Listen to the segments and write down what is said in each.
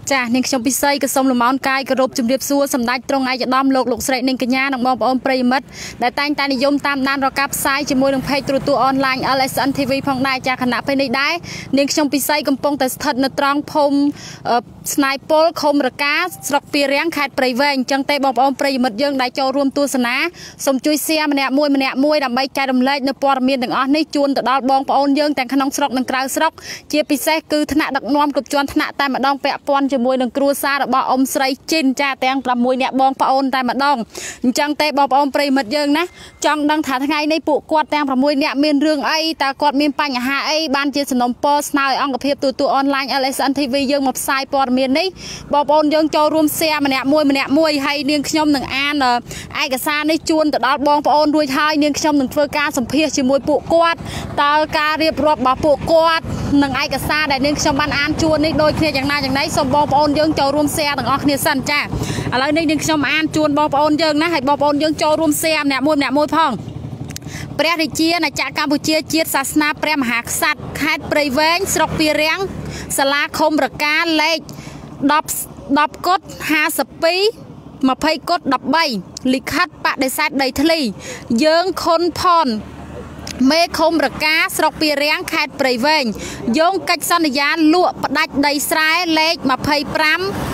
ចានាងខ្ញុំពិសីក៏សូមលំអរកាយគោរពជំរាបសួរសម្ដេចត្រង់ឯកឧត្តមលោកស្រីនាងកញ្ញានិងបងប្អូនប្រិយមិត្តដែលតែងតែនិយមតាមដានរកការផ្សាយជាមួយនឹង Page ទូរទស្សន៍អនឡាញ LSN TV ផងដែរចាគណៈពេលនេះដែរនាងខ្ញុំពិសីកំពុងតែស្ថិតនៅត្រង់ភូមិស្នាយពលឃុំរកាស្រុកពីរៀងខេត្តព្រៃវែងអញ្ចឹងទេបងប្អូនប្រិយមិត្តយើងដែលចូលរួមទស្សនាសូមជួយ share ម្នាក់មួយដើម្បីចែករំលែកនៅព័ត៌មានទាំងអស់នេះជូនទៅដល់បងប្អូនយើងទាំងក្នុងស្រុកនិងក្រៅស្រុកជាពិសេសគឺថ្នាក់ដឹកនាំគ្រប់ជាន់ថ្នាក់តែម្ដងពាក់ព័ន្ធជាមួយនឹងគ្រួសាររបស់អ៊ំស្រីជីនចាទាំង6នាក់បងប្អូនតែម្ដងអញ្ចឹងទេបងប្អូនប្រិយមិត្តយើងណាចង់ដឹងថាថ្ងៃនេះពួកគាត់ទាំង6នាក់មានរឿងអីតើគាត់មានបញ្ហាអីបានជាសំណុំពរស្នើឲ្យអង្គភាពទូរទស្សន៍អនឡាញ LSN TV យើងមកផ្សាយព័ត៌មាននេះបងប្អូនយើងចូលរួម share ម្នាក់មួយហើយនាងខ្ញុំនឹងអានឯកសារនេះជូនទៅដល់បងប្អូនរួចហើយនាងខ្ញុំនឹងធ្វើការសម្ភាសជាមួយពួកគាត់តើការរៀបរាប់របស់ពួកគាត់និងឯកសារដែលនាងខ្ញុំបានអានជួននេះដូចគ្នាយ៉ាងណាយ៉ាងណីសូមបងប្អូនយើងចូលរួម share ទាំងអស់គ្នាសិនចាឥឡូវនេះនាងខ្ញុំអានជូនបងប្អូនយើងណាហើយបងប្អូនយើងចូលរួម share ម្នាក់មួយផងព្រះរាជាណាចក្រកម្ពុជាជាតិសាសនាព្រះមហាក្សត្រខេត្តព្រៃវែងស្រុកពីរៀងសាលាឃុំរកាលេខ10គុត52 20គុត13លិខិតបដិសេធដីធ្លីយើងខុនផនមេឃុំរកាស្រុកពីរៀងខេត្តព្រៃវែងយោងកិច្ចសន្យាលក់ផ្ដាច់ដីស្រែលេខ25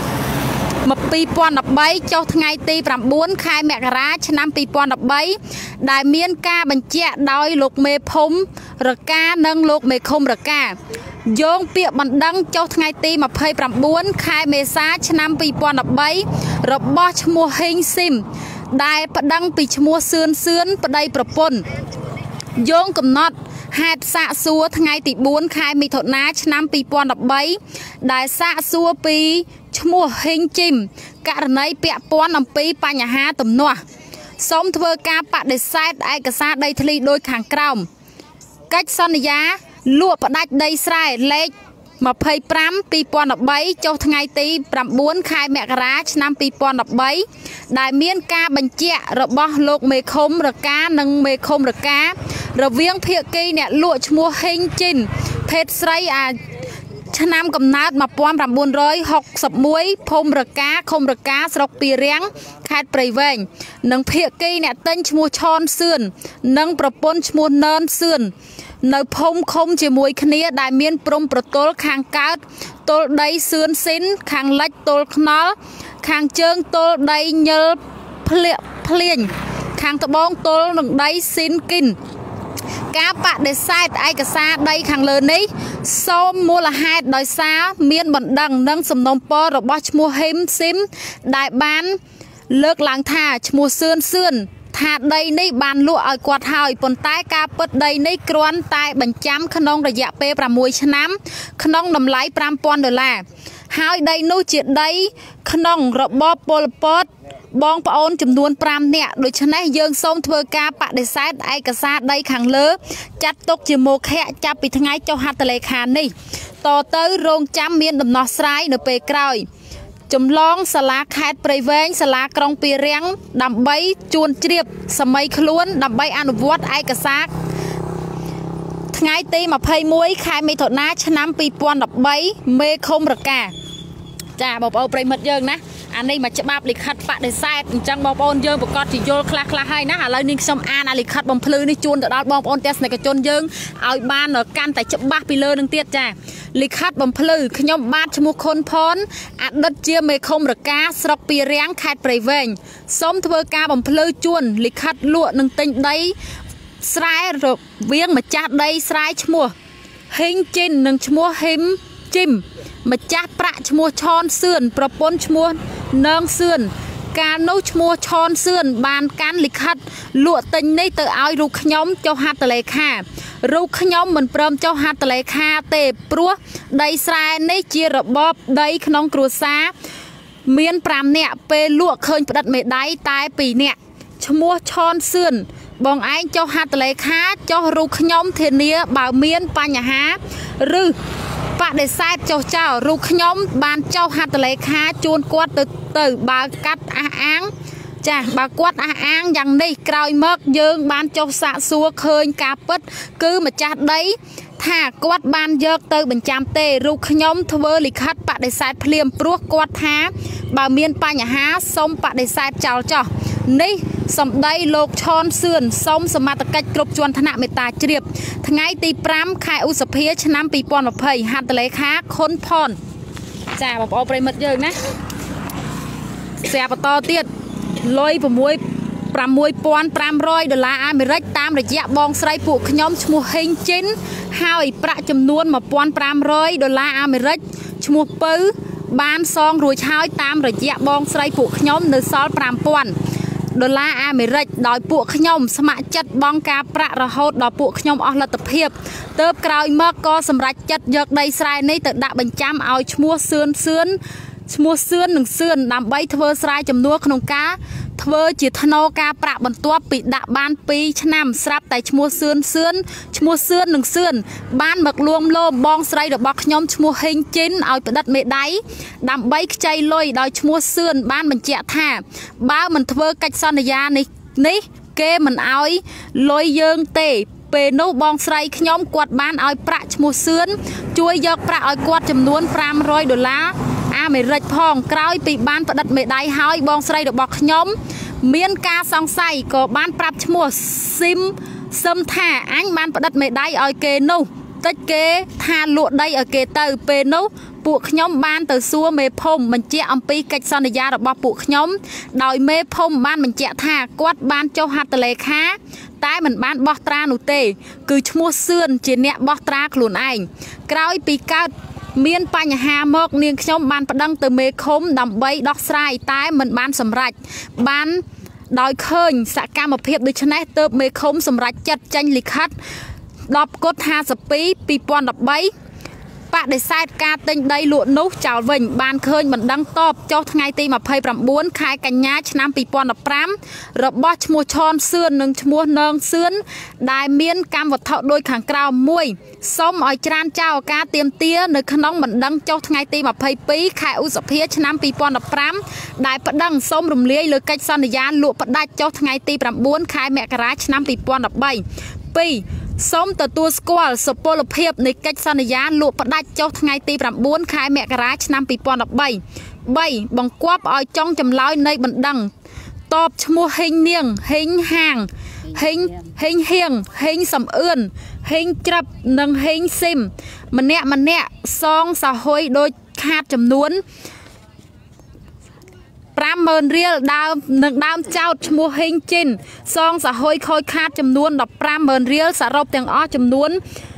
2013ចុះថ្ងៃទី9ខែមករាឆ្នាំ2013ដែលមានការបញ្ជាក់ដោយលោកមេភូមិរកានិងលោកមេឃុំរកាយោងពាក្យបណ្ដឹងចុះថ្ងៃទី29ខែមេសាឆ្នាំ2013របស់ឈ្មោះហេងស៊ីមដែលប្តឹងពីឈ្មោះសឿនប្តីប្រពន្ធយោងកំណត់ហេតុសាកសួរថ្ងៃទី4ខែមិថុនាឆ្នាំ2013ដែលសាកសួរពីឈ្មោះហេងជីមករណីពាក់ព័ន្ធអំពីបញ្ហាទំនាស់សូមធ្វើការបដិសេធឯកសារដីធ្លីដូចខាងក្រោមកិច្ចសន្យាលក់ផ្ដាច់ដីស្រែលេខ25 2013ចុះថ្ងៃទី9ខែមករាឆ្នាំ2013ដែលមានការបញ្ជាក់របស់លោកមេឃុំរកានិងមេឃុំរការវាងភាគីអ្នកលក់ឈ្មោះហេងជីនភេទស្រីឆ្នាំកំណើត1961ភូមិរកាឃុំរកាស្រុកពីរៀងខេត្តព្រៃវែងនិងភាគីអ្នកទិញឈ្មោះឆនសឿននិងប្រពន្ធឈ្មោះននសឿននៅភូមិឃុំជាមួយគ្នាដែលមានព្រំប្រទល់ខាងកើតទល់ដីសឿនស៊ីនខាងលិចទល់ខ្នល់ខាងជើងទល់ដីញិលភ្លៀងខាងត្បូងទល់នឹងដីស៊ីនគិនការបដិសេធឯកសារដីខាងលើនេះសូមមូលហេតុដោយសារមានបណ្ដឹងនិងសំណុំពររបស់ឈ្មោះហេមស៊ីមដែលបានលើកឡើងថាឈ្មោះសឿនថាដីនេះបានលក់ឲ្យគាត់ហើយប៉ុន្តែការពិតដីនេះគ្រាន់តែបញ្ចាំក្នុងរយៈពេល6ឆ្នាំក្នុងតម្លៃ$5000ហើយដីនោះជាដីក្នុងរបបប៉ុលពតបងប្អូនចំនួន5នាក់ដូច្នេះយើងសូមធ្វើការបដិសេធឯកសារដីខាងលើចាត់ទុកជាមោឃៈចាប់ពីថ្ងៃចុះហត្ថលេខានេះតទៅរងចាំមានដំណោះស្រាយនៅពេលក្រោយចម្លងសាលាខេត្តព្រៃវែងសាលាក្រុងពីរៀងដើម្បីជួនជ្រាបសម័យខ្លួនដើម្បីអនុវត្តឯកសារថ្ងៃទី21ខែមិថុនាឆ្នាំ2013មេឃុំរកាចាបងប្អូនប្រិមិត្តយើងណាអានេះមកច្បាប់លិខិតបដិសេធអញ្ចឹងបងប្អូនយើងប្រកាសជាយល់ខ្លះហើយណាឥឡូវនេះខ្ញុំអានលិខិតបំភ្លឺនេះជូនទៅដល់បងប្អូនទស្សនិកជនយើងឲ្យបានកាន់តែច្បាស់ពីលើនឹងទៀតចាលិខិតបំភ្លឺខ្ញុំបាទឈ្មោះខុនផនអតីតជាមេឃុំរកាស្រុកពីរៀងខេត្តព្រៃវែងសូមធ្វើការបំភ្លឺជូនលិខិតលក់នឹងទិញដីស្រែរវាងម្ចាស់ដីស្រែឈ្មោះហេងជីននិងឈ្មោះហេមជីមម្ចាស់ប្រាក់ឈ្មោះឆនសឿនប្រពន្ធឈ្មោះនងសឿនកាលនោះឈ្មោះឆនសឿនបានកាន់លិខិតលក់ទិញនេះទៅឲ្យរូបខ្ញុំចុះហត្ថលេខារូបខ្ញុំមិនព្រមចុះហត្ថលេខាទេព្រោះដីស្រែនេះជារបបដីក្នុងគ្រួសារមាន5នាក់ពេលលក់ឃើញផ្ដិតមេដៃតែ2នាក់ឈ្មោះឆនសឿនបងឯងចុះហត្ថលេខាចុះរូបខ្ញុំធានាបើមានបញ្ហាឬបដិសេធចុះចោលរូបខ្ញុំបានចុះហត្ថលេខាជូនគាត់ទៅបើកាត់អះអាងចាបើគាត់អះអាងយ៉ាងនេះក្រោយមកយើងបានចុះសាកសួរឃើញការពិតគឺម្ចាស់ដីថាគាត់បានយកទៅបញ្ចាំទេរូបខ្ញុំធ្វើលិខិតបដិសេធភ្លាមព្រោះគាត់ថាបើមានបញ្ហាសូមបដិសេធចោលចោះនេះសម្ដីលោកឈនសឿនសូមសមត្ថកិច្ចគ្រប់ជាន់ថ្នាក់មេត្តាជ្រាបថ្ងៃទី5ខែឧសភាឆ្នាំ2020ហត្ថលេខាខុនផនចាបងប្អូនប្រិមិត្តយើងណាស្រាប់បន្តទៀតលុយ$6,500 អាមេរិកតាមរយៈបងស្រីពួកខ្ញុំឈ្មោះហេងជីនហើយប្រាក់ចំនួន$1,500អាមេរិកឈ្មោះពៅបានសងរួចហើយតាមរយៈបងស្រីពួកខ្ញុំនៅសល់$5,000អាមេរិកដោយពួកខ្ញុំស្ម័គ្រចិត្តបង់ការប្រាក់រហូតដល់ពួកខ្ញុំអស់លទ្ធភាពទើបក្រោយមកក៏សម្រេចចិត្តយកដីស្រែនេះទៅដាក់បញ្ចាំឲ្យឈ្មោះសឿននិងសឿនដើម្បីធ្វើស្រែចំនួនក្នុងការធ្វើជាថ្នូរការប្រាក់បន្ទាប់ពីដាក់បាន2ឆ្នាំស្រាប់តែឈ្មោះសឿននិងសឿនបានមកលួងលោមបងស្រីរបស់ខ្ញុំឈ្មោះហេងជីនឲ្យផ្តិតមេដៃដើម្បីខ្ចីលុយដោយឈ្មោះសឿនបានបញ្ជាក់ថាបើមិនធ្វើកិច្ចសន្យានេះគេមិនឲ្យលុយយើងទេពេលនោះបងស្រីខ្ញុំគាត់បានឲ្យប្រាក់ឈ្មោះសឿនជួយយកប្រាក់ឲ្យគាត់ចំនួន$500អាមេរិកផងក្រោយពីបានផ្តិតមេដៃហើយបងស្រីរបស់ខ្ញុំមានការសង្ស័យក៏បានប្រាប់ឈ្មោះសឹមថាអញបានផ្តិតមេដៃឲ្យគេនោះតិចគេថាលក់ដីឲ្យគេទៅពេលនោះពួកខ្ញុំបានទៅសួរមេភូមិបញ្ជាក់អំពីកិច្ចសន្យារបស់ពួកខ្ញុំដោយមេភូមិបានបញ្ជាក់ថាគាត់បានចុះហត្ថលេខាតែមិនបានបោះត្រានោះទេគឺឈ្មោះសឿនជាអ្នកបោះត្រាខ្លួនឯងក្រោយពីកើតមានបញ្ហាមកនាងខ្ញុំបានប្តឹងទៅមេឃុំដើម្បីដោះស្រាយតែមិនបានសម្រេចបានដោយឃើញសកម្មភាពដូច្នេះទើបមេឃុំសម្រេចចិត្តចេញលិខិត10 កុដ 52/2013បដិសេធការទិញដីលក់នោះចោលវិញបានឃើញបណ្ដឹងតបចុះថ្ងៃទី29ខែកញ្ញាឆ្នាំ2015របស់ឈ្មោះឈនសឿននិងឈ្មោះនងសឿនដែលមានកម្មវត្ថុដូចខាងក្រោម1សូមឲ្យច្រានចោលការទាមទារនៅក្នុងបណ្ដឹងចុះថ្ងៃទី22ខែឧសភាឆ្នាំ2015ដែលប្តឹងសូមរំលាយលើកិច្ចសន្យាលក់ផ្ដាច់ចុះថ្ងៃទី9ខែមករាឆ្នាំ2013 2សូមទទួលស្គាល់សុពលភាពនៃកិច្ចសន្យាលក់ផ្ដាច់ចុះថ្ងៃទី9ខែមករាឆ្នាំ2013 3បង្គាប់ឲ្យចុងចម្លើយនៃបណ្ដឹងតបឈ្មោះហេងនាងហេងហាងហេងហៀងហេងសំអឿនហេងច្រាប់និងហេងស៊ីមម្នាក់សងសហុយដោយខាតចំនួន$50,000រៀលដើមចោតឈ្មោះហេងជីនសងសហុយខូចខាតចំនួន$15,000រៀលសរុបទាំងអស់ចំនួន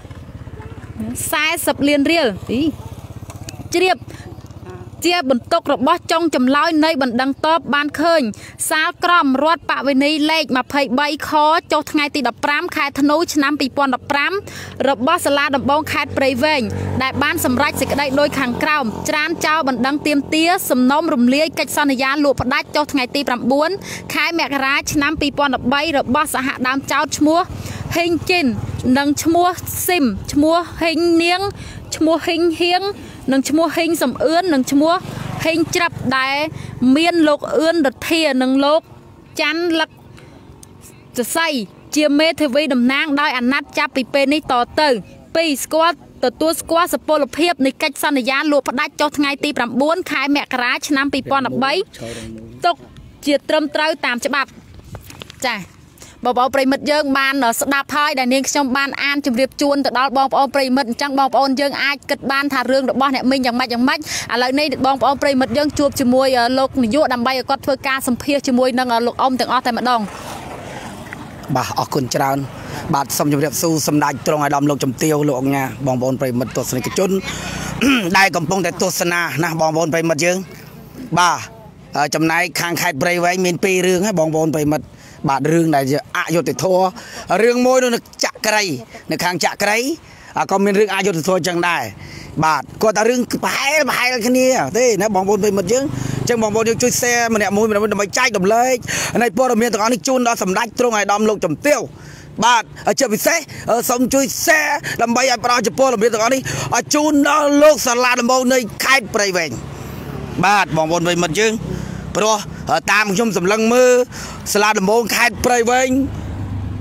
$40 លានជ្រាបជាបន្ទុករបស់ចុងចម្លើយនៃបណ្ដឹងតបបានឃើញសាលក្រមរដ្ឋបវេនីលេខ23ខចុះថ្ងៃទី15ខែធ្នូឆ្នាំ2015របស់សាលាដំបងខេត្តព្រៃវែងដែលបានសម្រេចសេចក្តីដោយខាងក្រោមច្រានចោលបណ្ដឹងទាមទារសំណុំរំលាយកិច្ចសន្យាលក់ផ្ដាច់ចុះថ្ងៃទី9ខែមករាឆ្នាំ2013របស់សហដើមចោតឈ្មោះហេងជីននិងឈ្មោះស៊ីមឈ្មោះហេងនាងឈ្មោះហេងហៀងនិងឈ្មោះហេងសំអឿននិងឈ្មោះហេងច្រាប់ដែលមានលោកអឿនរធានិងលោកច័ន្ទលឹកសស័យជាមេធាវីតំណាងដោយអាណត្តិចាប់ពីពេលនេះតទៅ2ទទួលស្គាល់សុពលភាពនៃកិច្ចសន្យាលក់ផ្ដាច់ចុះថ្ងៃទី9ខែមករាឆ្នាំ2013ទុកជាត្រឹមត្រូវតាមច្បាប់ចា៎បងប្អូនប្រិមិត្តយើងបានស្ដាប់ហើយដែលនាងខ្ញុំបានអានជម្រាបជូនទៅដល់បងប្អូនប្រិមិត្តអញ្ចឹងបងប្អូនយើងអាចគិតបានថារឿងរបស់អ្នកមីងយ៉ាងម៉េចឥឡូវនេះបងប្អូនប្រិមិត្តយើងជួបជាមួយលោកនាយកដើម្បីឲ្យគាត់ធ្វើការសម្ភាសជាមួយនឹងលោកអ៊ំទាំងអស់តែម្ដងបាទអរគុណច្រើនបាទសូមជម្រាបសួរសម្ដេចទ្រង់អាដាមលោកជំទាវលោកអង្គញាបងប្អូនប្រិមិត្តទស្សនិកជនដែលកំពុងតែទស្សនាណាបងប្អូនប្រិមិត្តយើងបាទចំណែកខាងខេត្តព្រៃវែងមាន2រឿងហើយបងប្អូនប្រិមិត្តបាទរឿងដែលជាអយុត្តិធម៌រឿងមួយនៅចក្រីនៅខាងចក្រីក៏មានរឿងអយុត្តិធម៌ចឹងដែរបាទគាត់តែរឿងប្រហែលគ្នាទេណាបងប្អូនប្រិមិត្តយើងអញ្ចឹងបងប្អូនយើងជួយ share ម្នាក់មួយដើម្បីចែករំលែកនៃព័ត៌មានទាំងអស់នេះជូនដល់សម្ដេចទ្រង់អាដាមលោកជំទាវបាទជាពិសេសសូមជួយ share ដើម្បីឲ្យប្រជាពលរដ្ឋទាំងអស់នេះឲ្យជូនដល់លោកសាលាដំបូងនៃខេត្តព្រៃវែងបាទបងប្អូនប្រិមិត្តយើងព្រោះតាមខ្ញុំសម្លឹងមើលសាលាដំបងខេត្តព្រៃវែង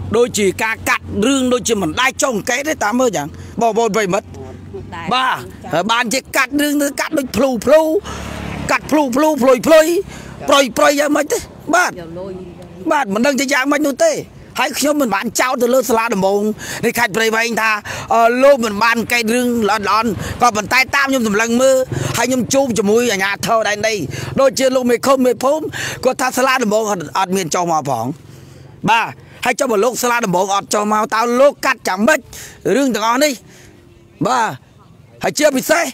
đôi chỉ ca cắt rương đôi chỉ mình đai trồng cái đấy ta mơ chẳng bỏ bồn vậy mất ba bàn chỉ cắt rương cắt đôi plu cắt plu ra mấy thế bạn mình đang chơi dạng mấy nút tê hãy khi mình bán trao từ lơ salad đầm bông đi khách về anh ta lô mình bán cây rừng lon còn mình tay tam nhung tầm lần mưa hay nhung chum cho mũi ở nhà thơ đây đôi chưa lô mày không mày phốm có tha salad đầm bông ở miền châu mà phỏng ba hay cho một lúc salad đầm bông ở cho màu tao lô cắt chẳng mất rừng thằng on đi ba hãy chưa bị xe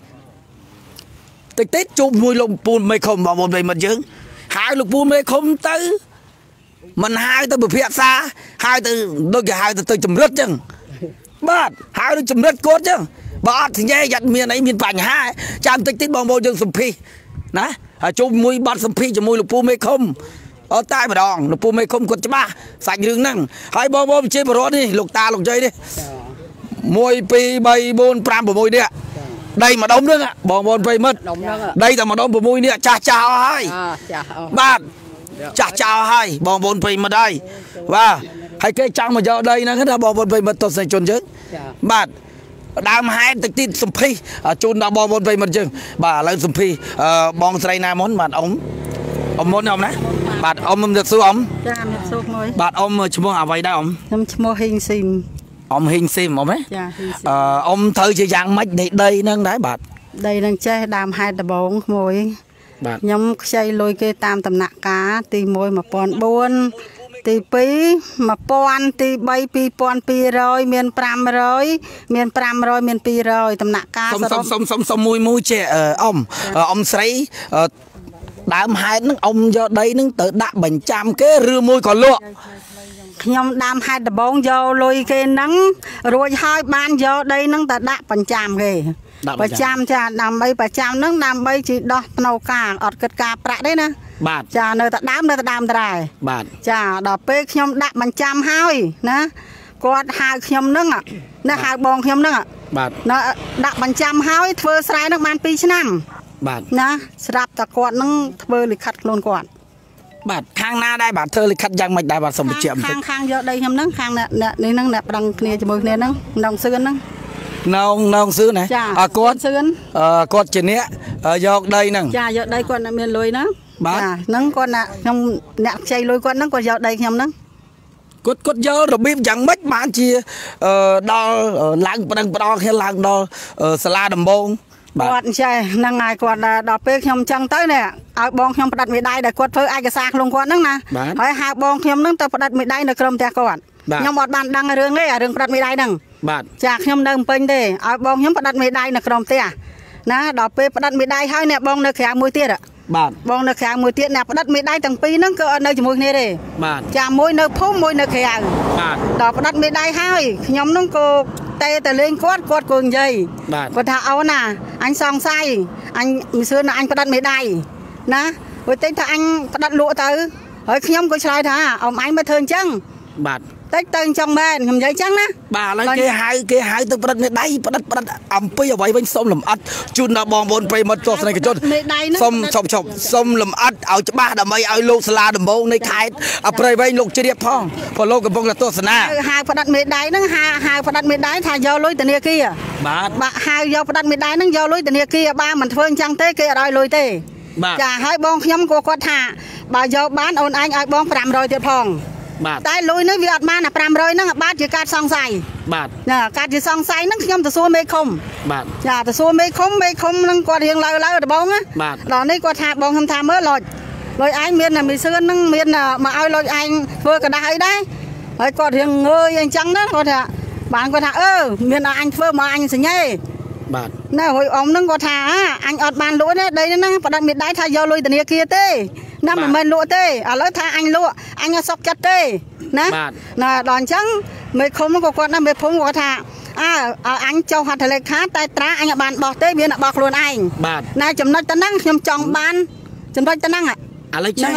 tết chum mũi lông pun mày không vào một bề mặt dưỡng hai lục pun mày không tới mình hai tới bờ phía xa hai từ đôi cái hai từ chùm rớt chừng bát hai đôi chùm rớt cốt chứ bát thì nghe giặt miền ấy miền bành hai chạm tích bong bô dương sầm phi nè chụp mũi bát sầm phi cho mũi lục pu mê không ở tai mà đòn lục pu mê không quật cho ba sạch đường năng hai bong bô chơi bờ đi lục ta lục chơi đi môi pi bay bôn pram bờ môi đi đây mà đóng nước ạ bong bô bay mất đây là mà đóng bờ môi đi chào hai bát chào hai bong bồn phi mà đây và hai cái trăng mà giờ đây nó là bong bồn phi mà tôi sẽ chôn chứ bạn đam hai tự tin sum phi chôn là bong bồn phi mà chứ bà lên sum phi bong sài nam món bạn ông món ông đấy bạn ông được số ông bạn ông chimo à vậy đây ông chimo hình sim ông hình sim ông ấy ông thử chỉ dạng mấy đây nâng đấy bạn đây nâng chơi đam hai đập bóng mồi nhóm xây lôi kê tam tầm nặng cá tì môi mà pon buôn tì pí mà pon tì bay pi pon pi rồi miền pram rồi miền pi rồi tầm nặng cá xong mui trẻ ông sấy đám hai nước ông do đây nước tự đạp bánh trăm cái rưa môi còn lụa nhóm đam hai đập bóng vô lôi kê nắng rồi hai ban vô đây nước tự đạp bánh trăm kì bà chăm cha nằm bay bà chăm nước nằm bay chỉ đo nâu cả ọt cất cà prạ đấy nè bạn cha nơi ta đám trai bạn cha đỏ pe nhom đạp bằng chăm hai nè con hai nhom nước ạ nè hai bông nhom nước ạ bạn nó đạp bằng chăm hai thưa sai nước man pi năm bạn nè sạp ta con nó thưa lịch khát luôn con bạn khang na đây bạn thưa lịch khát giang mạch đại bạn sống một triệu khang vô đây nhom nước khang nè nè nâng nè đằng kia cho mồi nè nâng đồng xương nâng nông xứ này con trên nè do đây nè cha do đây con là miền lôi nó nâng con là nhom nẹt chay lôi con nâng con do đây nhom nâng cốt dơ rồi bim chẳng mất mà chia đo làng đo hay làng đo salad đầm bông con chơi năng ngày con đo pe nhom trăng tới nè ở bông nhom đặt mì đai để con phơi ai cái sạc luôn con nâng nè hỏi hai bông nhom nâng tao đặt mì đai để cầm theo con nhom bọt bàn đăng rương đấy rương đặt mì đai nâng chạc nhom nâng pin đây ở bông nhom đặt mì đai để cầm theo nè đo pe đặt mì đai hai nè bông được kháng mũi tiết ạ bông được kháng mũi tiết nè đặt mì đai từng pi nâng cơ nơi mũi này đây chà mũi nơi phú mũi nơi kháng đo đặt mì đai hai nhom nâng cô tê từ lên quát cuồng dây và thà áo nè anh song say anh xưa là anh đặt mì đai nè với tên thà anh đặt lụa tới ở nhom cô trai thà ông anh mới thương chăng tết tên trong bên làm giấy trắng á bà lấy cái hai từ bắt đáy bắt ẩm bây giờ vậy bên sông làm ắt chun là bong bồn bay mất cho này cái chôn sông làm ắt ở chỗ ba đầm mây ở lô sala đầm bông này khai ở đây bên lục chơi đẹp phong còn lô cái bông là to sana hai bắt mệt đáy nó hai bắt mệt đáy thay do lối từ nia kia bà hai do bắt mệt đáy nó do lối từ nia kia ba mình phương trăng tế kia đòi lối tê chả hai bông nhóm cô con thả bà do bán ôn anh ai bông làm rồi thiệt phong tại lối nó việc mà là pram rồi nó bát chỉ cắt xong xài nè cắt chỉ xong xài nó nhom từ xua mê không từ xua mê không nó qua hiện lại ở bông á đó này qua thả bông không thả mới lôi anh miền là mình xưa nó miền là mà ai lôi anh vừa cả đại đấy rồi còn hiện ngơi anh trắng đó con thả bạn con thả miền là anh vừa mà anh sẽ nhây nè hồi ông nó còn thả anh ọt bàn lúa đấy đây nó bắt đặt miệt đáy thay do lôi từ nia kia tê năm mà mình lụa tê ở lỡ tha anh lụa anh sọc chặt tê nè là đòn trắng mấy không có con năm mấy phúng có thà anh châu hạt lệ khá tay trá anh bàn bọt tê biến bọt luôn anh này chấm nói tân năng nhom chồng ban chấm nói tân năng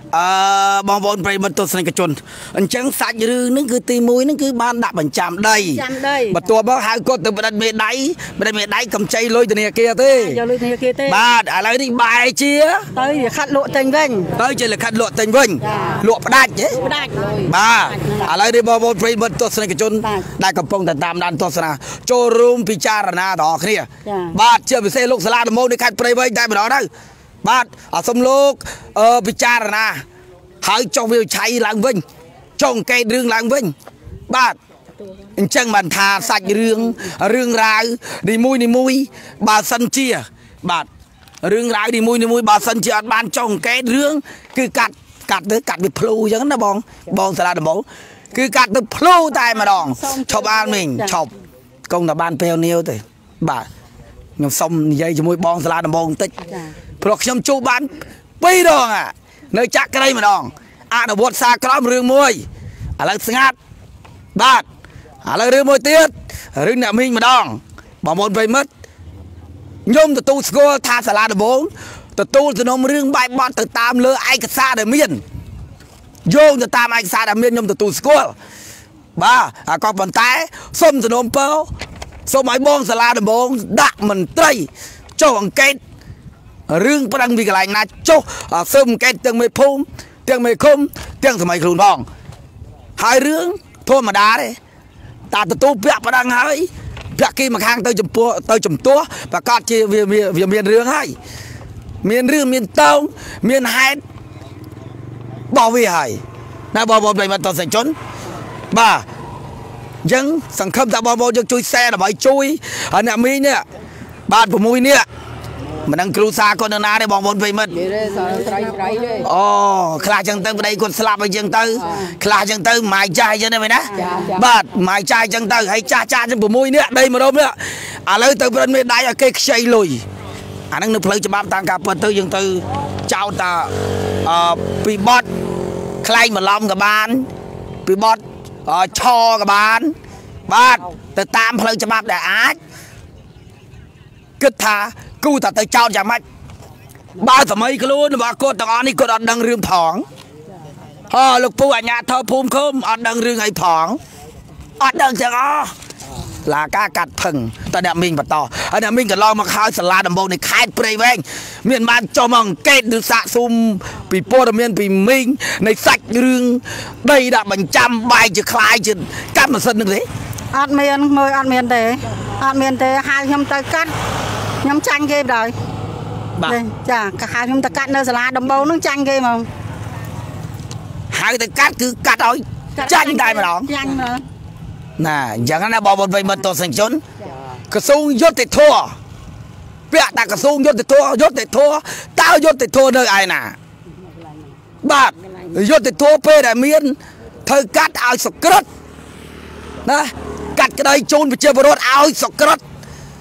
បងប្អូនប្រិយមិត្តទស្សនិកជនអញ្ចឹងសាច់រឿងហ្នឹងគឺទី1ហ្នឹងគឺបានដាក់បញ្ចាំដីបន្ទាប់មកហៅគាត់ទៅបដិមេដៃកំចៃលុយធនាគារទេយកលុយធនាគារទេបាទឥឡូវនេះបែរជាទៅខាត់លក់ទិញវិញទៅជាលខាត់លក់ទិញវិញលក់ផ្ដាច់ហ៎ផ្ដាច់បាទឥឡូវនេះបងប្អូនប្រិយមិត្តទស្សនិកជនដែលកំពុងតែតាមដានទស្សនាចូលរួមពិចារណាទាំងអស់គ្នាបាទជាពិសេសលោកសាលាដំបងនៃខេត្តព្រៃវែងតែម្ដងទៅបាទសូមលោកពិចារណាហើយចុះវាឆៃឡើងវិញចុះអង្កេតរឿងឡើងវិញបាទអញ្ចឹងបានថាសាច់រឿងរ៉ាវនីមួយបើសិនជាបាទរឿងរ៉ាវនីមួយបើសិនជាអត់បានចុះអង្កេតរឿងគឺកាត់វាភ្លូអញ្ចឹងណាបងសាលាដំបងគឺកាត់ទៅភ្លូតែម្ដងឈប់អានមិញឈប់កុំតែបានពេលនាវទេបាទខ្ញុំសុំនិយាយជាមួយបងសាលាដំបងបន្តិចព្រោះខ្ញុំជួបបាន2ដងនៅចាក់ក្រីម្ដងអនុវត្តសារក្រមរឿងមួយឥឡូវស្ងាត់បាទឥឡូវរឿងមួយទៀតរឿងអ្នកមីងម្ដងបងប្អូនប្រិមិត្តខ្ញុំទទួលស្គាល់ថាសាលាដំបងទទួលសំណុំរឿងបែបបទទៅតាមលើឯកសារដែលមានយោងទៅតាមឯកសារដែលមានខ្ញុំទទួលស្គាល់បាទក៏ប៉ុន្តែសូមសំណុំពរសូមឲ្យបងសាលាដំបងដាក់មន្ត្រីចុះអង្កេតរឿងប្រឹងពីកន្លែងណាចុះស៊ើបអង្កេតទាំងមេភូមិទាំងមេឃុំទាំងសម័យខ្លួនផងហើយរឿងធម្មតាទេតាទទួលពាក់ប្រដឹងហើយពាក់គេមកខាងទៅចំទាស់ប្រកាសជាវាមានរឿងហើយមានរឿងមានតោងមានហេតុរបស់វាហើយណាបងប្អូនប្រិយមិត្តទស្សនិកជនបាទអញ្ចឹងសង្ឃឹមថាបងប្អូនយើងជួយแชร์ដើម្បីជួយអ្នកមីងនេះបាទ6នាក់មិនដឹងគ្រូសាគាត់នៅណាទេបងប្អូនប្រិមិត្តអូខ្លះចឹងទៅប្តីគាត់ស្លាប់អីចឹងទៅខ្លះចឹងទៅម៉ាយចាស់អញ្ចឹងណាបាទម៉ាយចាស់អញ្ចឹងទៅហើយចាស់ចឹង6នាក់ដីម្ដុំនេះឥឡូវទៅប្រិនមេដៃឲ្យគេខ្ចីលុយអាហ្នឹងនៅផ្លូវច្បាប់តាមការពិតទៅយើងទៅចោទតាពីបត់ខ្លែងបន្លំក៏បានពីបត់ឆក៏បានបាទទៅតាមផ្លូវច្បាប់ដែលអាចគិតថាគូតែទៅចោតយ៉ាងម៉េចបើសម័យខ្លួនរបស់គាត់ទាំងអស់នេះគាត់អត់ដឹងរឿងផងលោកពូអាញាធរភូមិឃុំអត់ដឹងរឿងអីផងអត់ដឹងទាំងអស់ឡាការកាត់ផឹងតែអ្នកមីងបន្តហើយអ្នកមីងក៏ឡងមកហើយសាលាដំបងនៃខេត្តព្រៃវែងមានបានចុះមកអង្កេតឬសាកស៊ូមពីព័ត៌មានពីមីងនៃសាច់រឿងដីដាក់បញ្ចាំបែកជាខ្លាយជាកម្មសិទ្ធិនឹងទេអត់មានមើលអត់មានទេហៅខ្ញុំទៅកាត់ខ្ញុំចាញ់គេបណ្ដោយបាទចាក៏ហៅខ្ញុំទៅកាត់នៅសាលាដំបងនឹងចាញ់គេហ្មងហៅទៅកាត់គឺកាត់ឲ្យចាញ់តែម្ដងចាញ់មើលណាអញ្ចឹងណាបងប្អូនប្រិយមិត្តទស្សនិកជនក្រសួងយុត្តិធម៌ពាក់តែក្រសួងយុត្តិធម៌តើយុត្តិធម៌នៅឯណាបាទយុត្តិធម៌ពេលដែលមានធ្វើកាត់ឲ្យសក្រិតណាកាត់ក្តីជូនប្រជាពលរដ្ឋឲ្យសក្រិត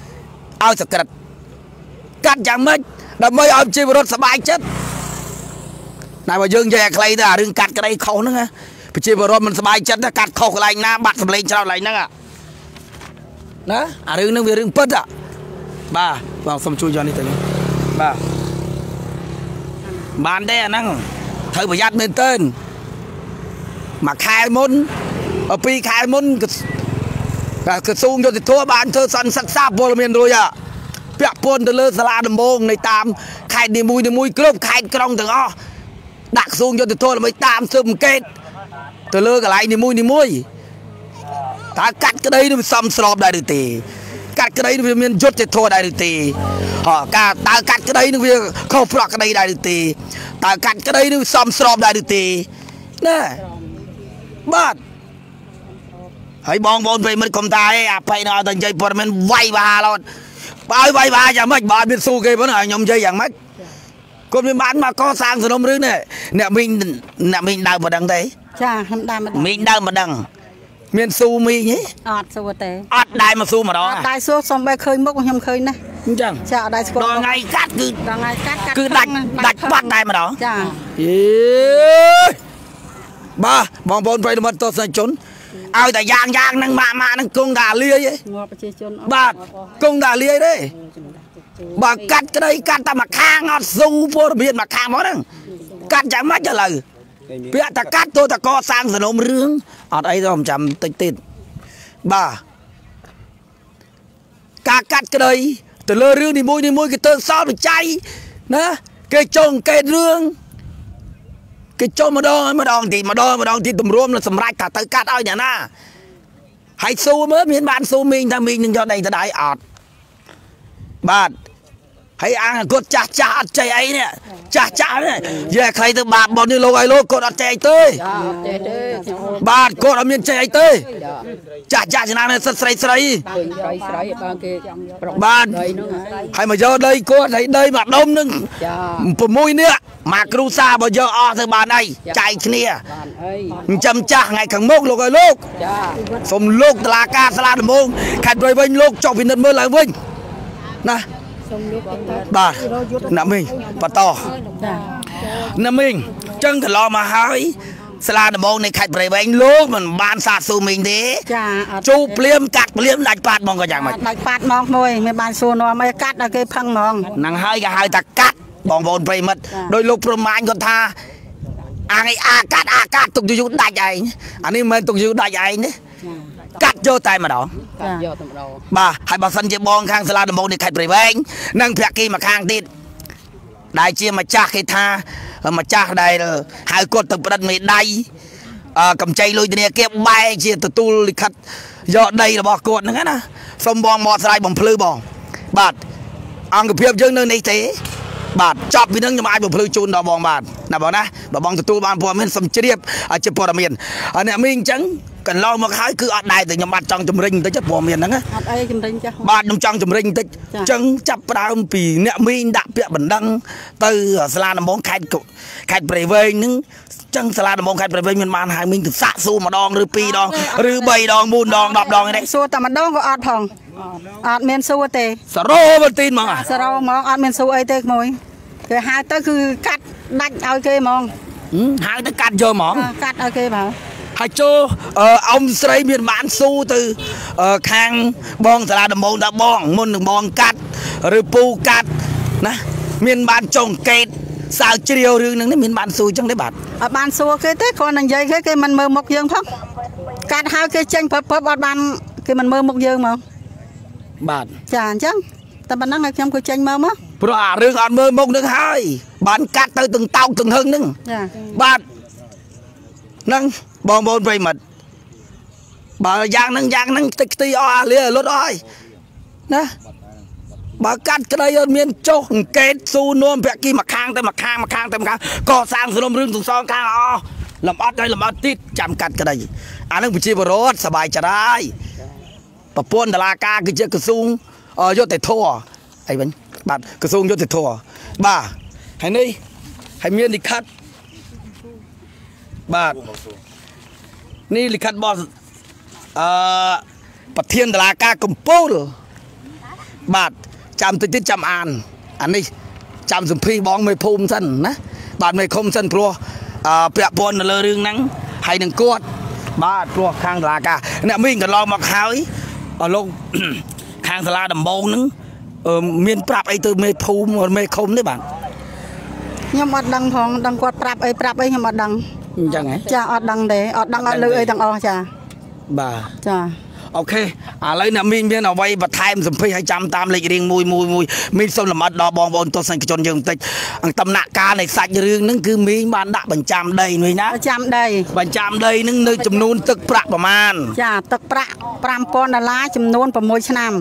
កាត់យ៉ាងម៉េចដើម្បីឲ្យប្រជាពលរដ្ឋសប្បាយចិត្តតែបើយើងនិយាយឲ្យខ្លីទៅអារឿងកាត់ក្តីខុសហ្នឹងប្រជាពលរដ្ឋមិនសប្បាយចិត្តកាត់ខុសកន្លែងណាបាត់សម្លេងច្រើនកន្លែងហ្នឹងណាអារឿងហ្នឹងវារឿងពិតបាទបងសុំជួយយកនេះទៅបាទបានទេអាហ្នឹងត្រូវប្រយ័ត្នមែនទែនមួយខែមុន2ខែមុនក្រសួងយុតិធម៌បានធ្វើសន្និសិទសាព័ត៌មានរួចពាក់ព័ន្ធទៅលើសាលាដំបងនៃតាមខេត្តនីមួយគ្រប់ខេត្តក្រុងទាំងអស់ដាក់ក្រសួងយុតិធម៌ដើម្បីតាមស៊ើបអង្កេតទៅលើកន្លែងនីមួយតើកាត់ក្តីនឹងសមស្របដែរឬទេកាត់ក្តីនឹងវាមានយុត្តិធម៌ដែរឬទេការតើកាត់ក្តីនឹងវាខុសប្រក្រតីដែរឬទេតើកាត់ក្តីនឹងសមស្របដែរឬទេណាបាទហើយបងប្អូនប្រិមិត្តកុំតាអីអាប៉ៃនៅឲ្យតែនិយាយព័ត៌មានវាយបហាឡូតបើឲ្យវាយបហាយ៉ាងម៉េចបើមានស៊ូគេប៉ុណ្ណឹងខ្ញុំនិយាយយ៉ាងម៉េចគាត់មានបានមកកសាងសំណុំរឿងនេះអ្នកមីងដើមមិនដឹងទេចាខ្ញុំដើមមិនដឹងមីងដើមមិនដឹងមានស៊ូមីងទេអត់ស៊ូទេអត់ដែរមកស៊ូម្ដងអត់ដែរស៊ូសំបីឃើញមុខខ្ញុំឃើញណាអញ្ចឹងចាអត់ដែរស្គាល់ដល់ថ្ងៃកាត់គឺដាច់បាត់ដែរម្ដងចាអេបាទបងប្អូនប្រិយមិត្តទស្សនិកជនឲ្យតែយ៉ាងហ្នឹងម៉ាក់ហ្នឹងគង់តែលាយងាប់ប្រជាជនបាទគង់តែលាយទេបើកាត់ក្តីកាត់តែមួយខាងអត់ស៊ូព័ត៌មានមួយខាងមកហ្នឹង cắt chẳng mắt cho lời biết ta cắt tôi ta co sang rồi ôm rương ở đây rồi chậm tịch tịt bà cá cắt cái đây từ lơ rương đi môi cái tơ sao bị cháy đó cái trồng cái rương cái trồng mà đòn thì tùm rôm là sầm rách cả tới cắt ao nhà na hãy xu mới miễn bán xu mình ta mình đừng cho đây ta đại ọt bà hãy ăn cột chả chạy ấy nè chả này về khai từ bà bọn như lâu ấy lô cột chạy tới bà cột ở miền chạy tới chả cho nàng này sấy bà hãy mà giờ đây cột thấy đây mà đông nưng mùi nè mà kêu xa bao giờ o từ bà này chạy nè chăm chả ngày càng mốc lúc ấy lúc xong lúc là ca sa la đầm mông khai rồi vinh lúc cho viên đất mơ lại vinh nè bà nằm mình và to nằm mình chân cái lo mà hỏi Sala đầm bông này khách bể bánh lúc mình ban xa xu mình thế chú liêm cắt liêm đạch bát mong có chẳng mày đạch bát mong thôi mình ban xu nó mới cắt ở cái phăng mong nàng hai cái hai ta cắt bong bồn bể mất đôi lúc pro anh còn tha ai cắt tục chú đạch ấy anh ấy mình tục chú đạch ấy đấy cắt vô tay mà đó bà hai bà sân chơi bong khang Sala đầm bông này khách bể bánh nâng phẹt kia mà khang tít đại chia mà cha cái tha mà cha đây là hai con tập đất mày đây cầm chay lôi này kia bay chia từ tu lịch khách do đây là bò cột nữa nè xong bong mò sai bong phơi bong bạt ăn cái phiệp dương nơi này thế bạt chọc với nâng nhưng mà ai bong phơi chun đó bong bạt là bảo nè bà bong từ tu ban phò mình xong chia chụp phò miền nè mình trắng cần lo một cái cứ ở đây từ nhầm bạt trong chùm rinh tới chụp phò miền đó bạt trong chùm rinh tới trắng chập đào pì nè mình đạp bẹ bẩn đăng từ Sala đầm bông khai bể về những chân Sala đầm bông khai bể về mình mang hai mình từ xạ xu mà đong rư pi đong rư bay đong buôn đong đọc đong này xu tầm mà đong có ọt phòng ọt miền xu tê sờ rô bên tin mà sờ rô mà ọt miền xu ấy tê mồi cái hai tới cứ cắt đạch ở kia mong hai tới cắt vô mỏng cắt ở kia bảo hai chỗ ông xây miền bán xu từ khang bong Sala đầm bông đã bong môn được bong cắt rư pu cắt nè miền bán trồng kẹt sao chiều rừng nâng miền bán xu chẳng đấy bạn ở ban xu cái tết con là dây cái mình mơ một dương không cắt hai cái tranh phập ở ban cái mình mơ một dương mà bạn chả chắc ta bạn đang là trong cái tranh mơ mất rồi rừng ăn mơ một nước hai bán cắt tới từng tàu từng hưng nâng bạn nâng bong bồn về mật bà giang nâng tích ti o lìa lốt oi nè bà cắt cái đây miền châu kết su nôm vẹt kia mà khang co sang su nôm rương từ son khang o làm ót đây làm ót tít chạm cắt cái đây anh đang bị chia bờ rốt sờ bài chảได้bà buôn đà la ca cái chiếc cái sung vô để thua ấy bên bạn cái sung vô để thua bà hãy đi hãy miền đi cắt bàนี่ลิขัดบอสประเทียนตลาดกากมปูลบาดจำติดจำอ่านอันนี้จำสมพีบองไม่ภูมิสั้นนะบาดไม่คมสั้นพลัวเปียปนเลยเรื่องนั้นให้หนึ่งกวดบาดพลัวข้างตลาดกาเนี่ยมิ่งกันลองมาขายลงข้างตลาดดำบงนึงเมียนปรับไอ้ตัวไม่ภูมิไม่คมได้บาดยังอดดังของดังกวดปรับไอ้ยังอดดังจังไงจ้าอดดังเด้อดดังอดเลยดังอจ้าบ่าจ้าโอเคอะไรเนี่ยมีเอาไว้บัดไทม์สมพีให้จำตามเลยเรียงมวยมีสมละมัดดอบองบนตัวสังกจรยังติดตำหนักการในสัตว์เรื่องนั่นคือมีบ้านดับบรรจำได้ไหมนะจำได้บรรจำได้นั่นในจำนวนตึกประประมาณจ้าตึกประปรามปอนดจำนวนประมวยชนาม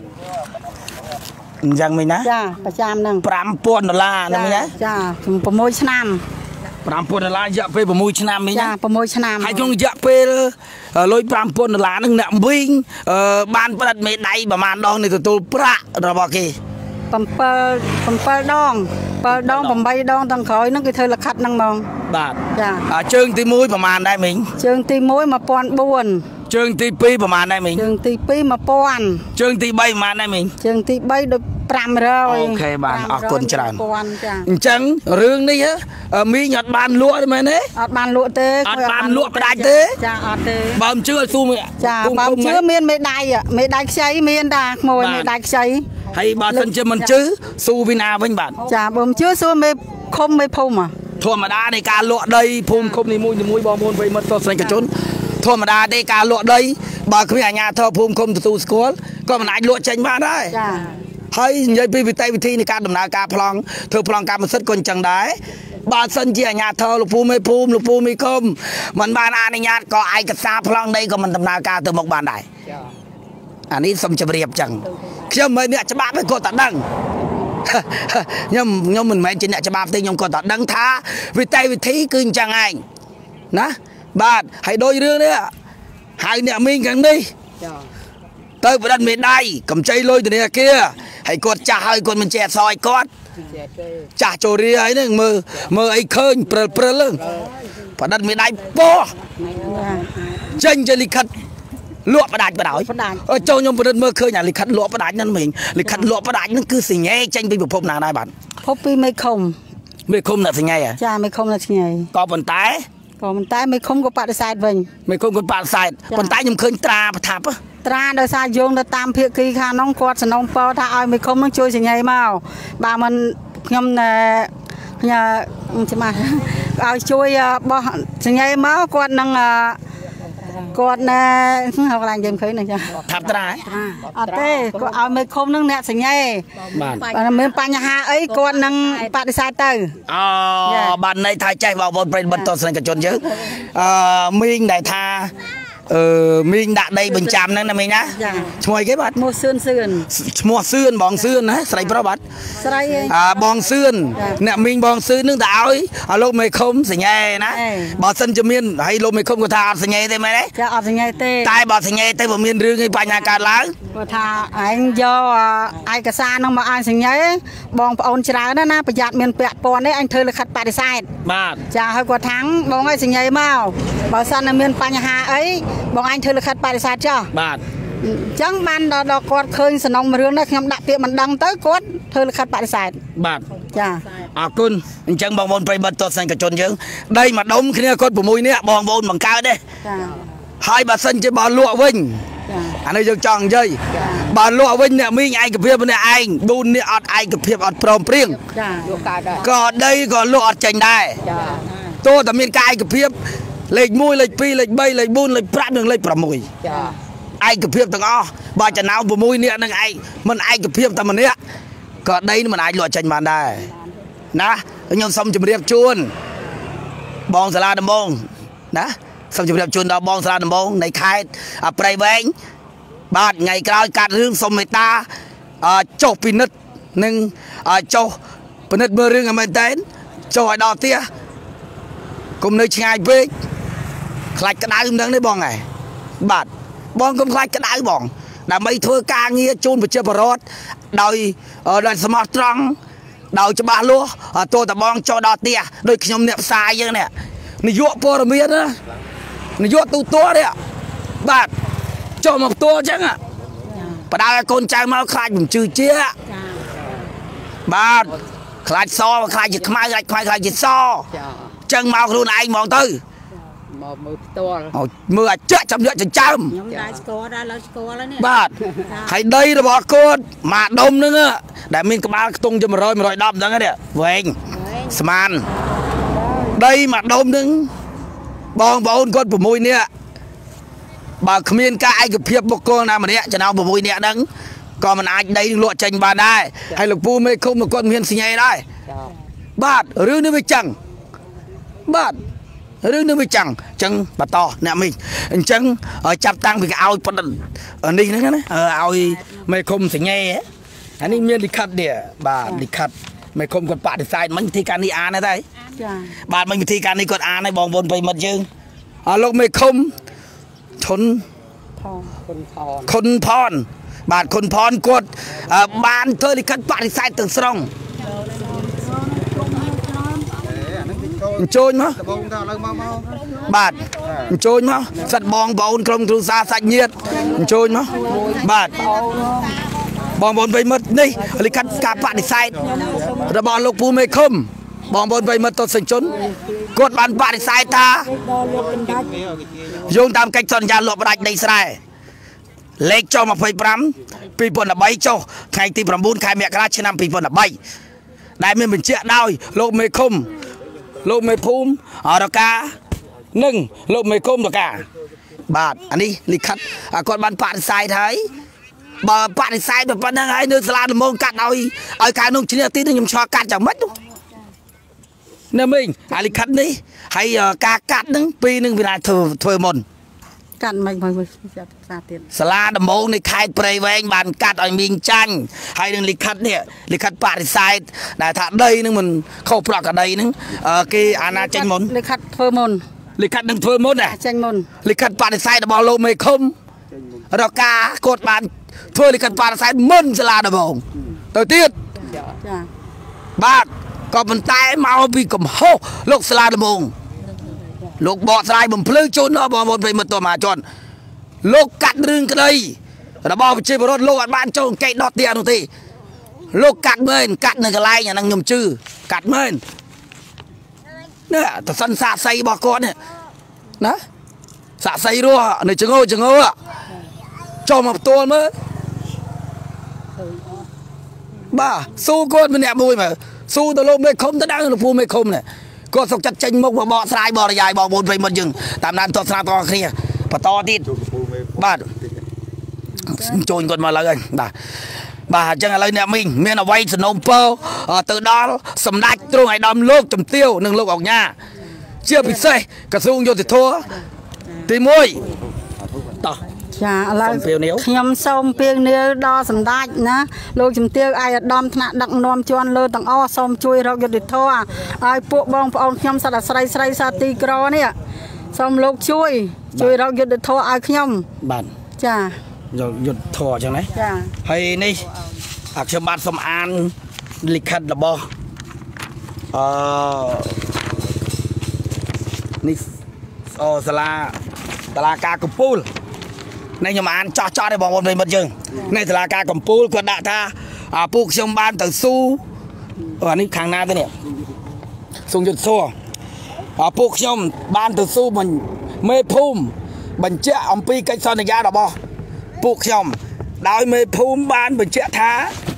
ยังไหมนะจ้าประจำนั่งปรามปอนดอนั่นไหมนะจ้าประมวยชนามปรามปอนดเยอะไปประมวยชนามไหมนะประมวยชนามให้จงเยอะไปลอยปรามปอนดนั่งเนี่ยวิ่งบ้านประดับเมดัยประมาณดองในตัวประระบอกกี่ปั๊มเปิลดองปั๊มใบดองตั้งคอยนั่งคือเธอละคัดนั่งมองบาทจ้าเชิงตีมุ้ยประมาณได้ไหมเชิงตีมุ้ยมาปอนบวนเชิงตีปีประมาณได้ไหมเชิงตีปีมาปอนเชิงตีใบประมาณได้ไหมเชิงตีใบโดยปรามเราโอเคบ้านออกคนจราจังเรื่องนี้ฮะมีหยดบานลวดไหมเนี่ยบานลวดเต้บานลวดได้เต้จ้าเต้บ่มเชื่อสู้มั้ยจ้าบ่มเชื่อเมียนไม่ได้อ่ะไม่ได้ใช้เมียนดากมวยไม่ได้ใช้ให้บ่สันจะมันชื่อสู้วินาวิ่งบ้านจ้าบ่มเชื่อสู้ไม่คมไม่พุ่มอ่ะធម្មតានៃការលក់ដីភូមិឃុំនីមួយបងប្អូនប្រិយមិត្តទស្សនិកជនធម្មតាទេការលក់ដីបើគ្មានអាជ្ញាធរភូមិឃុំទទួលស្គាល់ក៏មិនអាចលក់ចេញបានដែរចាហើយនិយាយពីវិធីនៃការដំណើរការប្លង់ធ្វើប្លង់កម្មសិទ្ធិក៏អញ្ចឹងដែរបើសិនជាអាជ្ញាធរលោកពូមេភូមិលោកពូមីឃុំមិនបានអនុញ្ញាតក៏ឯកសារប្លង់ដីក៏មិនដំណើរការទៅមុខបានដែរអានេះសូមជម្រាបចឹងខ្ញុំមិនអ្នកច្បាប់ទេគាត់តែដឹងខ្ញុំមិនមែនជាអ្នកច្បាប់ទេខ្ញុំគាត់តែដឹងថាវិធីគឺអញ្ចឹងឯងណាបាទហើយដូចរឿងនេះហើយអ្នកមីងខាងនេះទៅបដិមេដៃកម្ចីលុយធនាគារហើយគាត់ចាស់ហើយគាត់មិនចេះអសឲ្យគាត់ចាស់ចូលរាហើយហ្នឹងមើលអីឃើញព្រិលបដិមេដៃពោះចេញជាលិខិតលក់បដាច់បដ ாய் ចូលខ្ញុំពិនិត្យមើលឃើញអាលិខិតលក់បដាច់ហ្នឹងមិញលិខិតលក់បដាច់ហ្នឹងគឺសញ្ញេចេញពីប្រភពណាដែរបាទភពពីមេឃុំអ្នកសញ្ញេចាមេឃុំអ្នកសញ្ញេក៏ប៉ុន្តែមេឃុំក៏បដិសេធវិញមេឃុំក៏បដិសេធប៉ុន្តែខ្ញុំឃើញត្រាប្រថាប់ត្រាដោយសារយោងទៅតាមភាគីខាងនោះគាត់សំណូមពរថាឲ្យមេឃុំនឹងជួយសញ្ញេមកបើមិនខ្ញុំច្បាស់ឲ្យជួយបោះសញ្ញេមកគាត់នឹងគាត់ណែហៅកន្លែងយើងឃើញណាចាថាប់ត្រាអត់ទេគាត់ឲ្យមេឃុំនឹងអ្នកសញ្ញេបាទមានបញ្ហាអីគាត់នឹងបដិសេធទៅបាទន័យថាចេះបងប្អូនប្រិយមិត្តទស្សនិកជនយើងមីងដែលថាមីងដាក់ដីបញ្ចាំហ្នឹងណាមីងណាឈ្មោះអីគេបាទឈ្មោះសឿនឈ្មោះសឿនបងសឿនណាស្រីប្រុសបាទស្រីបងសឿនអ្នកមីងបងសឿននឹងទៅឲ្យលោកមេឃុំសញ្ញេណាបើសិនជាមានហើយលោកមេឃុំគាត់ថាអត់សញ្ញេទេមែនទេចាអត់សញ្ញេទេតែបើសញ្ញេទៅបើមានរឿងអីបញ្ហាកើតឡើងគាត់ថាឯងយកឯកសារហ្នឹងមកឲ្យសញ្ញេបងប្អូនច្រើនណាប្រយ័ត្នមានពាក់ព័ន្ធនេះអញធ្វើលិខិតបដិសេធបាទចាហើយគាត់ថាងបងឲ្យសញ្ញេមកបើសិនតែមានបញ្ហាអីបងអញធ្វើលិខិតបដិសេធចុះបាទអញ្ចឹងបានដល់គាត់ឃើញសំណុំរឿងនេះខ្ញុំដាក់ពាក្យមិនដឹងទៅគាត់ធ្វើលិខិតបដិសេធបាទចាអរគុណអញ្ចឹងបងប្អូនប្រិយមិត្តទស្សនិកជនយើងដីមួយដុំគ្នាគាត់6នាក់បងប្អូនបង្កើតទេចាហើយបើសិនជាបើលក់វិញអានេះយើងចង់និយាយបើលក់វិញអ្នកមីងឯកភាពម្នាក់ឯង4នាក់អត់ឯកភាពអត់ព្រមព្រៀងចាលក់កើតដែរក៏ដីក៏លក់អត់ចេញដែរចាទោះតែមានការឯកភាពលេខ1លេខ2លេខ3លេខ4លេខ5និងលេខ6 ចាឯកភាពទាំងអស់បើចំណោម6នាក់នឹងឯងមិនឯកភាពតែម្នាក់ក៏ដីមិនអាចលក់ចេញបានដែរណាខ្ញុំសូមជម្រាបជូនបងសាលាដំបងណាសូមជម្រាបជូនដល់បងសាលាដំបងនៃខេត្តព្រៃវែងបាទថ្ងៃក្រោយកាត់រឿងសូមមេត្តាចុះពិនិត្យនិងចុះពិនិត្យមើលរឿងឲ្យមែនតើចុះឲ្យដល់ផ្ទះកុំនៅឆ្ងាយពេកខ្លាចក្តៅមិនដឹងទេបងហើយបាទបងកុំខ្លាចក្តៅបងដើម្បីធ្វើការងារជូនប្រជាពលរដ្ឋដោយស្មោះត្រង់ដោយច្បាស់លាស់ទោះតែបងចុះដល់ផ្ទះដូចខ្ញុំអ្នកផ្សាយយើងនេះនាយកព័ត៌មានណានាយកទូទស្សន៍នេះបាទចុះមកផ្ទាល់អញ្ចឹងបដៅឲ្យកូនចៅមកខ្លាចមិនជឿជាបាទខ្លាចសខ្លាចជាខ្មៅខ្លាចជាសចឹងមកខ្លួនឯងហ្មងទៅមកមើលផ្ទាល់មើលអាចចាក់ចំយកចិញ្ចើមខ្ញុំដែរស្គាល់ដែរឡើយស្គាល់នេះបាទហើយដីរបស់គាត់មួយដុំហ្នឹងដែលមានក្បាលខ្ទង់ជា100 110ហ្នឹងនេះវែងស្មានដីមួយដុំហ្នឹងបងប្អូនគាត់6នាក់បើគ្មានការឯកភាពបុគ្គលណាម្នាក់ចំណោម6នាក់ហ្នឹងក៏មិនអាចដីនឹងលក់ចេញបានដែរហើយលោកពូមេឃុំគាត់មានសញ្ញេដែរបាទរឿងនេះវាចឹងបាទរឿងនេះវាចឹងអញ្ចឹងបន្តអ្នកមីងអញ្ចឹងចាប់តាំងពីឲ្យប៉ុណ្ណឹងនេះហ្នឹងណាឲ្យមេឃុំសញ្ញេអានេះមានលិខិតនេះបាទលិខិតមេឃុំគាត់បដិសេធមិញវិធីការនេះអានដែរចាបាទមិញវិធីការនេះគាត់អានហើយបងប្អូនប្រិយមិត្តយើងលោកមេឃុំឈុនខុនផនបាទខុនផនគាត់បានធ្វើលិខិតបដិសេធទាំងស្រុងអញ្ជើញមកបាទអញ្ជើញមកសិតបងប្អូនក្រុមគ្រួសារសាច់ញាតិអញ្ជើញមកបាទបងប្អូនប្រិយមិត្តនេះលិខិតការបដិសេធរបស់លោកពូមេឃុំបងប្អូនប្រិយមិត្តទស្សនិកជនគាត់បានបដិសេធថាយោងតាមកិច្ចសន្យាលក់ផ្ដាច់ដីស្រែលេខចុះ25 2013ចុះថ្ងៃទី9ខែមករាឆ្នាំ2013ដែលមានបញ្ជាក់ដោយលោកមេឃុំលោកមេភូមិរកានិងលោកមេគុំរកាបាទអានេះលិខិតគាត់បានបដិសេធហើយបើបដិសេធទៅប៉ុណ្្នឹងហើយនៅសាលាដំបងកាត់ឲ្យការនោះឈ្នះទីខ្ញុំឆ្លកាត់យ៉ាងម៉េចណាមីងអាលិខិតនេះហើយការកាត់ហ្នឹងពីនឹងវាធ្វើមុនកាត់មិនមកសាទៀតសាលាដំបងនៃខេត្តព្រៃវែងបានកាត់ឲ្យមីងចាញ់ហើយនឹងលិខិតនេះលិខិតបរិសេធដែលថាដីនឹងមិនខុសប្រក្រតីហ្នឹងគេអាណាចេញមុនលិខិតធ្វើមុនលិខិតនឹងធ្វើមុនចេញមុនលិខិតបរិសេធរបស់លោកមេឃុំរកាគាត់បានធ្វើលិខិតបរិសេធមុនសាលាដំបងទៅទៀតចាបាទក៏ប៉ុន្តែមកពីកំហុសលោកសាលាដំបងលោកបកស្រាយបំភ្លឺជូនដល់បងប្អូនប្រិយមិត្តទស្សនិកជនលោកកាត់រឿងក្តីរបស់ប្រជាពលរដ្ឋលោកអត់បានចូលអង្កេតដកទៀតនោះទេលោកកាត់មែនកាត់នៅកន្លែងអាហ្នឹងខ្ញុំជឿកាត់មែននេះតសិនសាកសីរបស់គាត់នេះណាសាកសីរស់នៅចងោចូលមកផ្ទាល់មើលបាទស៊ូគាត់ម្នាក់មួយមើលស៊ូទៅលោកមេឃុំទៅដល់លោកពូមេឃុំនេះគាត់សុកចិត្តចេញមុខមកបកស្រាយបរិយាយបងប្អូនប្រិយមិត្តយើងតាមដានទស្សនាតគ្នាបន្តទៀតបាទចូលគាត់មកឡើយបាទអញ្ចឹងឥឡូវអ្នកមីងមានអ្វីសំណូមពរទៅដល់សម្ដេចទ្រង់ឯកឧត្តមលោកជំទាវនិងលោកអង្ញាជាពិសេសក្រសួងយុតិធម៌ទី1តោះចាឥឡូវខ្ញុំសូមពៀងនាវដល់សម្ដេចណាលោកជំទាវឯកឧត្តមថ្នាក់ដឹកនាំជាន់លើទាំងអស់សូមជួយរកយុត្តិធម៌ឲ្យពួកបងប្អូនខ្ញុំសត្វស្រីសាទីក្រនេះសូមលោកជួយរកយុត្តិធម៌ឲ្យខ្ញុំបាទចាយុត្តិធម៌អញ្ចឹងណាចាហើយនេះខ្ញុំបាទសូមអានលិខិតរបស់នេះសាលាការកំពូលនេះខ្ញុំអានចោះទេបងប្អូនប្រិយមិត្តយើងនេះសាលាការកំពូលគាត់ដាក់ថាពួកខ្ញុំបានទៅស៊ូអានេះខាងណាទៅនេះស៊ូយុទ្ធសួរពួកខ្ញុំបានទៅស៊ូមេភូមិបញ្ជាក់អំពីកិច្ចសន្យារបស់ពួកខ្ញុំដោយមេភូមិបានបញ្ជាក់ថា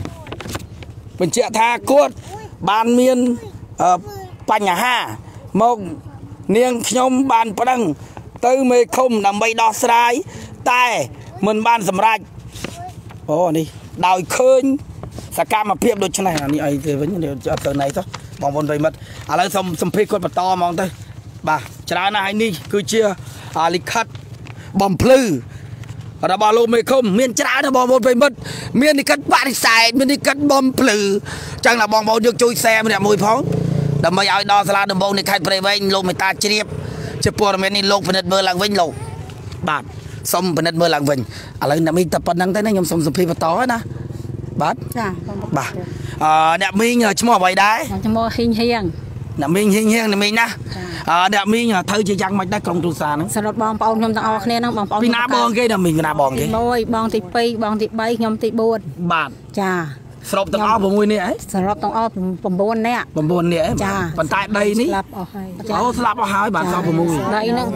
គាត់បានមានបញ្ហាមកនាងខ្ញុំបានប្តឹងទៅមេឃុំដើម្បីដោះស្រាយតែមិនបានសម្រេចនេះដោយឃើញសកម្មភាពដូចនេះអានេះអីទៅវិញអត់ទៅណៃទៅបងប្អូនប្រិយមិត្តឥឡូវសូមសម្ភាសគាត់បន្តហ្មងទៅបាទច្រើនណាស់ហើយនេះគឺជាលិខិតបំភ្លឺរបស់លោកមេឃុំមានច្រើនណាស់បងប្អូនប្រិយមិត្តមានលិខិតបរិសេធមានលិខិតបំភ្លឺចឹងណាបងប្អូនយើងជួយแชร์ម្នាក់មួយផងដើម្បីឲ្យដល់សាលាដំបងនៃខេត្តព្រៃវែងលោកមេតាជ្រាបជាព័ត៌មាននេះលោកពិនិត្យមើលឡើងវិញលោកបាទសូមពិនិត្យមើលឡើងវិញឥឡូវអ្នកមីងតែប៉ុណ្្នឹងទៅណាខ្ញុំសូមសម្ភាសបន្តហើយណាបាទចាបាទអ្នកមីងឈ្មោះអ្វីដែរឈ្មោះហ៊ីងហៀងអ្នកមីងហ៊ីងហៀងអ្នកមីងណាអ្នកមីងត្រូវជាយ៉ាងម៉េចដែរក្រុមគ្រួសារហ្នឹងសរុបបងប្អូនខ្ញុំទាំងអស់គ្នាហ្នឹងបងប្អូនពីណាបងគេអ្នកមីងពីណាបងគេ 1បងទី2បងទី3ខ្ញុំទី4 បាទចាសរុបទាំងអស់6នាក់ហ៎សរុបទាំងអស់9នាក់ 9នាក់ហ៎ប៉ុន្តែដីនេះស្លាប់អស់ហើយស្លាប់អស់ហើយបាទសល់6 ដីហ្នឹង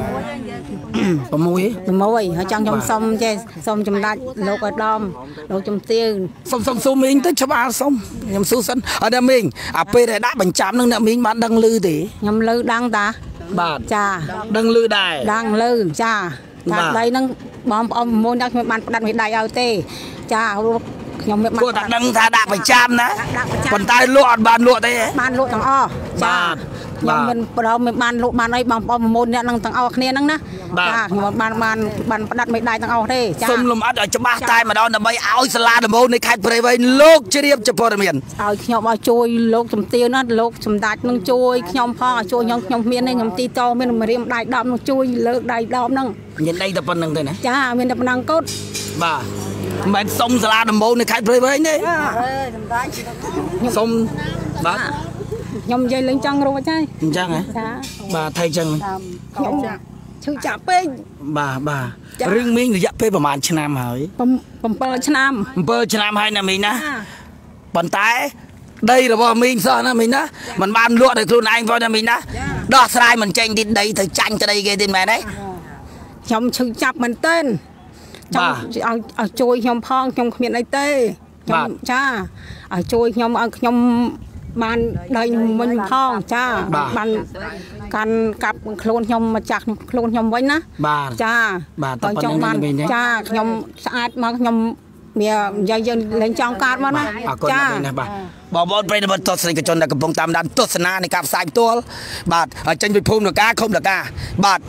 6 ហើយចង់ខ្ញុំសុំចម្ដាច់លោកឧត្តមលោកជំទាវសុំមីងទៅច្បាស់សុំខ្ញុំស៊ូសិនអត់អ្នកមីងពេលដែលដាក់បញ្ចាំនឹងអ្នកមីងបានដឹងឮទេខ្ញុំឮដឹងតាបាទចាដឹងឮដែរដឹងឮចាតាមដីហ្នឹងបងប្អូនមួយដល់ខ្ញុំបានផ្ដាច់មេដៃឲ្យទេចាខ្ញុំមិនគាត់តែដឹងថាដាក់ប្រចាំណាប៉ុន្តែលក់អត់បានលក់ទេបានលក់ទាំងអស់បាទខ្ញុំមិនប្រមមិនបានលក់បានអីបងប្អូន9នាក់នឹងទាំងអស់គ្នាហ្នឹងណាចាខ្ញុំបានផ្ដាច់មេដៃទាំងអស់ទេចាសូមលំអិតឲ្យច្បាស់តែម្ដងដើម្បីឲ្យសាលាដំបូងនៃខេត្តព្រៃវែងលោកជ្រាបជាព័ត៌មានឲ្យខ្ញុំឲ្យជួយលោកជំទាវណាលោកសម្ដេចនឹងជួយខ្ញុំផងឲ្យជួយខ្ញុំមានទេខ្ញុំទីតមានរៀមដៃ10នឹងជួយលើកដៃ10ហ្នឹងមានដីតែប៉ុណ្្នឹងទេណាចាមានតែប៉ុណ្ណឹងកូនបាទមិនសុំសាលាដំបូងនៃខេត្តព្រៃវែងទេសម្ដេចសុំបាទខ្ញុំនិយាយលេងចង់រួចហើយអញ្ចឹងហ៎ចាបាទថៃអញ្ចឹងខ្ញុំឈឺចាប់ពេកបាទរឿងមីងរយៈពេលប្រហែលឆ្នាំហើយ 7ឆ្នាំហើយណាមីងណាប៉ុន្តែដីរបស់មីងសោះណាមីងណាมันបានលក់ដោយខ្លួនឯងផងណាមីងណាដោះស្រាយមិនចេញទីដីទៅចាញ់ក្តីគេទៀតមែនទេខ្ញុំឈឺចាប់មែនទែនចង់ឲ្យជួយខ្ញុំផងខ្ញុំគ្មានអីទេខ្ញុំចាឲ្យជួយខ្ញុំឲ្យខ្ញុំ ban đời mình phong cha ban can cặp khôn nhom mà chặt khôn nhom với ná cha còn trong ban cha nhom sạch mà nhom mẹ dân lên trong cát mà ná cha បងប្អូនប្រិយមិត្តទស្សនិកជនដែលកំពុងតាមដានទស្សនានៃការផ្សាយផ្ទាល់បាទចេញពីភូមិនការឃុំនការបាទ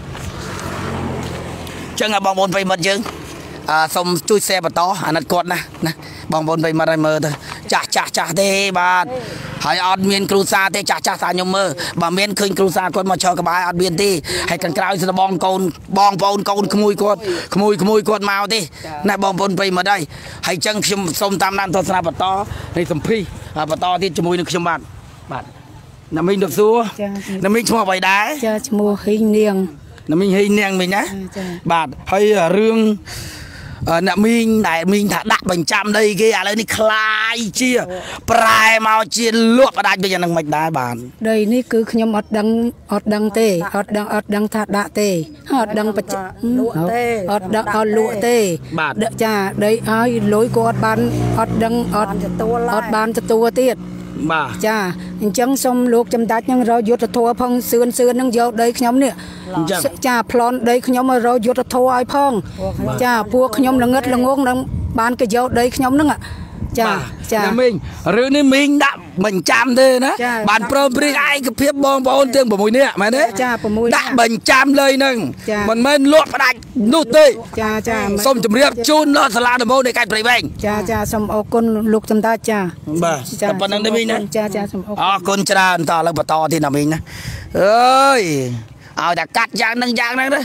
ចឹងបងប្អូនប្រិយមិត្តយើងសូមជួយ share បន្តអាណិតគាត់ណាបងប្អូនប្រិយមិត្តឲ្យមើលទៅចាស់ទេបាទហើយអត់មានគ្រូសាទេចាស់ថាខ្ញុំមើលបើមានឃើញគ្រូសាគាត់មកឈរក្បែរអត់មានទេហើយខាងក្រោយស្បងកូនបងប្អូនកូនក្មួយគាត់គាត់មកទេណាបងប្អូនប្រិយមិត្តហើយចឹងខ្ញុំសូមតាមដានទស្សនាបន្តនៃសម្ភារបន្តទៀតជាមួយនឹងខ្ញុំបាទណាមីងដល់សួរណាមីងឈ្មោះអ្វីដែរចាឈ្មោះហ៊ីងនាងណាមីងហ៊ីងនាងមិញណាបាទហើយរឿងអ្នកមីងដែលមីងថាដាក់បញ្ចាំដីគេឥឡូវនេះคลายជាប្រែមកជាលក់បដាច់វិញអានឹងមិនដែរបាទដីនេះគឺខ្ញុំអត់ដឹងទេអត់ដឹងថាដាក់ទេអត់ដឹងបច្ចលក់ទេអត់ដឹងអត់លក់ទេចាដីឲ្យលុយគាត់បានអត់ដឹងអត់បានទទួលទៀតបាទចាអញ្ចឹងសូមលោកចំដាច់នឹងរយុទ្ធធរផងសឿននឹងយកដីខ្ញុំនេះចាប្លន់ដីខ្ញុំឲ្យរយុទ្ធធរឲ្យផងចាពួកខ្ញុំល្ងឹតល្ងងនឹងបានគេយកដីខ្ញុំហ្នឹងចាមីងរឿងនេះមីងដាក់បញ្ចាំទេណាបានព្រមព្រៀងឯកភាពបងប្អូនទាំង6នាក់មែនទេចា6 ដាក់បញ្ចាំលើហ្នឹងមិនមែនលក់ផ្ដាច់នោះទេចាសូមជម្រាបជូនដល់សាលាដំបូងនៃខេត្តព្រៃវែងចាសូមអរគុណលោកចំតាចាបាទតែប៉ុណ្្នឹងទេមីងណាចាសូមអរគុណច្រើនតើឥឡូវបន្តទៀតណាមីងណាអើយឲ្យតែកាត់យ៉ាងហ្នឹងណា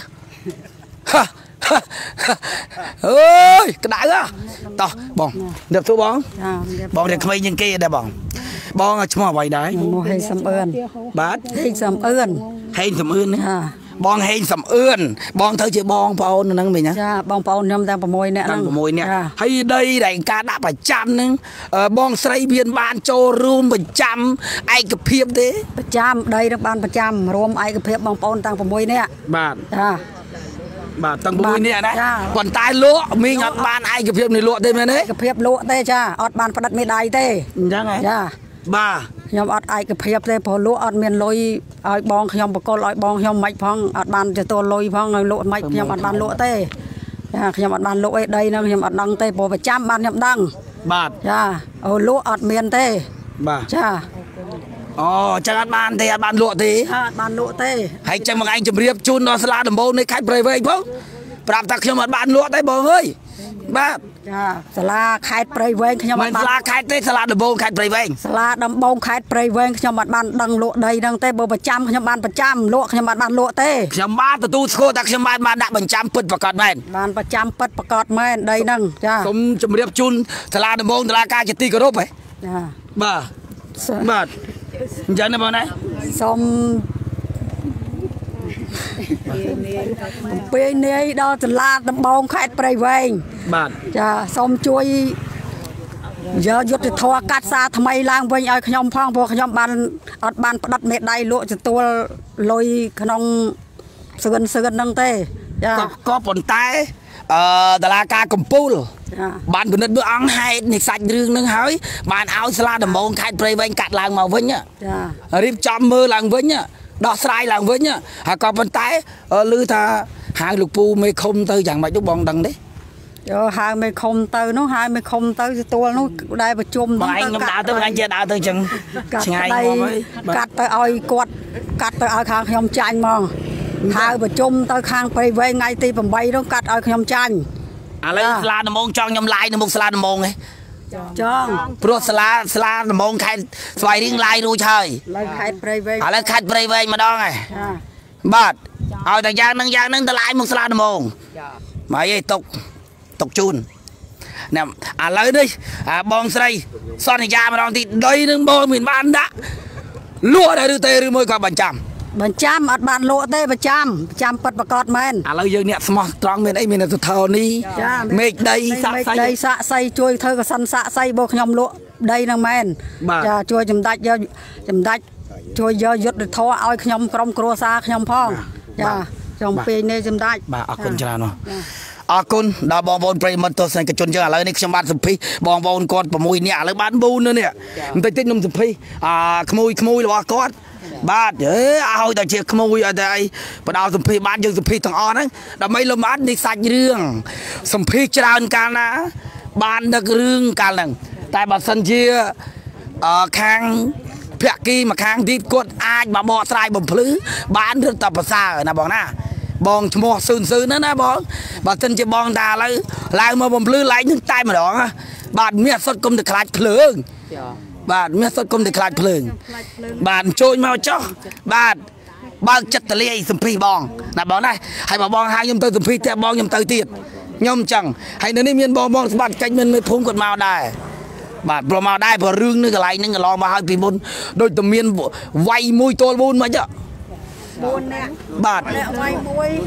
អើយក្តៅតោះបងដឹកទូបងរៀងក្មេងជាងគេដែរបងឈ្មោះអ្វីដែរឈ្មោះហេងសំអឿនបាទហេងសំអឿនណាបងហេងសំអឿនបងទៅជាបងប្អូនហ្នឹងមិញណាចាបងប្អូនខ្ញុំទាំង6នាក់ហ្នឹង6នាក់ហើយដីដែលការដាក់ប្រចាំហ្នឹងបងស្រីមានបានចូលរួមប្រចាំឯកភាពទេប្រចាំដីនឹងបានប្រចាំរួមឯកភាពបងប្អូនទាំង6នាក់បាទបាទតាំង6នាក់ណាប៉ុន្តែលក់មីងអត់បានឯកភាពនេះលក់ទេមែនទេឯកភាពលក់ទេចាអត់បានផ្ដិតមេដៃទេអញ្ចឹងហ៎ចាបាទខ្ញុំអត់ឯកភាពទេព្រោះលក់អត់មានលុយឲ្យបងខ្ញុំបកលឲ្យបងខ្ញុំមិនផងអត់បានទទួលលុយផងឲ្យលក់មិនខ្ញុំអត់បានលក់ទេចាខ្ញុំអត់បានលក់អីដីហ្នឹងខ្ញុំអត់ដឹងទេព្រោះប្រចាំបានខ្ញុំដឹងបាទចាអូលក់អត់មានទេបាទចាអូចឹងអត់បានទេអត់បានលក់ទេអត់បានលក់ទេហើយចឹងមកឯងជម្រាបជូនដល់សាលាដំបូងនៃខេត្តព្រៃវែងផងប្រាប់ថាខ្ញុំអត់បានលក់ទេបងអើយបាទចាសាលាខេត្តព្រៃវែងខ្ញុំអត់បានសាលាខេត្តទេសាលាដំបូងខេត្តព្រៃវែងសាលាដំបូងខេត្តព្រៃវែងខ្ញុំអត់បានដឹងលក់ដីហ្នឹងទេបើប្រចាំខ្ញុំបានប្រចាំលក់ខ្ញុំអត់បានលក់ទេខ្ញុំបានទទួលស្គាល់ថាខ្ញុំបានដាក់បញ្ចាំពិតប្រកបមែនបានប្រចាំពិតប្រកបមែនដីហ្នឹងចាសូមជម្រាបជូនសាលាដំបូងសាលាការជាទីគោរពហ៎ចាបាទអញ្ចឹងណាបងណាសូមពេលនេះដល់សាលាដំបងខេត្តព្រៃវែងបាទចាសូមជួយយកយុទ្ធធរកាត់សារថ្មីឡើងវិញឲ្យខ្ញុំផងព្រោះខ្ញុំបានអត់បានផ្ដិតមេដៃលក់ទទួលលុយក្នុងសឿនហ្នឹងទេចាក៏ប៉ុន្តែតារាការកម្ពុជាបានពិនិត្យមើលអង្គហេតុនៃសាច់រឿងហ្នឹងហើយបានឲ្យសាលាដំបងខេត្តព្រៃវែងកាត់ឡើងមកវិញចារៀបចំមើលឡើងវិញដោះស្រាយឡើងវិញហើយក៏ប៉ុន្តែឮថាហៅលោកពូមេឃុំទៅយ៉ាងម៉េចទៅបងដឹងទេយកហៅមេឃុំទៅនោះហៅមេឃុំទៅទទួលនោះដែលប្រជុំបងឯងខ្ញុំដើរទៅបងឯងជាដើរទៅអញ្ចឹងឆ្ងាយមកកាត់ទៅឲ្យគាត់កាត់ទៅឲ្យខាងខ្ញុំចាញ់មកហៅប្រជុំទៅខាងព្រៃវែងថ្ងៃទី8នោះកាត់ឲ្យខ្ញុំចាញ់ឥឡូវសាលាដំបងចង់ខ្ញុំឡាយនៅមុខសាលាដំបងឯងចង់ព្រោះសាលាដំបងខេត្តស្វាយរៀងឡាយរួចហើយឥឡូវខេត្តព្រៃវែងឥឡូវខេត្តព្រៃវែងម្ដងហើយបាទឲ្យតែយ៉ាងហ្នឹងទៅឡាយមុខសាលាដំបងមកអីទុកជូនណែឥឡូវនេះបងស្រីសន្យាម្ដងទីដីនឹងបងមានបានដាក់លក់ដែរឬទេឬមួយក៏បញ្ចាំអត់បានលក់ទេប្រចាំពិតប្រកបមែនឥឡូវយើងអ្នកស្មោះត្រង់មានអីមានសុធរនេះមេឃដីសាក់សៃជួយធ្វើកសិនសាក់សៃបើខ្ញុំលក់ដីហ្នឹងមែនចាជួយចម្ដាច់ជួយយកយុទ្ធធរឲ្យខ្ញុំក្រុមគ្រួសារខ្ញុំផងចាចង់ពេលនេះចម្ដាច់បាទអរគុណច្រើនอคุณดาวบองบอลไปมันตัวสังกจนจังอะไรนี่ขมบ้านสุพีบองบอลกอดประมุยเนี่ยอะไรบ้านบูนเนี่ยมันติดนุ่มสุพีขโมยหรือว่ากอดบ้านเอาแต่เชียขโมยอะไรประดาวสุพีบ้านยังสุพีทางอ่อนนั้นแต่ไม่ละมันในสัตว์เรื่องสุพีจราจรนะบ้านนักเรื่องการหลังแต่บัดสันเชียค้างเพียกี้มาค้างที่กดอายมาบ่อทรายบ่มพลื้บ้านเรื่องตับภาษานะบอกนะบองชมซื่อนั่นนะบองบัดสันจะบองตาเลยลายมาบ่มพลื้ไหลนึงตายมาดอกบ้านเมียสดกลมตะคลาดเพลิงบ้านเมียสดกลมตะคลาดเพลิงบ้านโจยมาจ้อบ้านจัดตะเลียสมพีบองนะบอกได้ให้มาบองหายยมเตยสมพีแต่บองยมเตยตีดยมจังให้ในนี้มีนบองสบัดใจมันไม่พุ่งกดมาได้บาดประมาได้พอเรื่องนึกอะไรนึกลองมาให้ปีบุญโดยตะเมียนไวมุยตัวบุญมาจ้ะบุญเนี่ยบาดไวมุย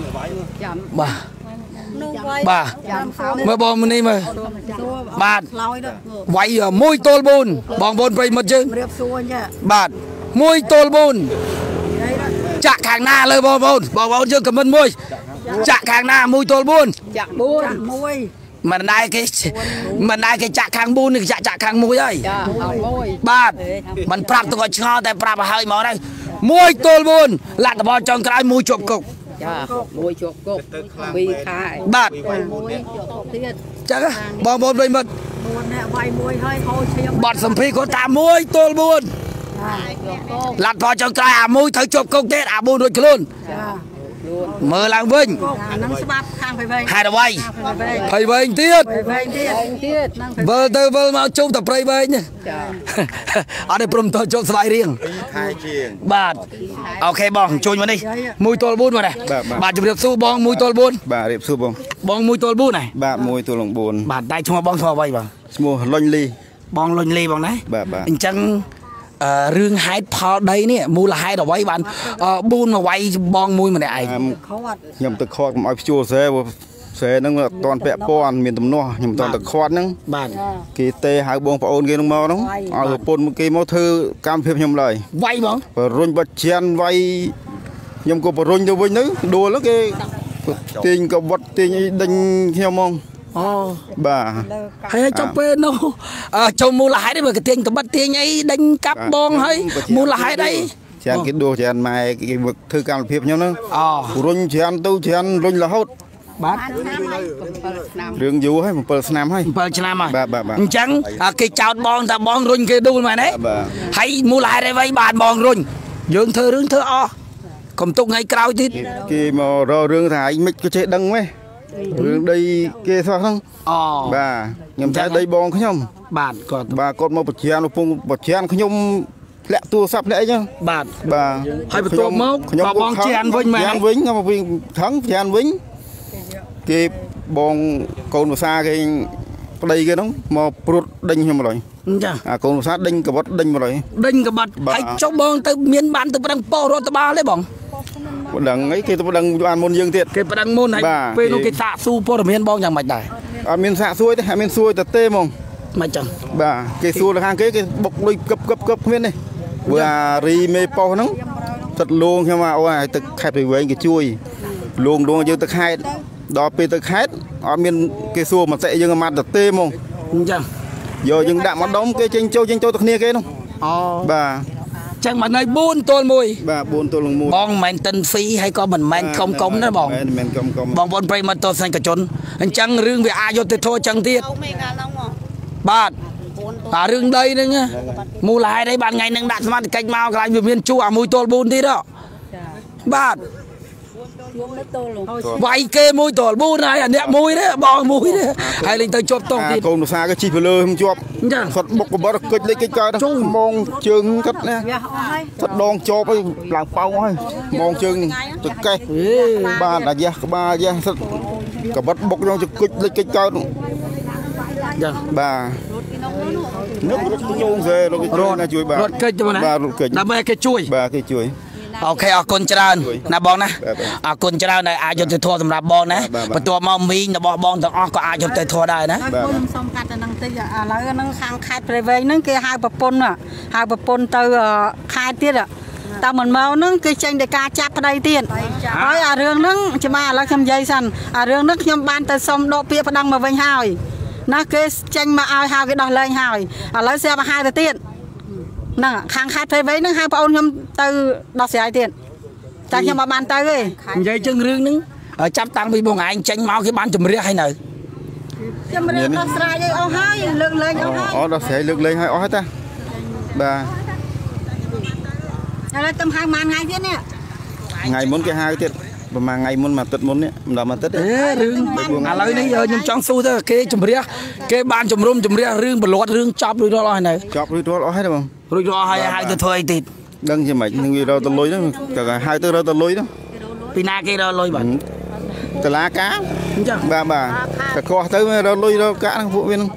บาเมื่อบองมันนี่มาบาดไวมุยตัวบุญบองบุญไปหมดจึงบาดมุยตัวบุญจะแข่งหน้าเลยบองบุญจึงกับมันมุยจะแข่งหน้ามุยตัวบุญจะบุญมุยมันได้cái chạ khang buônนี่chạ khangมุ้ยเอ้ยบ้านมันปรับตัวชอแต่ปรับให้หมอได้มุ้ยตัวบุญหลังตะบอลจองกลายมุ้ยจบกบมุ้ยจบกบวีคายบ้านจังบอลบอลเลยมันบอลสัมพีคนตามมุ้ยตัวบุญหลังตะบอลจองกลายมุ้ยเธอจบกบเด็ดบุญโดยกลุ่นมือหลังวิ่งhai đầu bay phải bay tiết vợ từ vợ mau chung tập bay bay nhá ở đây prom tôi cho slide riêng bà ok bong chui vào đi mùi tol buôn vào này bà chụp điệp su bong mùi tol buôn bà điệp su bong mùi tol buôn này bà mùi tol lồng buôn bà tay chung bong thò bay vào mua lon ly bong đấy anh chăng rương hai thọ đây nè mua là hai đầu quay bạn buôn mà quay bong mui mà này nhầm từ kho mà chua xe nó là toàn vẹn pon miền tầm nọ nhầm toàn từ kho nó bạn cái tê hai bông phải ôn kia nó mau nó ở pôn một cái máu thư cam phim nhầm lời quay bóng và run bật chen vay nhầm có run cho vinh nữa đùa nó cái tiền có vật tiền đánh theo mong bà hay trong bên đâu trong mua lại đấy mà cái tiền cái bắt tiền ấy đánh cắp bong hay mua lại đây chén cái đồ chén mày cái vực thư cam phim nhau nó run chén tu chén run là hốt bát đường dù hay một bờ nam hay à bà trắng cái chào bong ta bong run cái đu mà đấy hãy mua lại đây với bàn bong run dương thơ o cầm tung ngay cao chứ cái mà rương thải mấy cái chế đăng mấy rương đây kia sao không bà nhầm thấy đây bong không bà còn một chén nó phun một chén không lẹ tua sắp lẽ nhá bà hai bữa tôm mốc bong chén vinh mà chén vinh không vinh thắng chén vinh cái bong cồn xa cái đây cái đó mà prut đinh không rồi cồn xa đinh cả bát đinh rồi đinh cả bát hay cho bong từ miền Bắc từ Padang Po rồi từ ba lấy bong Padang ấy cái Padang ăn môn dương thiệt cái Padang môn này về nó cái xạ su po miền bong chẳng mạch này miền xạ xuôi đấy miền xuôi tật tê mong mạch chẳng bà cái xuôi là hàng cái bọc đôi cấp miền này vừa ri mê po nó thật luôn nhưng mà ôi tật khai về cái chui luôn luôn như tật hai đó pe tật hết ở miền cái xuôi mà sẽ dương mặt tật tê mong chẳng giờ dừng đạm mắt đóng cái trên châu tật nia cái không bà chẳng mà nơi buôn tôn mùi bà buôn tôn lồng mùi bong men tinh phí hay có mình men không cống đó bong bong bong prey mà tôi sang cả chốn anh chẳng riêng về ai vô thì thôi chẳng tiếc bạn riêng đây nữa nhá mua lại đây bạn ngày nâng đặt mà cách mau cái việc miền chua mùi tôn buôn tí đó bạn vay kê mùi tỏi buôn này à nẹm mùi đấy bong mùi đấy hay linh tới chộp tông thì còn xa cái chi phải lơ không chộp thật bốc của bớt kịch lấy cái coi đó mong chương cất nè thật đòn chộp ấy làm bao hay mong chương từ cây ba là da thật cả bớt bốc cho kịch lấy cái coi bà nước nhung về rồi cái chuối chuối bà cây cho này làm cái chuối bà cái chuối ok con trơn nè bong nè con trơn này ai cho tôi thua tầm bong nè và tôi mong mi là bong tao có ai cho tôi thua đây nè xong cắt năng tây à lấy năng khang khai về năng kia hai bậc pôn à hai bậc pôn từ khai tiết à tao mình mau nâng cái tranh để ca chắp đây tiền nói à rương nâng chứ mà là không dây sẵn à rương nâng nhom ban tới sông độ bia đăng mà vinh hào nó cái tranh mà ao hào cái đỏ lên hào à lấy xe mà hai tới tiền nè hàng khai thấy với nâng hai bao nhom từ đỏ xe hai tiền chẳng nhom mà ban tới ấy dây chân rương nâng ở chắp tăng bị buồn anh tranh máu cái ban chùm riết hay nào chùm riết đỏ xe vậy ô hai lượng lên ô hai đỏ xe lượng lên hay ô hết ta bà đây tầm 2 màn ngày tiết nè ngày muốn cái 2 tiết mà ngày muốn mà tết muốn là mà tết đấy rương à lấy đấy giờ nhưng trong xu thôi cái chùm riết cái ban chùm riết rương bật lót rương chop rồi đó này chop rồi đó hết không rồi đó hai từ thôi thì đừng gì mày người đâu tao lôi đó cả 2 từ đâu tao lôi đó pina kia đâu lôi bạn tao lá cá bà tao kho tới đâu lôi đâu cá phụ viên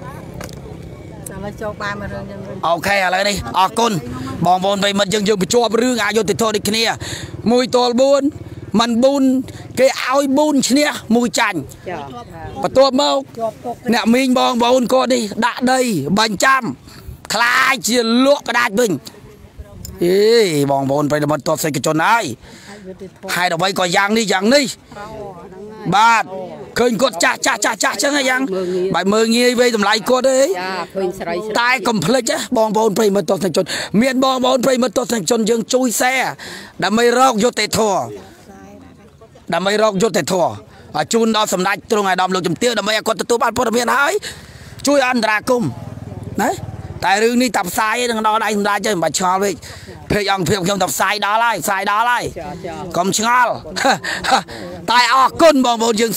ok lại đi con bong bồn về mình dừng bị cho rương ai vô thì thôi đi kia mùi tol buôn mình buôn cái áo buôn kia mùi chanh và tua mâu nè mình bong bồn con đi đã đây bánh trăm khai chia lụa cái đai bình ê bong bồn về mình tôi xây cái chỗ này hai đầu bay còn giang đi ba khơi cột cha chứ ngay giang bài mơ nghe về tầm lại cột đấy tai complete á bong bồn về mình tôi thành chôn miền bong bồn về mình tôi thành chôn dương chui xe đã mấy rau vô tệ thua chun đó sầm nách trong ngày đom lục chấm tiêu đã mấy con tụi bạn miền hái chui ăn ra cung đấy tại rừng đi tập sai đừng đó đây ra chơi mà cho đi phê ông không tập sai đó lại còn ngon tại con bong bồn dương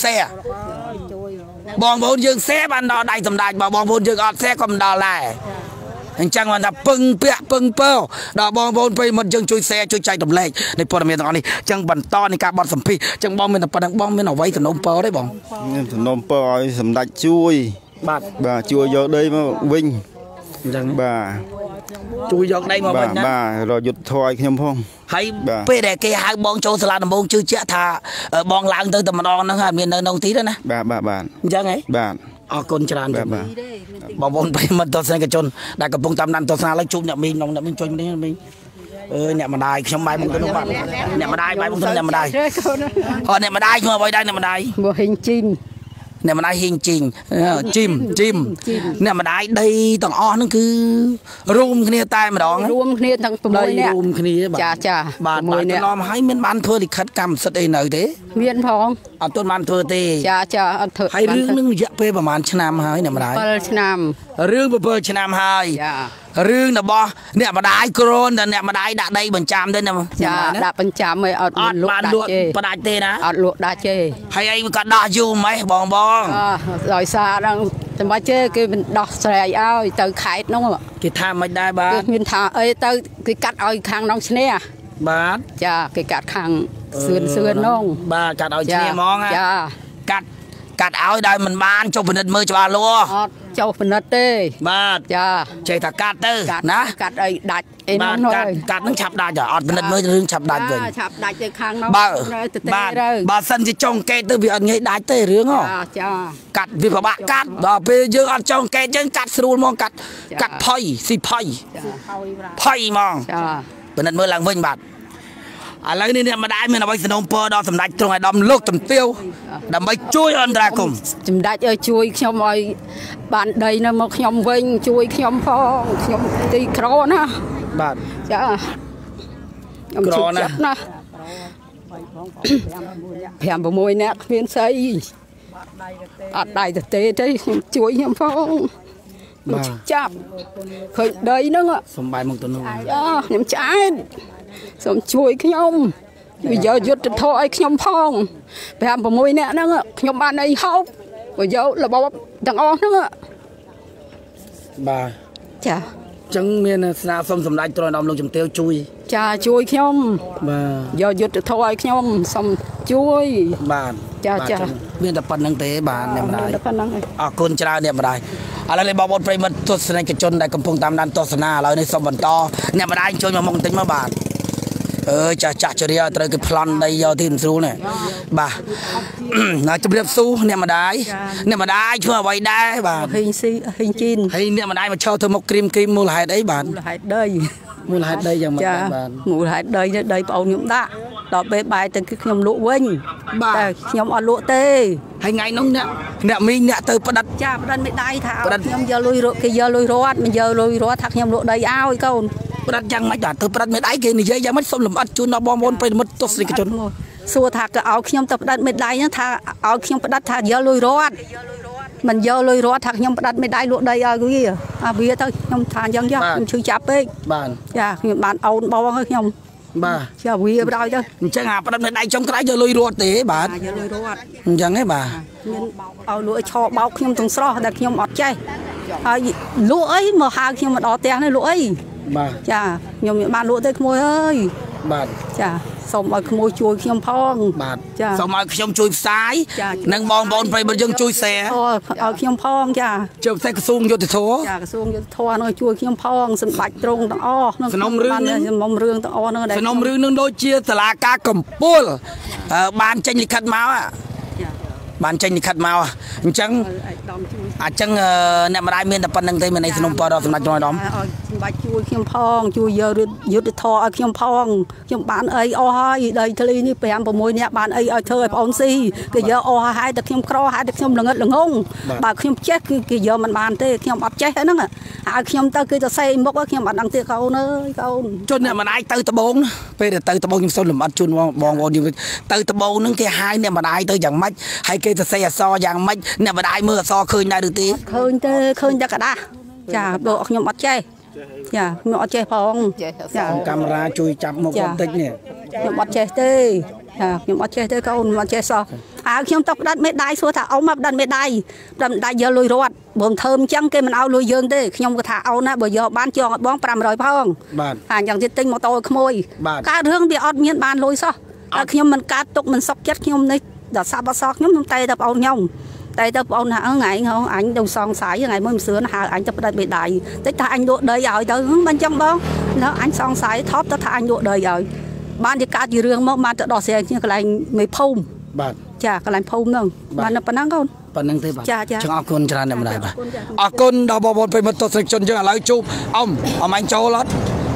xe ban đó đây tầm đại mà bong bồn dương xe còn đó lại anh chàng mà pưng pơ đó bong bồn về một dương chui xe chui chạy tầm lệ này bọn mình nói đi chàng bẩn to này cả bọn sầm phi chàng bong mình là bong mình ở vây từ nôm pơ đấy bong nôm pơ sầm đại chui bà chui vô đây mà vinh bà chui vô đây mà vinh bà rồi giật thôi không phong hay bây để cái hai bong châu là bong chưa chết thà bong lạng tới tầm đó nó hạt miền nông tí đó nè bà chẳng ấy bà con tràn bong bồn bay mình tôi xem cái chôn đại cầm bông tam năm tôi sang lấy chụp nhà mình nông nhà mình chơi mình nhà mà đài trong bài bông tôi nó bạn nhà mà đài bài bông tôi nhà mà đài họ nhà mà đài nhưng mà bây đây nhà mà đài một hình chim nè mà đai hình trình chim nè mà đai đây tầng o nó cứ rùm kia tay mà đó rùm kia tầng đây rùm kia chà bà nó hãy miên ban thưa thì khát cam sật đây nơi thế miên phong ở tuần ban thưa tê chà hay rương nưng dẹp vềประมาณ năm hai nè mà đai rương bờ năm hai rương là bo nè mà đai cron nè mà đai đã đây bằng chạm đây nè đã bằng chạm mới ở lụa đai tê nè ở lụa đá chê hay anh có đa du mấy bong rồi xa đang tầm ba chê cái mình đọt sài ao từ khai nó mà cái tham mấy đai bà mình thả ấy từ cái cắt oi khang nông nè bà chà cái cắt khang sườn nông bà cắt oi chè mong á cắt áo đây mình bán cho mình mơ cho bà luôn cho mình tê bà chà chạy ta cắt tư ná cắt ấy đặt bà cắt nó chập đai rồi mình mơ rương chập đai rồi chập đai trên khang nó bà sân chỉ trồng cây từ việc nghe đai tê rương không cắt vì bà cắt đó bây giờ ăn trồng cây chân cắt luôn mong cắt phơi xì phơi mong mình mơ làng vinh bạn lấy đi nè mà đai mình là bây giờ nông pơ đó sầm đai trong ngày đâm lốc tầm tiêu đâm bay chui ăn ra cùng sầm đai ơi chui nhom ơi bạn đây nó một nhom vinh chui nhom phong nhom tì cro nè bạn dạ cro nè hẻm vào môi nè viên xây ở đây thực tế đấy chui nhom phong chạm khởi đây nữa sầm bài một tuần luôn nhom trái xong chui nhom bây giờ giật thôi nhom phong hẻm vào môi nè nữa nhom ăn này không bây giờ là bao thằng o nữa bà chà chẳng miền nào xong sầm đai tôi làm luôn chấm tiêu chui chà chui nhom bà giờ giật thôi nhom xong chui bà chà miền tập phần năng tế bà nè mà đai con trai nè mà đaiอะไรบอกบนไปมันตัวสนายกระจนได้กำพงตามดันตัวสนาเราในสมบัติต่อเนี่ยมาได้ช่วยมามองติ้งมาบาด chả chả cho đi tới cái plan đây do tìm số này bà nói chụp đẹp su nè mà đái chưa vậy đái bà hình chín hay nè mà đái mà cho tôi một cream mua lại đấy bạn mua lại đây giờ mà bạn mua lại đây bao nhiêu đã đó bé bài từ cái nhom lụa quên bà nhom ăn lụa tê hay ngày nông nè mình nè từ bắt đặt cha bắt đặt mới đai thảo nhom giờ lùi rồi cái giờ lùi rót mình giờ lùi rót thằng nhom lụa đầy ao câu bắt đặt chẳng mấy đã từ bắt đặt mới đái kia này dễ mất xong làm ăn chun nó bomไปmất tốt gì cái chun xua thạc cái áo nhom tập đặt mới đai nhá thà áo nhom bắt đặt thà giờ lùi rót mình giờ lùi rót thằng nhom bắt đặt mới đai lụa đầy ao cái gì bia thôi nhom thà dân chứ mình chưa chạp ấy bạn bạn áo bao hơi nhom bà chờ bia rồi chứ chẳng hạn bắt đặt đây trong cái giờ lùi rót thế bạn giờ lùi rót chẳng ấy bà ao lụa cho bao nhom trong sọ đặt nhom ọt chay lụa ấy mà hai nhom mà đỏ té này lụa ấy bà chà nhom bạn lụa tới môi ơi bạn chà xong rồi môi chui nhom phong bạn xong rồi nhom chui sái nâng bong phải bên dân chui xe nhom phong chà chụp xe cái xuông vô thì thua chà cái xuông vô thua nó chui nhom phong sân bạch trung tao o nó mông rương tao o nó đấy nông rương nương đôi chia từ là cá cầm pol ban tranh lịch khát máu à bạn tranh thì khát màu chẳng chẳng nè mà đại miền tập năng tây miền này nông bò đó nông trong đó bạch chui khiêm phong chui giờ dứt thò khiêm phong khiêm bạn ấy oi đây thề ní bèm vào môi nè bạn ấy thơi ông si cái giờ hai được khiêm cro hai được khiêm lưng hông bà khiêm chết cái giờ mình bàn tê khiêm ấp chết nữa à khiêm ta cứ ta xây mốc khiêm bạn đăng tê câu nơi câu cho nè mà đại từ tập bốn về từ tập bốn nhưng sau làm ăn chun bong như từ tập bốn những cái hai nè mà đại từ chẳng mấy hay cái xe so dạng mấy nè mà đại mưa so khơi này được tí khơi ra cả đa chà bộ nhom ọt chay chà nhom ọt chay phong camera chui chậm một con tích nè nhom ọt chay tê nhom ọt chay tê câu nhom ọt chay so nhom tóc đặt mét đai xua thả áo mập đặt mét đai giờ lùi rót bơm thơm chăng cái mình áo lùi dương tê nhom cái thả áo na bởi giờ bán cho bón 500 phongอย่างที่ติ้งมาโตขโมยการเรื่องเดียวอดเมียนบานลอยซะnhomมันการตกมันซอกยัดnhomนี่đợt sao bao sọc nhom tay tập ôn nhom tay tập ôn hả ngày không ảnh đầu son sải ngày mới sửa nó ảnh tập đây bị đại tích thà anh độ đời rồi tới hướng bên trong bông nó anh son sải thóp tới thà anh độ đời rồi ban đi cá gì riêng mà tự đỏ xe như cái này mày phun chà cái này phun đâu ban nó năng không năng thế bà chẳng ở con cho nên đây bà ở con đào bò bò phải mất tốt chân chứ là lấy chụp ông anh châu lót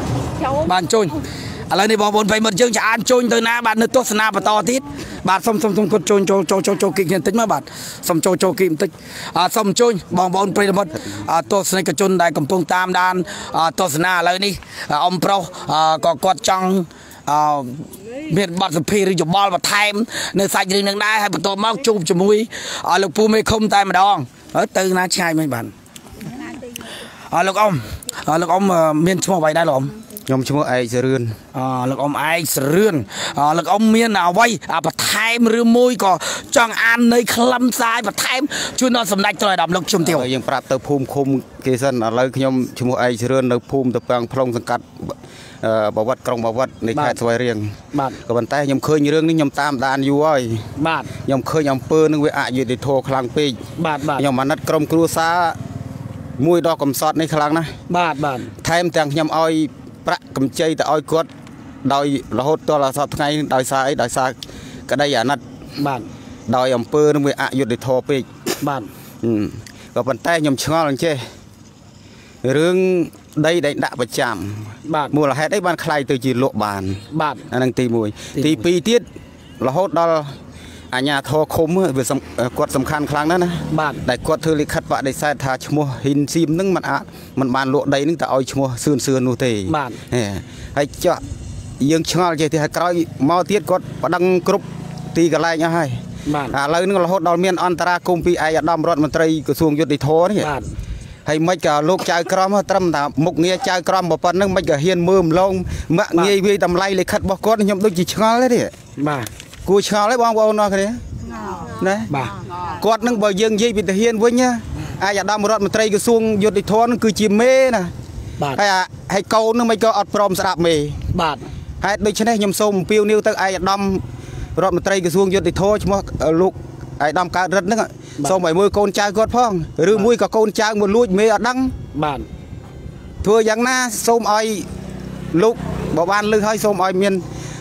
bàn trôiอะไรนี่บอกบนไปหมดยังจะอ่านโจนตัวน้าบาดนึกตัวสนาปต่อทิศบาดส้มกดโจนโจกินติ๊กมาบาดส้มโจกินติ๊กส้มโจนบอกบนไปหมดตัวสนากระจุนได้กำปงตามด้านตัวสนาอะไรนี่อมโปรก็กดจังเมียนบัตรสปีริจบอลบัตรไทม์ในสายยืนหนึ่งได้ให้ตัวเมาจูบจมูกลูกปูไม่คมตายมาดองตื่นน้าชายไม่บานลูกอมเมียนชั่วไปได้หรอ nhom chúa ai sờ rươn lực ông ai sờ rươn lực ông miên nào vay bật thêm rươn môi có chọn ăn nơi khăm sai bật thêm chưa nó sầm đạch rồi đầm lực chum tiêu ยังปรับเติมภูมิคุมเกษรอะไรขยมชั่วไอสะเรือนในภูมิตะปังพลงสังกัดประวัติกรองประวัติในแค่สวยเรียงกับบันไดยมเคยเรื่องนี้ยมตามดานอยู่อ้อยยมเคยยมเปิลนึกว่าอายุดิโทคลังปียมมันนัดกรมครูซามวยดอกกำซอดในคลังนะไทม์แต่งยมอ้อยประกำใจแต่อ้อยกดโดยเราตัวเราสอบไงโดยสายก็ได้อย่างนัดโดยอำเภอนึกว่าอายุดิโทปีกับบันไดยมชงอลังเจเรื่องได้ด่าประจำมัวละให้ได้บ้านใครตัวจีโลบานนั่งตีมวยตีปีติดเราโหดดอลอาญาทอคมเพื่อกดสำคัญครั้งนั้นนะได้กดเธอลิขัดว่าได้ใส่ทาชมัวหินซีมนึงมันบานโลได้นึงแต่เอาชมัวเสื่อนูเตให้เจาะยังชงอลเจที่ให้กลายมาติดกดประดังกรุบตีกันไรเงี้ยให้เลยนึงเราโหดดอลเมียนอันตราคุมปีไอ้ดำรถมันตรีกระทรวงยุติธรรมนี่ให้ไม่กับลูกชายกรอมตรมแต่มุกเงี้ยชายกรอมบอกปนนึงไม่กับเฮียนมือลงมะเงี้ยวีตำไรเลยขัดบอกกดยมดูจีชงอลเลยดิกูชงอลเลยบางวันนอกันเนี่ยนะกดนึงบอกยังยี่เป็นเฮียนไว้เนี่ยไอ้ดำรถมันตรีกระทรวงยุติธรรมนั่นคือจีเม่นะให้เกานึงไม่ก็อัดปลอมสลับเมย์ให้โดยเฉพาะยมส้มปิวนิ้วตั้งไอ้ดำรถมันตรีกระทรวงยุติธรรมชมลูกไอ้ดำการรัดนึงส่งไปมือโกนใจกดพ้องหรือมือกับโกนใจมือลุยเมย์ดังทัวอย่างน่าส้มอ้อยลูกบ่บ้านลือให้ส้มอ้อยเมียน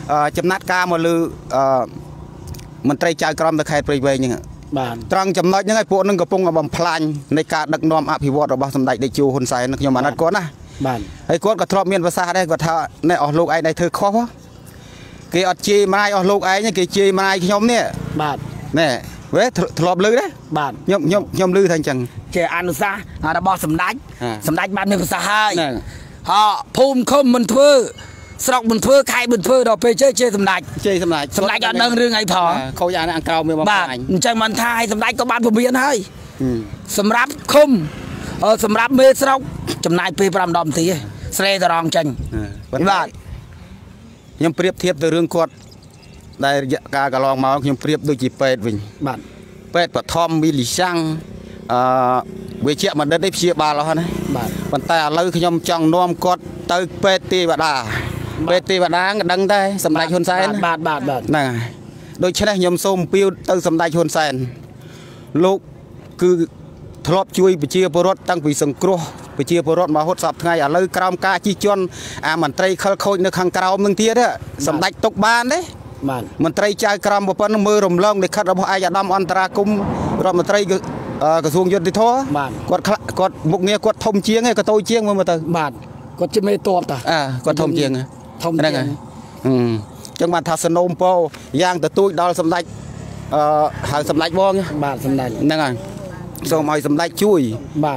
ចំណាត់ការមកលើមន្ត្រីចៅក្រមទៅខេត្តព្រៃវែងហ្នឹងបាទត្រង់ចំណុចហ្នឹងឲ្យពួកនឹងកំពុងបំផ្លាញនៃការដឹកនាំអភិវឌ្ឍរបស់សម្ដេចតេជោហ៊ុនសែនខ្ញុំអាណិតគាត់ណាបាទហើយគាត់ក៏ធ្លាប់មានប្រសាសន៍ដែរគាត់ថាណែអស់លោកឯងដែលធ្វើខុសគេអត់ជេរម៉ាយអស់លោកឯងគេជេរម៉ាយខ្ញុំនេះបាទណែវេធ្លាប់លឺដែរបាទខ្ញុំលឺថាអញ្ចឹងជាអនុសាសន៍របស់សម្ដេចបានមានប្រសាសន៍ហើយភូមិឃុំមិនធ្វើស្រុកមិនធ្វើខេត្តមិនធ្វើដល់ពេលជេរសម្ដេចអត់ដឹងរឿងអីផងខូចអានក្រៅមានមកបាទអញ្ចឹងមិនថាឲ្យសម្ដេចក៏បានពមៀនហើយសម្រាប់ឃុំសម្រាប់មេស្រុកចំណាយពេល5 10នាទីស្រែតរងចេញបាទខ្ញុំប្រៀបធៀបទៅរឿងគាត់ដែលរយៈកាលកន្លងមកខ្ញុំប្រៀបដូចជាពេទ្យវិញបាទពេទ្យបឋមវិលិសាំងវិជ្ជបណ្ឌិតនេះព្យាបាលអស់ណាបាទប៉ុន្តែឥឡូវខ្ញុំចង់នាំគាត់ទៅពេទ្យទេវតាពេទ្យទេវតាក៏ដឹងដែរសម្ដេចហ៊ុនសែនបាទហ្នឹងហើយដូច្នេះខ្ញុំសូមអំពាវទៅសម្ដេចហ៊ុនសែនលោកគឺធ្លាប់ជួយប្រជាពលរដ្ឋតាំងពីសង្គ្រោះប្រជាពលរដ្ឋមកហូតសពថ្ងៃឥឡូវក្រោមការជិះជាន់អាមន្ត្រីខលខូចនៅខាងក្រោមនឹងទៀតសម្ដេចទុកបានទេបាទមន្ត្រីចៅក្រមប្រព័ន្ធមើលរំលងលិខិតរបស់ឯកឧត្តមអន្តរាគមរដ្ឋមន្ត្រីក្រសួងយុតិធម៌គាត់មុខងារគាត់ធំជាងឯងក៏តូចជាងមើលទៅបាទគាត់ជាមេតបតាគាត់ធំជាងហ្នឹងហើយចឹងបានថាសនោមពោយ៉ាងទទូចដល់សម្ដេចហៅសម្ដេចបងបាទសម្ដេចហ្នឹងហើយសូមឲ្យសម្ដេចជួយបាទ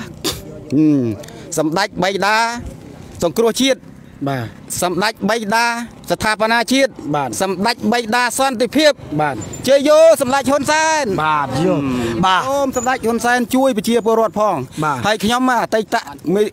សម្ដេចបៃតាសង្គ្រោះជាតិបាទសម្ដេចបៃតាស្ថាបនាជាតិបាទសម្ដេចបៃតាសន្តិភាពបាទជ័យយោសម្ដេចហ៊ុនសែនបាទយោបាទសូមសម្ដេចហ៊ុនសែនជួយប្រជាពលរដ្ឋផងហើយខ្ញុំអតីត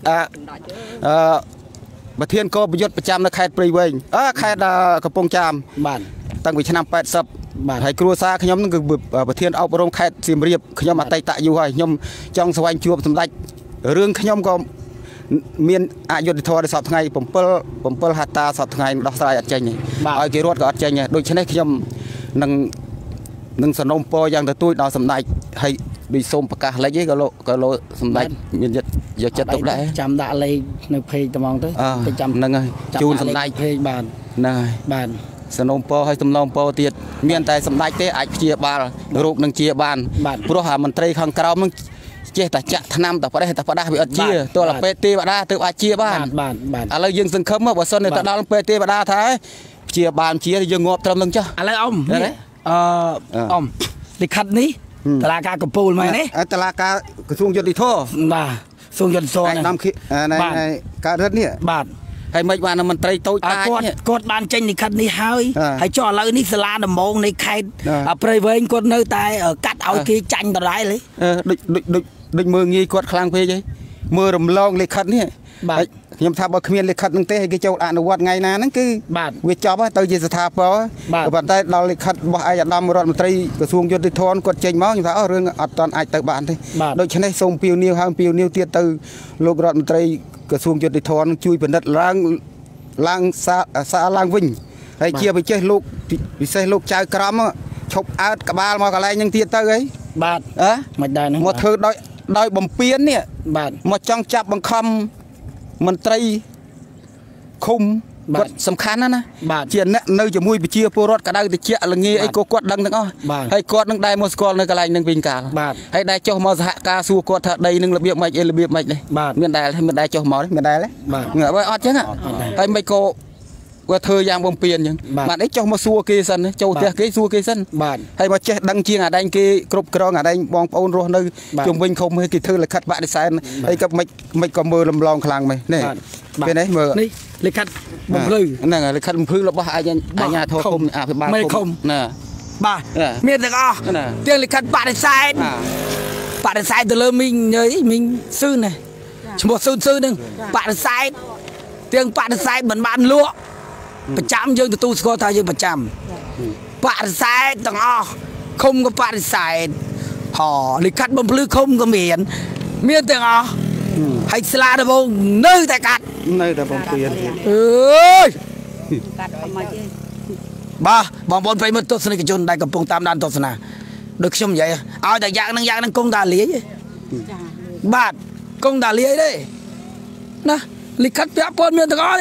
ប្រធានគោប្រយុទ្ធប្រចាំនៅខេត្តព្រៃវែងខេត្តកំពង់ចាមបាទតាំងពីឆ្នាំ80បាទហើយគ្រួសារខ្ញុំនឹងគឺប្រធានអប់រំខេត្តសៀមរាបខ្ញុំអតីតយូរហើយខ្ញុំចង់ស្វែងជួបសម្ដេចរឿងខ្ញុំក៏មានអយុធធម៌ដល់សពថ្ងៃ7ហត្តាសពថ្ងៃដោះស្រាយអត់ចេញឲ្យគេរត់ក៏អត់ចេញដូច្នេះខ្ញុំនឹងសនំពរយ៉ាងទទូចដល់សម្ដេចហើយដូចសូមប្រកាសលេខឯងក៏លោកសម្ដេចមានយកចិត្តទុកដែរចាំដាក់លេខនៅเพจត្មងទៅចាំហ្នឹងហើយជូនសម្ដេចเพจបាទហ្នឹងហើយបាទសនំពរឲ្យសំណូមពរទៀតមានតែសម្ដេចទេអាចព្យាបាលរោគនឹងជាបានព្រោះមន្ត្រីខាងក្រោមនឹងចេះតែចាក់ថ្នាំតែផ្ដេសវាអត់ជាទោះតែពេទ្យទេវតាទើបអាចជាបានបាទឥឡូវយើងសង្ឃឹមបើសិនតែដល់ពេទ្យទេវតាថាព្យាបាលជាយើងងាប់ត្រឹមនឹងចុះឥឡូវអ៊ំលិខិតនេះតឡាការកំពូលមែនទេតឡាការក្រសួងយុតិធម៌បាទក្រសួងយុតិធម៌ហ្នឹងកើតរិទ្ធនេះបាទហើយមិនបានមន្ត្រីតូចតាចគាត់បានចេញលិខិតនេះហើយចុះឥឡូវនេះសាលាដំបងនៃខេត្តព្រៃវែងគាត់នៅតែកាត់ឲ្យគេចាញ់ដដែលដូចមើងងាយគាត់ខ្លាំងពេកហីមើលរំលងលិខិតនេះបាទខ្ញុំថាបើគ្មានលិខិតនឹងទេឲ្យគេចូលអនុវត្តថ្ងៃណាហ្នឹងគឺវាចប់ទៅជាស្ថាពរប៉ុន្តែដល់លិខិតរបស់ឯកឧត្តមរដ្ឋមន្ត្រីក្រសួងយុតិធម៌គាត់ចេញមកខ្ញុំថារឿងអត់ទាន់អាចទៅបានទេដូច្នេះសូមពាវនាវហើយពាវនាវទៀតទៅលោករដ្ឋមន្ត្រីក្រសួងយុតិធម៌ជួយពិនិត្យឡើងសារឡើងវិញហើយជាពិសេសលោកចៅក្រមឈប់អើតក្បាលមកកន្លែងហ្នឹងទៀតទៅហីបាទមិនដែរហ្នឹងមកធ្វើដោយបំពេញនេះបាទមកចង់ចាប់បង្ខំមន្ត្រីឃុំគាត់សំខាន់ណាជាអ្នកនៅជាមួយប្រជាពលរដ្ឋកដៅតិចល្ងាអីគាត់ដឹងទាំងអស់ហើយគាត់នឹងដែរមកស្គាល់នៅកន្លែងនឹងវិញកាលហើយដែរចុះមកសហការសួរគាត់ថាដីនឹងរបៀបម៉េចរបៀបម៉េចនេះមានដែរចុះមកមានដែរបើអត់ចឹងហើយមិនក៏គាត់ធ្វើយ៉ាងបំពេញអញ្ចឹងបាទអីចុះមកសួរគេសិនចូលផ្ទះគេសួរគេសិនបាទហើយមកចេះដឹងជាងអាដែងគេគ្រប់គ្រងអាដែងបងប្អូនរស់នៅជុំវិញឃុំគេធ្វើលិខិតបដិសេធហើយក៏មិនក៏មើលលំឡងខ្លាំងមែននេះពេលនេះមើលនេះលិខិតបំភ្លឺហ្នឹងលិខិតបំភ្លឺរបស់អាញាធរឃុំអភិបាលឃុំណាបាទមានទាំងអស់ទាំងលិខិតបដិសេធទៅលើមីងស៊ឺនេះឈ្មោះស៊ឺហ្នឹងបដិសេធទាំងបដិសេធមិនបានលក់ប្រចាំយើងទទួលស្គាល់ថាយើងប្រចាំបដិសេធទាំងអស់ឃុំក៏បដិសេធលិខិតបំភ្លឺឃុំក៏មានទាំងអស់ហើយស្លាដំបងនៅតែកាត់នៅតែបំពេញអើយកាត់អត់មកទេបាទបងប្អូនប្រិយមិត្តទស្សនិកជនដែលកំពុងតាមដានទស្សនាដូចខ្ញុំនិយាយឲ្យតែយ៉ាងហ្នឹងគង់តាលាយបាទគង់តាលាយទេណាលិខិតពាក់ព័ន្ធមានទាំងអស់នេះ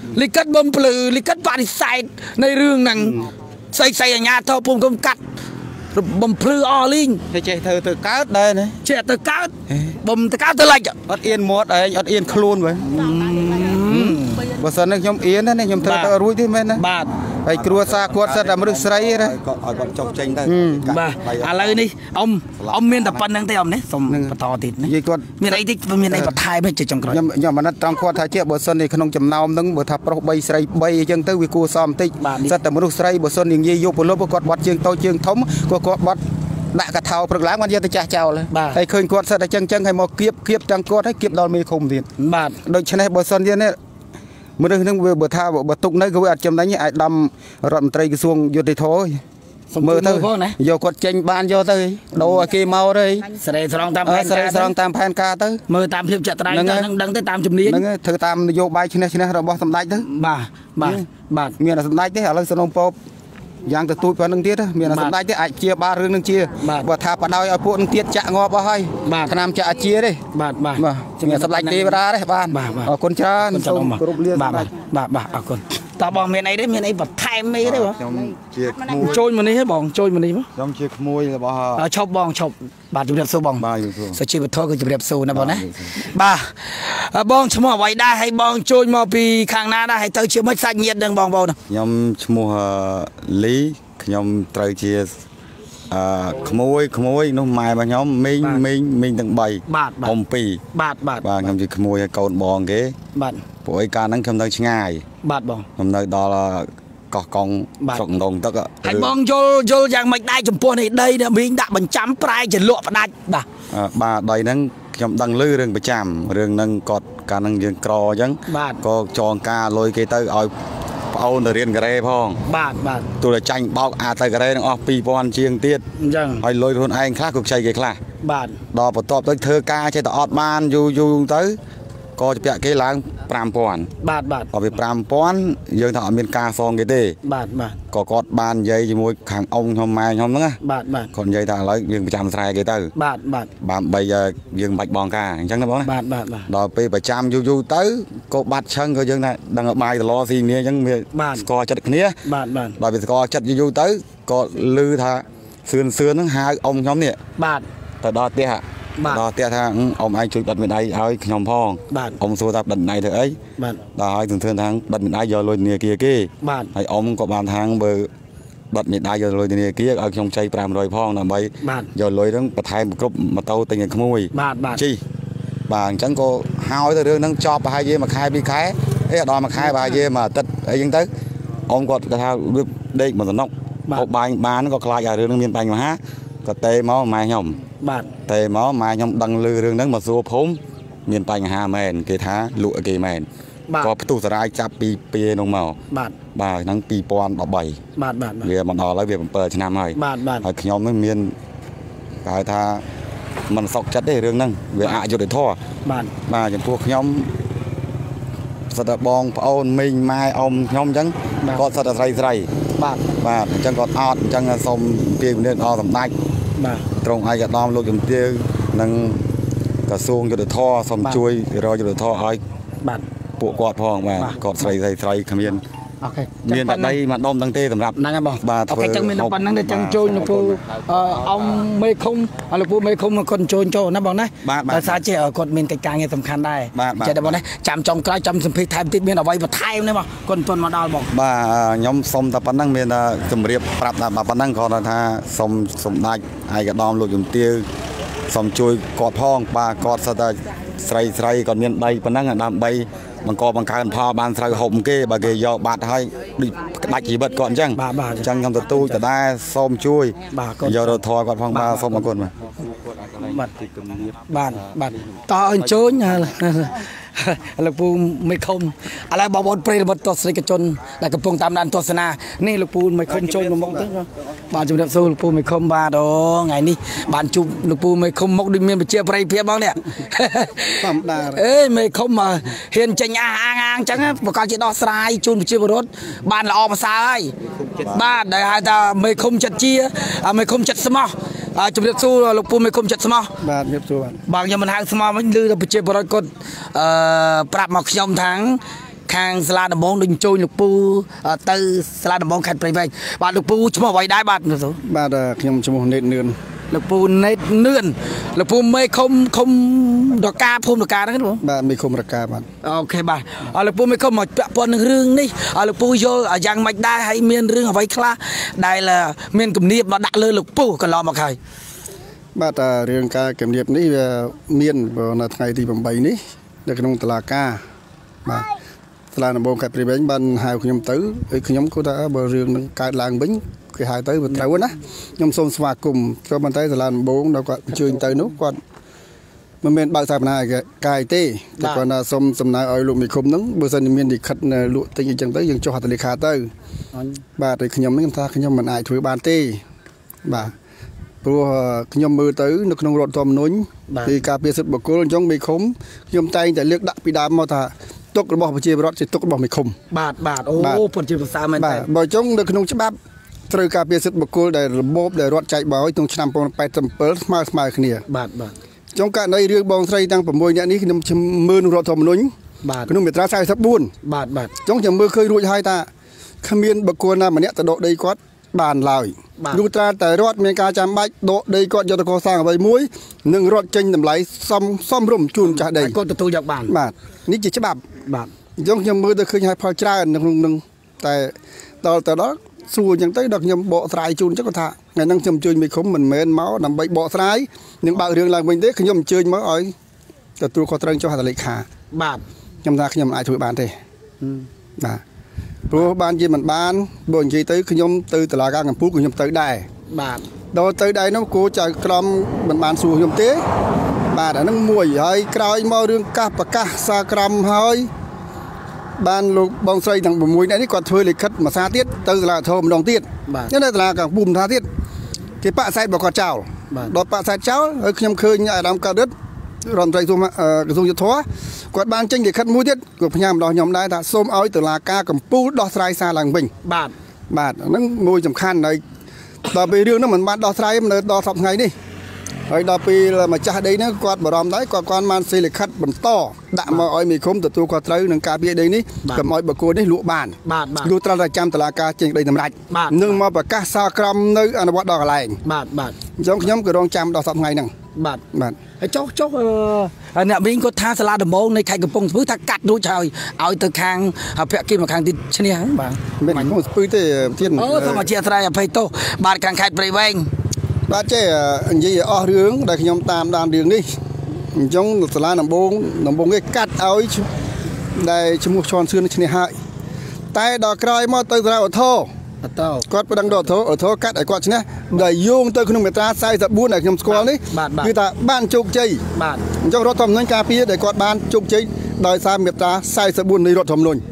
លិកិតបំភ្លឺលិកិតបដិសេធនៃរឿងហ្នឹងស្អីអាញាធរពុំកុំកាត់បំភ្លឺអស់លីងចេះធ្វើទៅកើតដែរណាចេះទៅកើតបំទៅកើតទៅលិចអត់អៀនមាត់ឯងអត់អៀនខ្លួនវិញបើសិនខ្ញុំអៀនណាខ្ញុំធ្វើទៅរួចទេមែនណាបាទហើយគ្រួសារគាត់សិតតែមនុស្សស្រីណាគាត់ចុះចេញទៅបាទឥឡូវនេះអ៊ំមានតែប៉ុណ្្នឹងទេអ៊ំនេះសុំបន្តទៀតនិយាយគាត់មានអីតិចមានអីបន្ថែមទេចុងក្រោយខ្ញុំអាណិតត្រង់គាត់ថាជាបើសិននេះក្នុងចំណោមហ្នឹងបើថាប្រុស3ស្រី3អញ្ចឹងទៅវាគួរសមបន្តិចសិតតែមនុស្សស្រីបើសិននិយាយយកពលប់គាត់បាត់ជើងតូចជើងធំគាត់បាត់ដាក់កថោព្រឹកឡើងបានយកទៅចាស់ចោលហើយឃើញគាត់សិតតែចឹងហើយមកគៀបទាំងគាត់ហើយគៀបដល់មេឃុំទៀតបាទដូច្នេះបើសិនជានេះមនុស្សនឹងវាបើថាបើទុកនៅក៏វាអត់ចំណេញអាចដំរដ្ឋមន្ត្រីក្រសួងយុតិធម៌មើលទៅយកគាត់ចេញបានយកទៅដូរឲ្យគេមកទៅស្រែស្រង់តាមផែនការស្រង់តាមផែនការទៅមើលតាមភាពចាក់ត្រៃទៅនឹងដឹងទៅតាមជំនាញហ្នឹងធ្វើតាមនយោបាយឈ្នះរបស់សម្ដេចទៅបាទមានតែសម្ដេចទេឥឡូវសំណុំពពយ៉ាងទៅទូចប៉ុណ្្នឹងទៀតមានតែសម្ដេចទេអាចជាបារឿងនឹងជាបើថាបដ ாய் ឲ្យពួកនឹងទៀតចាក់ងាប់អស់ហើយឆ្នាំចាក់អាជាទេបាទមានសម្ដេចទេវតាទេបាទអរគុណច្រើនសូមគោរពលាបាទអរគុណតើបងមានអីទេមានអីបន្ថែមអីទេបងខ្ញុំជាក្មួយចូលមកនេះហ៎បងចូលមកនេះមកខ្ញុំជាក្មួយរបស់ឈប់បងឈប់បាទជម្រាបសួរបងបាទសុជីវធម៌គឺជម្រាបសួរណាបងណាបាទបងឈ្មោះអ្វីដែរហើយបងចូលមកពីខាងណាដែរហើយទៅជាមិនសាច់ញាតិនឹងបងប្អូនខ្ញុំឈ្មោះលីខ្ញុំត្រូវជាក្មួយនោះម៉ែរបស់ខ្ញុំមីងទាំង3បាទអ៊ំ2បាទខ្ញុំជាក្មួយឲ្យកូនបងគេបាទព្រោះឯកាលហ្នឹងខ្ញុំនៅឆ្ងាយបាទបងខ្ញុំនៅដល់កោះកុងស្រុកដងទឹកហើយបងយល់យ៉ាងម៉េចដែរចំពោះនេះដីដែលមីងដាក់បញ្ចាំប្រែជាលក់ផ្ដាច់បាទដីហ្នឹងខ្ញុំដឹងឮរឿងប្រចាំរឿងហ្នឹងគាត់កាលហ្នឹងយើងក្រអញ្ចឹងក៏ចងការលុយគេទៅឲ្យប្អូនទៅរៀនការ៉េផងបាទទោះតែចាញ់បោកទៅការ៉េនឹងអស់ 2000 ជាងទៀតអញ្ចឹងហើយលុយខ្លួនឯងខ្លះក៏ខ្ចីគេខ្លះបាទដល់បន្ទាប់ទៅធ្វើការចេះតែអត់បានយូរទៅក៏ជាពាក់គេឡើង 5000 បាទក៏វា 5000 យើងថាអត់មានការសងគេទេបាទក៏គាត់បាននិយាយជាមួយខាងអ៊ំខ្ញុំម៉ែខ្ញុំហ្នឹងណាបាទគាត់និយាយថាឥឡូវយើងប្រចាំស្រែគេទៅបាទបានបីយើងមិនបាច់បងការអញ្ចឹងណាបងបាទដល់ពេលប្រចាំយូរទៅក៏បាត់ឆឹងក៏យើងថាដឹងឲ្យបាយតឡស៊ីគ្នាអញ្ចឹងវាស្គាល់ចិត្តគ្នាបាទដល់វាស្គាល់ចិត្តយូរទៅក៏ឮថាសឿនហ្នឹងហៅអ៊ំខ្ញុំនេះបាទទៅដល់ផ្ទះដល់ផ្ទះថាអ៊ំឯងជួយបិទមេដៃឲ្យខ្ញុំផងអ៊ំសួរថាបិទមេដៃធ្វើអីបាទដល់ឲ្យទន្ទឹងថាបិទមេដៃយកលុយធនាគារគេបាទហើយអ៊ំក៏បានថាបើបិទមេដៃយកលុយធនាគារឲ្យខ្ញុំចៃ500ផងដើម្បីយកលុយហ្នឹងបន្ថែមគ្រប់ម៉ូតូទិញឲ្យក្មួយបាទជីបាទអញ្ចឹងក៏ហើយទៅរឿងហ្នឹងចប់ប្រហែលជាមួយខែ2ខែអីដល់មួយខែប្រហែលជាមួយអាទិត្យអីចឹងទៅអ៊ំគាត់ថាដេកមកសំណុកហូបបាយបានក៏ខ្លាចឲ្យរឿងហ្នឹងមានបញ្ហាក៏ទេមកម៉ែខ្ញុំបាទទេមកម៉ែខ្ញុំដឹងឮរឿងហ្នឹងមកសួរភូមិមានបញ្ហាមែនគេថាលក់គេមែនក៏ផ្ទុះសារាយចាប់ពីពេលនោះមកបាទហ្នឹង2013បាទវាមកដល់ហើយវា7ឆ្នាំហើយហើយខ្ញុំហ្នឹងមានគេហៅថាមិនសុខចិត្តទេរឿងហ្នឹងវាអយុត្តិធម៌បាទចំពោះខ្ញុំសិតតែបងប្អូនមីងម៉ែអ៊ំខ្ញុំអញ្ចឹងគាត់សិតតែស្រីបាទអញ្ចឹងគាត់អត់អញ្ចឹងសូមពីវិនិច្ឆ័យដល់សម្ដេចបាទត្រង់ឯកឧត្តមលោកជំទាវនិងក្រសួងយុទ្ធធរសូមជួយរកយុទ្ធធរឲ្យបាទពួកគាត់ផងបាទគាត់ស្រីគ្មានអូខេមានតែដីមួយដុំទាំងទេសម្រាប់ហ្នឹងបងបាទអូខេចឹងមានប៉ុណ្ណឹងទេចឹងជួយលោកពូអ៊ំមេឃុំលោកពូមេឃុំគាត់ចូលណាបងណាដោយសារចេះគាត់មានកិច្ចការងារសំខាន់ដែរចេះតែបងណាចាំចុងក្រោយចាំសម្ភារថែមទៀតមានអ្វីបន្ថែមទេបងគាត់មិនមកដល់បងបាទខ្ញុំសុំតែប៉ុណ្ណឹងមានតែជំរាបប្រាប់តែប៉ុណ្ណឹងគាត់ថាសុំសម្ដេចឯកឧត្តមលោកជំទាវសុំជួយគាត់ផងបាទគាត់សិតតែស្រីគាត់មានដីប៉ុណ្ណឹងដើម្បីបង្កបង្កើនផលបានស្រូវហូបគេបើគេយកបាត់ហើយដូចក្តាច់ជីវិតគាត់អញ្ចឹងអញ្ចឹងខ្ញុំទទូចតដែរសូមជួយយករដ្ឋធម៌គាត់ផងបាទសូមអរគុណបាទតើអញ្ជើញលោកពូមេឃុំឥឡូវបងប្អូនប្រិយមិត្តទស្សនិកជនដែលកំពុងតាមដានទស្សនានេះលោកពូមេឃុំចូលមកទៅបាទជំរាបសួរលោកពូមេឃុំបាទថ្ងៃនេះបានជួបលោកពូមេឃុំមកដូចមានប្រជាប្រិយភាពបងនេះធម្មតាអេមេឃុំហ៊ានចេញអាងអញ្ចឹងប្រកាសជាដោះស្រាយជូនប្រជាពលរដ្ឋបានល្អប្រសើរហើយបាទដែលហៅថាមេឃុំចិត្តជាមេឃុំចិត្តស្មោះជំរាបសួរលោកពូមេឃុំចិត្តស្មោះបាទជំរាបសួរបាទខ្ញុំមិនហៅស្មោះវិញឮថាប្រជាពលរដ្ឋគាត់ប្រាប់មកខ្ញុំថា khang sla đầm bông đừng trôi lục pu từ sla đầm bông khát về về bạn lục pu chúng mà vay đái bạn rồi bạn nhom chúng một nền nườn lục pu nườn lục pu mây không đỏ ca phun đỏ ca đó đúng không bạn mây không đỏ ca bạn ok bạn lục pu mây không mà bọn rương đi lục pu vô giang mạch đai hay miền rương ở vay kla đây là miền cẩm niệm nó đặt lơ lục pu còn lo mà khai bạn riêng ca cẩm niệm ní miền là ngày thì bằng bảy ní để cái nông tla ca mà là nó bông cắt về bánh ban hai của nhóm tứ cái nhóm của ta bờ rừng cài làng bánh cái hai tới bờ trâu á nhóm xôm xòa cùng cho bàn tay là bốn đâu có chơi tới nút còn mà mình bao giờ này cài tê còn là xôm xôm này ở lụm mình không nứng bữa giờ mình đi khất lụa tinh chân tới dừng cho hạt lê khá tới bà thì nhóm mấy ta nhóm mình ai thử bàn tê bà rồi nhóm mưa tới nó không rọt tôm núi thì cà phê sụt bọc cố trong bị khống nhóm tay tại liếc đặt bị đám mà ta tốc nó bỏ vào chia bớt chỉ tốc nó bỏ mình không bạt ô phần chia sao mình bạt bởi trong được không chấp bắp từ cà phê sụt bọc cố để bóp để rót chạy bảo trong năm phong bay tầm pớt mai kia bạt trong cả đây đưa bong xây tăng phẩm môi nhẹ ní khi năm mưa nó rọt tôm núi cái nông biệt ra sai sắp buồn bạt trong chừng mưa khơi ruồi hai ta khăm miên bọc cố nam mà nhẹ từ độ đây quát bàn lạiดูตราแต่รอดเมกาจำใบโดได้ก็ยอดตะโกสร้างใบมุ้ยหนึ่งรอดเจงน้ำไหลซ่อมร่มจูนจ่าได้ก็ตัวจากบ้านบาทนี่จิตฉบับบาทยงยมมือตะคืนให้พอจ้าหนึ่งแต่ตอนนั้นสู้ยังได้ดอกยมบ่อสายจูนจักรท่าไงนั่งจมจูนมีขมเหมือนเมนเมาส์นำใบบ่อสายหนึ่งบ่าวเรื่องหลังเป็นเด็กขยมจูนมาอ้อยแต่ตัวคอตรังเจ้าหาตะเลขาบาทยมท่าขยมไอถุยบานเตะบาทเพราะบ้านยี่มันบ้านบ่นยี่tớiขยมtừตลาดกลางพูดขยมtớiได้บาทโดยtới đây nó cố chạy cầm mình bàn xù nhom tế bà đã nâng mùi hơi cày mau đường cà bạc cà sa cầm hơi ban lục bong xoay thằng bùn mùi này còn thuê lịch khất mà xa tiết từ là thôm đồng tiết nhất là cả bùm tha tiết thì bạn sai bảo còn chảo đọt bạn sai cháo ở nhom khơi nhà đám cả đất ròn trai dùng dùng cho thó quạt ban tranh để khất mũi tiết của nhà đò nhom đây ta xôm ói từ là ca cầm pu đọt sai xa làng bình bạt nó mùi trầm khan này đò bị riêng nó mình bán đò sai mà đò sập ngày đi rồi đò bị là mà cha đây nó quạt bảo đòn đấy quạt man xì lịch khất bẩn to đạm mà oi mì khóm từ tôi quạt tới nâng cá bia đây ní cầm oi bờ cô đấy lụa bàn lụa tra là trăm tờ là cá trên đây nằm lạnh nhưng mà bờ cá sa cam nơi anh bắt đò lại giống nhóm cái đòn trăm đò sập ngày nè chốc nè mình có tha salad đầm bông này khai cái bông ta cắt đôi trời ao từ khang vẽ kim mà khang thì chân nhá mình không spui thế thiên sao mà chia ra phải to bạn càng khai bề bên bạn chơi gì ở hướng đây nhóm tam đàn đường đi giống salad đầm bông cái cắt ao đây chấm một tròn xương chân hại tay đò cày mà tới ra ở thô quạt đang đổ thô ở thô cắt ở quạt nhá đầy dùng tới khung người ta sai dập buôn này nhom squall đấy người ta ban chục chơi trong đó thầm nên cà phê để quạt ban chục chơi đời sai người ta sai dập buôn này rồi thầm luôn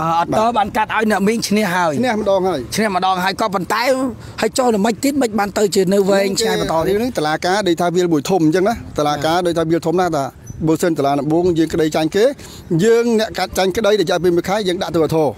tớ bạn cắt ai nè mình chne hài chne mà đòn hai con bàn tay hay cho là mấy tiết mấy bàn tay trên nơi về anh trai mà to đi tờ lá cá đây thay viên bụi thùng chăng đó tờ lá cá đây thay viên thùng na ta bồ sơn tờ lá buông dương cái đây tranh kế dương nè cắt tranh cái đây để cho viên mới khai dương đã từ thô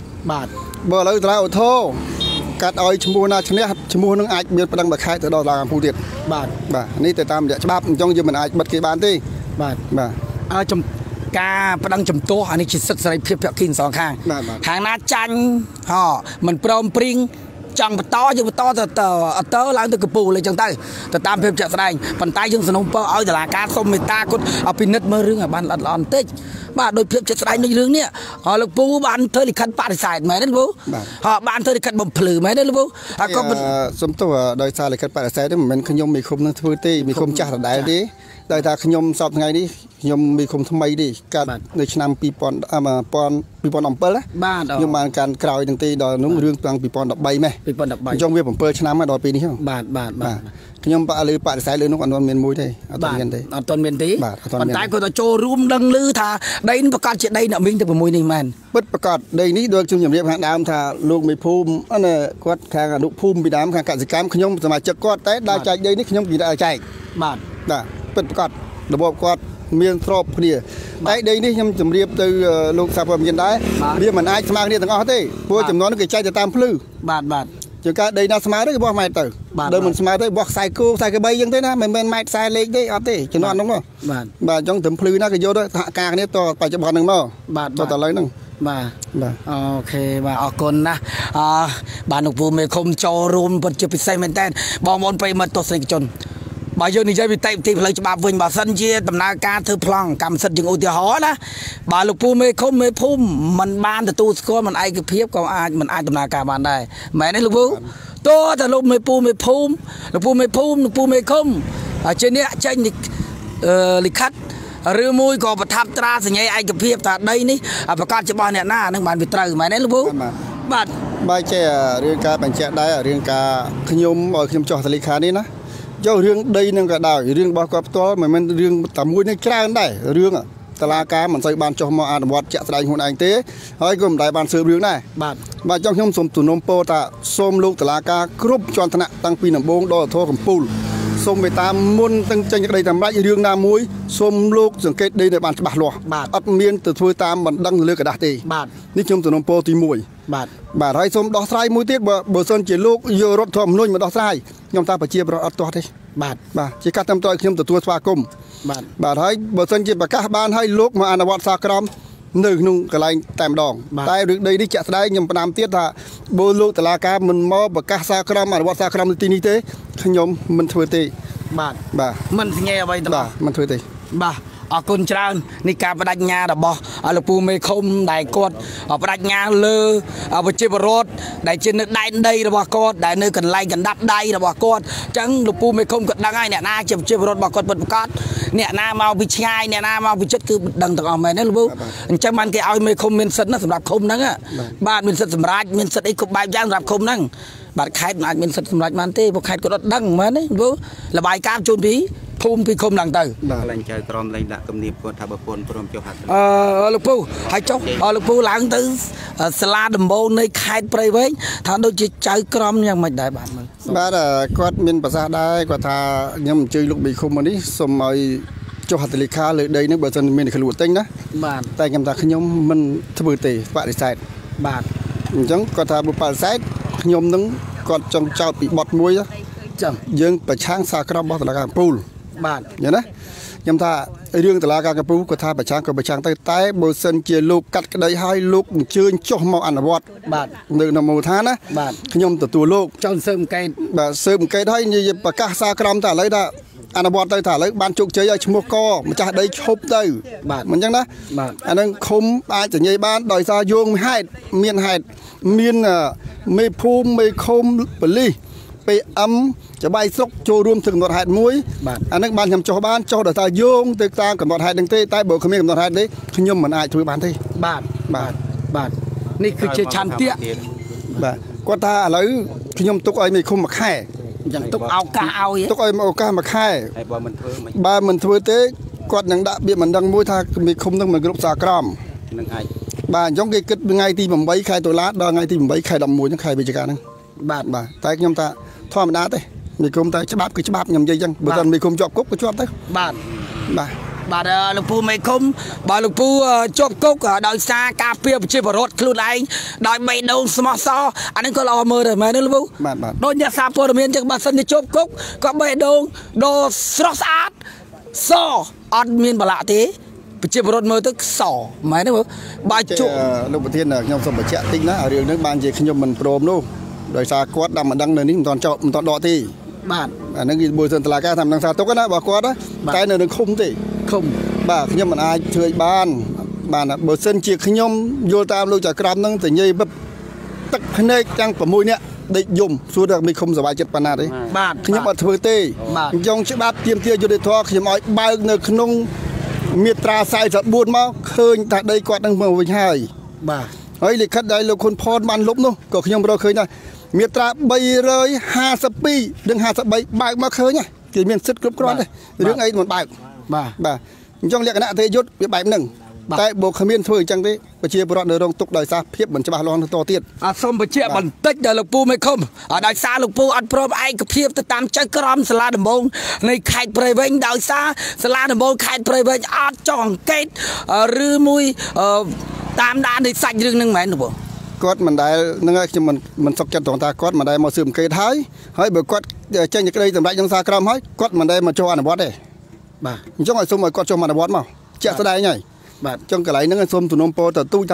bờ lấy tờ lá ở thô cắt oi chmua na chne chmua nương ai miền đang bạc khai từ đó là phụ tiệtนี่แต่ตามจะฉบับจงยืมมันอาจบัดกี่บานที่จมกาประดังจมโตอันนี้จิตสัตย์ใส่เพียบเพียบกินสองข้างหางน้าจันห่อมันปลอมปริงจังปะตอยังปะตอเตอล้างตัวกระปูเลยจังแต่ตามเพียบจะแสดงปันใต้ยังสนุกเปอเอาแต่ละการส้มเมตาคุณเอาปินัดมาเรื่องบ้านหลอนเต้บ้านโดยเพียบจะแสดงในเรื่องเนี้ยลูกปูบ้านเธอที่ขัดปาริสายไหมนั่นลูกบ้านเธอที่ขัดบ่มผลือไหมนั่นลูกก็สมตัวโดยสายที่ขัดปาริสายนี่มันขยมมีคมนั่นพื้นที่มีคมจ่าได้ดีโดยถ้าขยมสอบไงดิขยมมีคมทำไมดิการในชนามปีปอนมาปอนปีปอนอมเปิลนะยมมาการกล่าวอย่างตีดอยนุ่งเรื่องกลางปีปอนดับใบไหมจงเวียผมเปิลชนะมาดอยปีนี้ใช่ไหมขยมปะเลยปะสายเลยนุ่งอันวันเมียนมวยได้ตอนเมียนได้ตอนเมียนตีปันใต้ก็จะโจรวมดังลือท่าได้ประกาศเจ็ดได้หน่ะมิ่งแต่ผมมวยนี่มันปิดประกาศได้นี้โดยจุ่มเรียบหางดามท่าลูกไม่ภูมิอันนี้กวดทางลูกภูมิปีดามทางการศึกษาขยมสมัยจะกวดแต่ได้ใจได้นี้ขยมกี่ได้ใจปิดประกาศระบบกวดเมียนทรอบเนี่ยได้ได้นี่ยังจำเรียบtừลูกสาวผมยันได้เรียบมันไอ้สมาร์ทเนี่ยต่างอ้อเต้พวกจำนวนนักใจจะตามพลื้บาทจะการได้น่าสมาร์ทได้ก็บอกไม่ตื่นเดินมันสมาร์ทได้บอกใส่กูใส่กระใบยังได้นะมันเป็นไม่ใส่เล็กได้อ้อเต้จำนวนน้องเนาะบาทจังถึงพลื้น่าก็โยด้วยกลางนี่ต่อไปจะบอลหนึ่งเนาะต่ออะไรนึงបាទអូខេបាទអរគុណណាបាទលោកពូមេឃុំចូលរួមពិតជាពិសេសមែនតើបងប្អូនប្រិយមិត្តទស្សនិកជនបើយើងនិយាយពីទីផ្លូវច្បាប់វិញបើសិនជាដំណើរការធ្វើប្លង់កម្មសិទ្ធិយើងឧទាហរណ៍ណាបើលោកពូមេឃុំមេភូមិមិនបានទទួលស្គាល់មិនឯកភាពក៏មិនអាចដំណើរការបានដែរមែនទេលោកពូតើតែលោកមេភូមិលោកពូមេភូមិលោកពូមេឃុំជាអ្នកចេញលិខិតឬមួយក៏ប្រថាប់ត្រាសញ្ញាឯកភាពថាដីនេះប្រកាសច្បាស់អ្នកណានឹងបានវាត្រូវមែនទេលោកពូបាទបើចេះរឿងការបញ្ជាក់ដែររឿងការខ្ញុំឲ្យខ្ញុំចោះតលិខានេះណាយករឿងដីនឹងក៏ដោយរឿងរបស់គាត់ផ្ទាល់មិនមែនរឿងតែមួយនេះច្រើនដែររឿងតឡាការមិនសូវបានចុះមកអនុវត្តជាក់ស្ដែងខ្លួនឯងទេហើយក៏មិនដែលបានស៊ើបរឿងដែរបាទចង់ខ្ញុំសូមទំនុំពរថាសូមលោកតឡាការគ្រប់ជាន់ថ្នាក់តាំងពីដំបូងដល់ធរកំពូលសូមមេត្តាមុនទាំងចេញក្តីតាមរាជរឿងណាមួយសូមលោកសង្កេតដីនៅបានច្បាស់លាស់អត់មានទៅធ្វើតាមបណ្ដឹងលើกระดาษទេនេះខ្ញុំទំនុំពរទី1បាទហើយសូមដោះស្រាយមួយទៀតបើសិនជាលោកយករត់ធម្មនុញ្ញមកដោះស្រាយខ្ញុំថាប្រជាប្រដ្ឋអត់ទាស់ទេបាទជាការតាមតឲ្យខ្ញុំទទួលស្វាគមន៍បាទហើយបើសិនជាប្រកាសបានឲ្យលោកមកអនុវត្តសាក្រមនៅក្នុងកន្លែងតែម្ដងតែរឿងដីនេះជាក់ស្ដែងខ្ញុំផ្ដាំទៀតថាបើលោកតឡាការមិនមកប្រកាសសាក្រមអនុវត្តសាក្រមនៅទីនេះទេខ្ញុំមិនធ្វើទេបាទមិនសញ្ញាអ្វីទេបាទមិនធ្វើទេបាទអរគុណច្រើននេះការបដិញ្ញារបស់លោកពូមេឃុំដែលគាត់បដិញ្ញាលើប្រជាពលរដ្ឋដែលជានៅដែនដីរបស់គាត់ដែលនៅកន្លែងកណ្ដាប់ដៃរបស់គាត់អញ្ចឹងលោកពូមេឃុំគាត់ដឹងហើយអ្នកណាជាប្រជាពលរដ្ឋរបស់គាត់ពិតប្រាកដអ្នកណាមកពីឆ្ងាយអ្នកណាមកពីជិតគឺដឹងទាំងអស់មែនទេលោកពូអញ្ចឹងបានគេឲ្យមេឃុំមានសិទ្ធិណាសម្រាប់ឃុំហ្នឹងបាទមានសិទ្ធិសម្រាប់មានសិទ្ធិអីគ្រប់បែបយ៉ាងសម្រាប់ឃុំហ្នឹងបាទខេត្តមិនអាចមានសិទ្ធិសម្រាប់បានទេព្រោះខេត្តគាត់អត់ដឹងមែនទេលោកលបាយការជូនពីភូមិពីឃុំឡើងទៅបាទឡើងចៅក្រមឡើងដាក់គំនាបគាត់ថាបើពន្ធព្រមចុះហាត់លោកពូហើយចុះលោកពូឡើងទៅសាលាដំបូងនៃខេត្តព្រៃវែងថាដូចជាចៅក្រមយ៉ាងម៉េចដែរបាទគាត់មានប្រសាសន៍ដែរគាត់ថាខ្ញុំអញ្ជើញលោកប៊ីឃុំមកនេះសូមឲ្យចុះហត្ថលេខាលើដីនេះបើសិនមានខ្លួនទិញណាបាទតែខ្ញុំថាខ្ញុំមិនធ្វើទេបដិសេធបាទអញ្ចឹងគាត់ថាបើបដិសេធខ្ញុំនឹងគាត់ចង់ចោទពីបទមួយចឹងយើងប្រឆាំងសាក្រមរបស់តឡាការកំពូលបាទយល់ណាខ្ញុំថារឿងតឡាការកំពូលគាត់ថាប្រឆាំងក៏ប្រឆាំងទៅតែបើសិនជាលោកកាត់ក្តីឲ្យលោកអញ្ជើញចុះមកអនុវត្តបាទនៅមូលដ្ឋានណាបាទខ្ញុំទទួលលោកចង់ស៊ើបអង្កេតបាទស៊ើបអង្កេតឲ្យនិយាយប្រកាសសាក្រមតែឥឡូវថាអនុវត្តទៅថាឥឡូវបានជោគជ័យឲ្យឈ្មោះកម្ចាស់ដីឈប់ទៅបាទមិនអញ្ចឹងណាបាទអានឹងឃុំអាចសញ្ញាបានដោយសារយោងហេតុមានមេភូមិមេឃុំប៉ូលីសPM ច្បាយស្រុកចូលរួមធ្វើកំណត់ហេតុមួយអានឹងបានខ្ញុំចុះបានចុះដោយសារយោងទៅតាមកំណត់ហេតុនឹងទេតែបើគ្មានកំណត់ហេតុទេខ្ញុំមិនអាចធ្វើបានទេបាទនេះគឺជាឆន្ទៈបាទគាត់ថាឥឡូវខ្ញុំទុកឲ្យមេឃុំមួយខែអញ្ចឹងទុកឱកាសឲ្យទុកឲ្យឱកាសមួយខែហើយបើមិនធ្វើទេគាត់នឹងដាក់ពាក្យមិនដឹងមួយថាមេឃុំនឹងមិនគ្រប់សាក្រមនឹងអាចបាទអញ្ចឹងគេគិតថ្ងៃទី8ខែតុលាដល់ថ្ងៃទី8ខែ11ហ្នឹងខែវិច្ឆិកាហ្នឹងបាទតែខ្ញុំថាធម្មតាទេមេឃុំតែច្បាប់គឺច្បាប់ខ្ញុំនិយាយអញ្ចឹងបើមិនមេឃុំជាប់គុកក៏ជាប់ទៅបាទបាទលោកពូមេឃុំបើលោកពូជាប់គុកដោយសារការពារប្រជាពលរដ្ឋខ្លួនឯងដោយបេះដូងស្មោះសរអានេះក៏ល្អមើលដែរមែនទេលោកពូបាទដូចអ្នកសារព័ត៌មានអញ្ចឹងបើសិនជាជាប់គុកក៏បេះដូងដ៏ស្រស់ស្អាតសអត់មានបលាក់ទេប្រជាពលរដ្ឋមើលទៅសមែនទេបើជក់លោកប្រធានខ្ញុំសូមបញ្ជាក់តិចណារឿងនេះបានជាខ្ញុំមិនព្រមនោះដោយសារគាត់ដាក់មិនដឹងនៅនេះមិនទាន់ចោលមិនទាន់ដកទេបាទអាហ្នឹងគឺបើសិនតឡាការថាមិនដឹងថាទុកណាបើគាត់តែនៅនឹងឃុំទេឃុំបាទខ្ញុំមិនអាចធ្វើបានបើសិនជាខ្ញុំយល់តាមលោកចៅក្រមហ្នឹងតញីទឹកភ្នែកទាំង6នាក់ដេកយំសួរថាមិនឃុំសบายចិត្តប៉ុណ្ណាទេបាទខ្ញុំអត់ធ្វើទេអញ្ចឹងច្បាប់ទាមទារយុត្តិធម៌ខ្ញុំឲ្យបើកនៅក្នុងមាត្រា44មកឃើញថាដីគាត់នឹងមកវិញហើយបាទហើយលិខិតដែលលោកខុនផនបានលុបនោះក៏ខ្ញុំរកឃើញដែរមាត្រា352និង53បើកមកឃើញគេមានសិទ្ធិគ្រប់គ្រាន់ទេរឿងអីមិនបើកបាទអញ្ចឹងលក្ខណៈទេយុទ្ធវាបែបហ្នឹងតែបើគ្មានធ្វើអញ្ចឹងទេប្រជាពលរដ្ឋនៅរងទុកដោយសារភាពមិនច្បាស់លាស់ទៅទៀតសូមបញ្ជាក់បន្តិចដល់លោកពូមេឃុំដោយសារលោកពូអត់ព្រមឯកភាពទៅតាមចៅក្រមសាលាដំបងនៃខេត្តព្រៃវែងដោយសារសាលាដំបងខេត្តព្រៃវែងអត់ចង់អង្កេតឬមួយតាមដាននៃសាច់រឿងហ្នឹងមែនទេគាត់មិនដែលនឹងឲ្យខ្ញុំមិនសុខចិត្តត្រង់ថាគាត់មិនដែលមកស៊ើបអង្កេតហើយបើគាត់ចេញសេចក្តីសម្រេចនឹងសាក្រមហើយគាត់មិនដែលមកចុះអនុវត្តទេបាទអញ្ចឹងឲ្យសូមឲ្យគាត់ចុះអនុវត្តមកជាក់ស្ដែងហើយបាទអញ្ចឹងកន្លែងហ្នឹងសូមទំនុំពរទៅទូចថា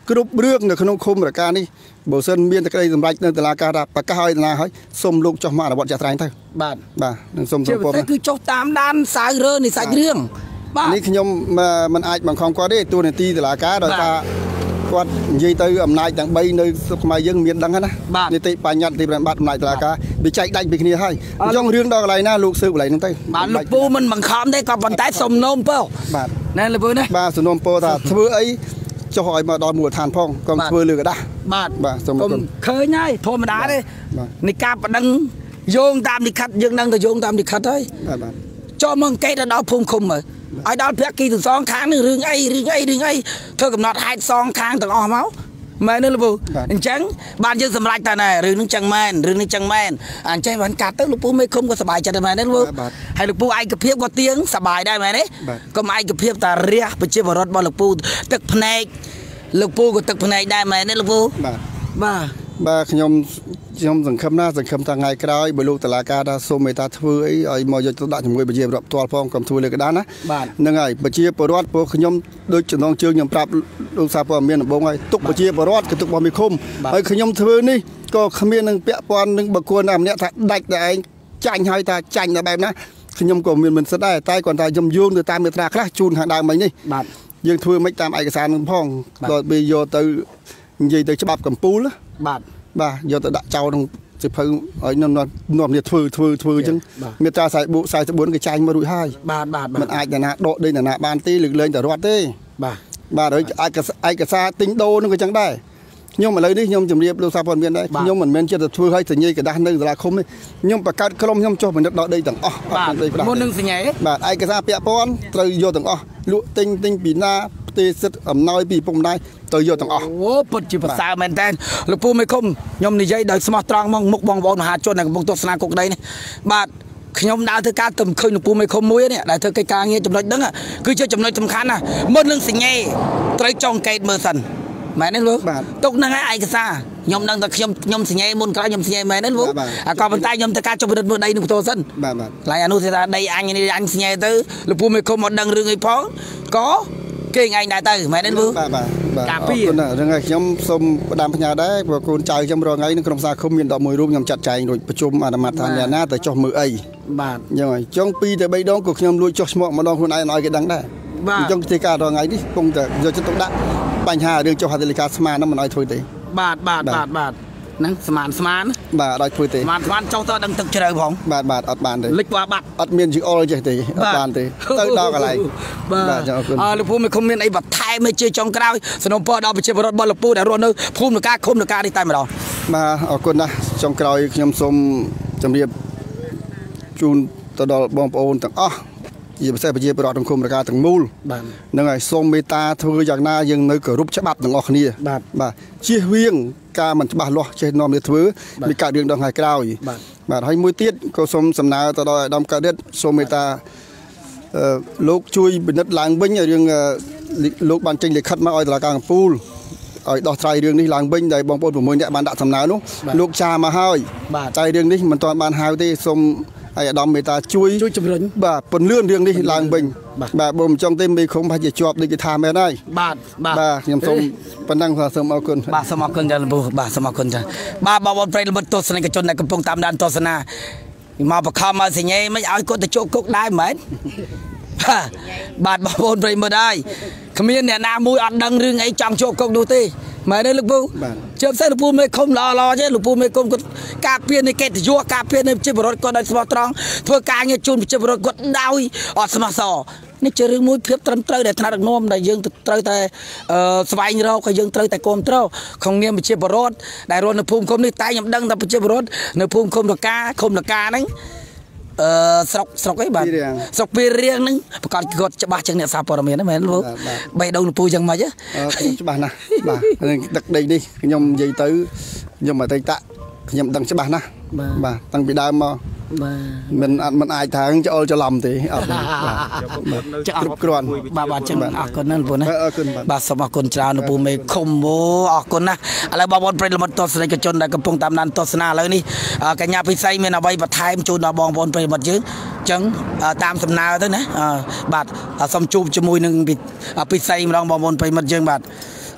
គ្រប់រឿងនៅក្នុងឃុំរកានេះបើសិនមានតែក្តីសម្រេចនៅតុលាការថាប្រកាសឲ្យណាហើយសូមលោកចុះមកអនុវត្តជាក់ស្ដែងទៅបាទនឹងសូមសុំពរគឺចុះតាមដានសាវរើនេះសាច់រឿងបាទនេះខ្ញុំមិនអាចបង្ខំគាត់ទេទូនាទីតុលាការដោយថាគាត់និយាយទៅអំណាចទាំង3នៅស្រុកខ្មែរយើងមានដឹងណានីតិបញ្ញត្តិទីប្រតិបត្តិអំណាចតុលាការវាចែកដាច់ពីគ្នាហើយអញ្ចឹងរឿងដល់កន្លែងណាលោកស៊ើបកន្លែងហ្នឹងទៅបាទលោកពូមិនបង្ខំទេក៏ប៉ុន្តែសុំនោមពើបាទណែលោកពូណាបាទសុំនោមពើថាធ្វើអីចុះឲ្យមកដល់មូលដ្ឋានផងកុំធ្វើលើกระดาษបាទសុំគុំឃើញហើយធម្មតាទេនៃការបដិងយោងតាមលិខិតយើងនឹងទៅយោងតាមលិខិតហើយបាទចូលមកអង្កេតដល់ភូមិឃុំមើលឲ្យដល់ភាគីទាំងសងខាងនឹងរឿងអីធ្វើកំណត់ហេតុសងខាងទាំងអស់មកមែនទេលោកពូអញ្ចឹងបានយើងសម្រេចតែណែរឿងនេះចឹងមែនរឿងនេះចឹងមែនអញ្ចឹងបានកាត់ទៅលោកពូមេឃុំក៏សប្បាយចិត្តដែរមែនទេលោកពូហើយលោកពូឯកភាពក៏ទៀងសប្បាយដែរមែនទេកុំឯកភាពតារះប្រជាពលរដ្ឋរបស់លោកពូទឹកភ្នែកលោកពូក៏ទឹកភ្នែកដែរមែនទេលោកពូបាទខ្ញុំសង្ឃឹមណាសង្ឃឹមថាថ្ងៃក្រោយបើលោកតុលាការថាសូមមេត្តាធ្វើអីឲ្យមកយកទៅដាក់ជាមួយប្រជាពលរដ្ឋផ្ទាល់ផងកុំធ្វើលើកដានណាហ្នឹងហើយប្រជាពលរដ្ឋពួកខ្ញុំដូចចំណងជើងខ្ញុំប្រាប់លោកសារព័ត៌មានដំបងហើយទុកប្រជាពលរដ្ឋគឺទុករបស់មេឃុំហើយខ្ញុំធ្វើនេះក៏គ្មាននឹងពាក់ព័ន្ធនឹងបកគួរណាម្នាក់ថាដាច់តែឯងចាញ់ហើយថាចាញ់តែបែបណាខ្ញុំក៏មានមិនសិតដែរតែគាត់ថាខ្ញុំយោងទៅតាមមេត្រាខ្លះជូនខាងដើមមិញនេះយើងធ្វើមិនតាមឯកសារនឹងផងដល់ពេលយកទៅនិយាយទៅច្បាប់កម្ពុជាបាទយកទៅដាក់ចោលក្នុងសិភៅឲ្យនាំគ្នាធ្វើអញ្ចឹងមេត្រា44គេចាញ់មករួចហើយបាទมันអាចតែណាដកដេញតែណាបានទេលើកលែងតែរដ្ឋទេបាទហើយឯកសារទិញដូរនឹងក៏អញ្ចឹងដែរខ្ញុំឥឡូវនេះខ្ញុំជម្រាបលោកសារព័ត៌មានដែរខ្ញុំមិនមែនចិត្តទៅធ្វើឲ្យសញ្ញាกระดาษនៅសាលាឃុំទេខ្ញុំបង្កើតក្រុមខ្ញុំចុះពិនិត្យដល់ដីទាំងអស់មុននឹងសញ្ញាបាទឯកសារពាក់ព័ន្ធត្រូវយកទាំងអស់លក់ទិញពីណាផ្ទេរសិទ្ធិអំណោយពីពុកម្ដាយទៅយកទាំងអស់អូពិតជាប្រសើរមែនតើលោកពូមេឃុំខ្ញុំនិយាយដោយស្មោះត្រង់មកមុខបងប្អូនមហាជននៅកំពុងទស្សនាគុកដីនេះបាទខ្ញុំដើរធ្វើការទៅឃើញលោកពូមេឃុំមួយនេះដែលធ្វើកិច្ចការងារចំណុចហ្នឹងគឺជាចំណុចសំខាន់ណាមុននឹងសញ្ញាត្រូវចុងកេតមើលសិនមែនទេលោកទុកហ្នឹងឯកសារខ្ញុំដឹងថាខ្ញុំសញ្ញាមុនក្រោយខ្ញុំសញ្ញាមែនទេលោកក៏ប៉ុន្តែខ្ញុំទៅការចុះពិនិត្យមើលដីនឹងផ្ទាល់សិនបាទកន្លែងអានោះគេថាដីអញនេះអញសញ្ញាទៅលោកពូមេឃុំមកដឹងរឿងអីផងក៏គេឯងដែរទៅមែនទេលោកបាទការពីរឿងហ្នឹងខ្ញុំសូមផ្ដាំផ្ញើដែរព្រោះកូនចៅខ្ញុំរងថ្ងៃនឹងក្រុមសាឃុំមាន11រូបខ្ញុំចាត់ចែងរួចប្រជុំអនុម័តថាអ្នកណាទៅចុះមើលអីបាទអញ្ចឹងហើយចុង2ទៅ3ដងក៏ខ្ញុំលួចចុះឈ្មោះម្ដងខ្លួនឯងឲ្យគេដឹងដែរអញ្ចឹងទីការរងថ្ងៃនេះគង់តែយកចិត្តទុកដាក់បញ្ហារឿងចុះហត្ថលេខាស្មានហ្នឹងមិនឲ្យធ្វើទេបាទហ្នឹងស្មានបាទអត់ធ្វើទេស្មានចុះទៅដឹងទឹកជ្រៅផងបាទអត់បានទេលិចបាត់អត់មានជីអុលចេះទេអត់បានទេទៅដល់កន្លែងបាទអរគុណលោកពូមិនមានអីបន្ថែមទេជាចុងក្រោយសំណូមពរដល់ប្រជាពលរដ្ឋរបស់លោកពូដែលរស់នៅភូមិនការឃុំនការនេះតែម្ដងបាទអរគុណណាស់ចុងក្រោយខ្ញុំសូមជម្រាបជូនទៅដល់បងប្អូនទាំងអស់ជាពិសេសប្រជាពលរដ្ឋក្នុងឃុំរកាទាំងមូលហ្នឹងហើយសូមមេត្តាធ្វើយ៉ាងណាយើងនៅគោរពច្បាប់ទាំងអស់គ្នាបាទជៀសវាងការមិនច្បាស់លាស់ចេះនាំគ្នាធ្វើមានកើតរឿងដល់ថ្ងៃក្រោយបាទហើយមួយទៀតក៏សូមសំណើទៅដល់អាដាមកើតរិទ្ធសូមមេត្តាលោកជួយពិនិត្យឡើងវិញរឿងលោកបានចេញលិខិតមកឲ្យតុលាការកំពូលឲ្យដោះស្រាយរឿងនេះឡើងវិញដែលបងប្អូន6នាក់បានដាក់សំណើនោះលោកចាមកហើយតែរឿងនេះមិនទាន់បានហៅទេសូមអាដាមមេត្តាជួយជំរុញបាទពន្លឿនរឿងនេះឡើងវិញបាទបើមិនចង់ទេមេឃុំប្រហែលជាជាប់ដូចគេថាមែនហើយបាទខ្ញុំសូមប៉ុណ្ណឹងសូមអរគុណបាទសូមអរគុណចា៎លោកបាទសូមអរគុណចា៎បាទបងប្អូនប្រិយមិត្តទស្សនិកជនដែលកំពុងតាមដានទស្សនាមកបខំមកសញ្ញេមិនឲ្យគាត់ទៅជោគគុកដែរមែនបាទបងប្អូនប្រិយមិត្តហើយគ្មានអ្នកណាមួយអត់ដឹងរឿងអីចង់ជោគគុកនោះទេមែនទេលោកពូជឿផ្សេងលោកពូមេឃុំល្អទេលោកពូមេឃុំគាត់ការពារនៃកិត្តិយសការពារនៃប្រជាពលរដ្ឋគាត់ដោយស្មោះត្រង់ធ្វើការងារជូនប្រជាពលរដ្ឋគាត់ដោយអត់ស្មោះសរនេះជារឿងមួយភាពត្រឹមត្រូវដែលថ្នាក់ដឹកនាំដែលយើងត្រូវតែស្វែងរកហើយយើងត្រូវតែគ្រប់គ្រងក្នុងនាមប្រជាពលរដ្ឋដែលរស់នៅភូមិឃុំនេះតែខ្ញុំដឹងថាប្រជាពលរដ្ឋនៅភូមិឃុំលកាហ្នឹងស្រុកអីបាទស្រុកពីរៀងហ្នឹងប្រកាសគាត់ច្បាស់ជាងអ្នកសារព័ត៌មានហ្នឹងមែនលោកបេះដូងលពូយ៉ាងម៉េចច្បាស់ណាស់បាទទឹកដីនេះខ្ញុំនិយាយទៅខ្ញុំអតីតខ្ញុំដឹងច្បាស់ណាស់បាទតាំងពីដើមមកមិនអាចថាច្អល់ច្រឡំទេអត់គ្រប់គ្រាន់បាទចឹងអរគុណណាស់បងណាបាទសូមអរគុណច្រើនលោកពូមេឃុំអរគុណណាស់ឥឡូវបងប្អូនប្រិយមិត្តទស្សនិកជនដែលកំពុងតាមដានទស្សនាឥឡូវនេះកញ្ញាពិសីមានអ្វីបន្ថែមជូនដល់បងប្អូនប្រិយមិត្តយើងចឹងតាមសំណើទៅណាបាទសូមជួបជាមួយនឹងពិសីម្ដងបងប្អូនប្រិយមិត្តយើងបាទ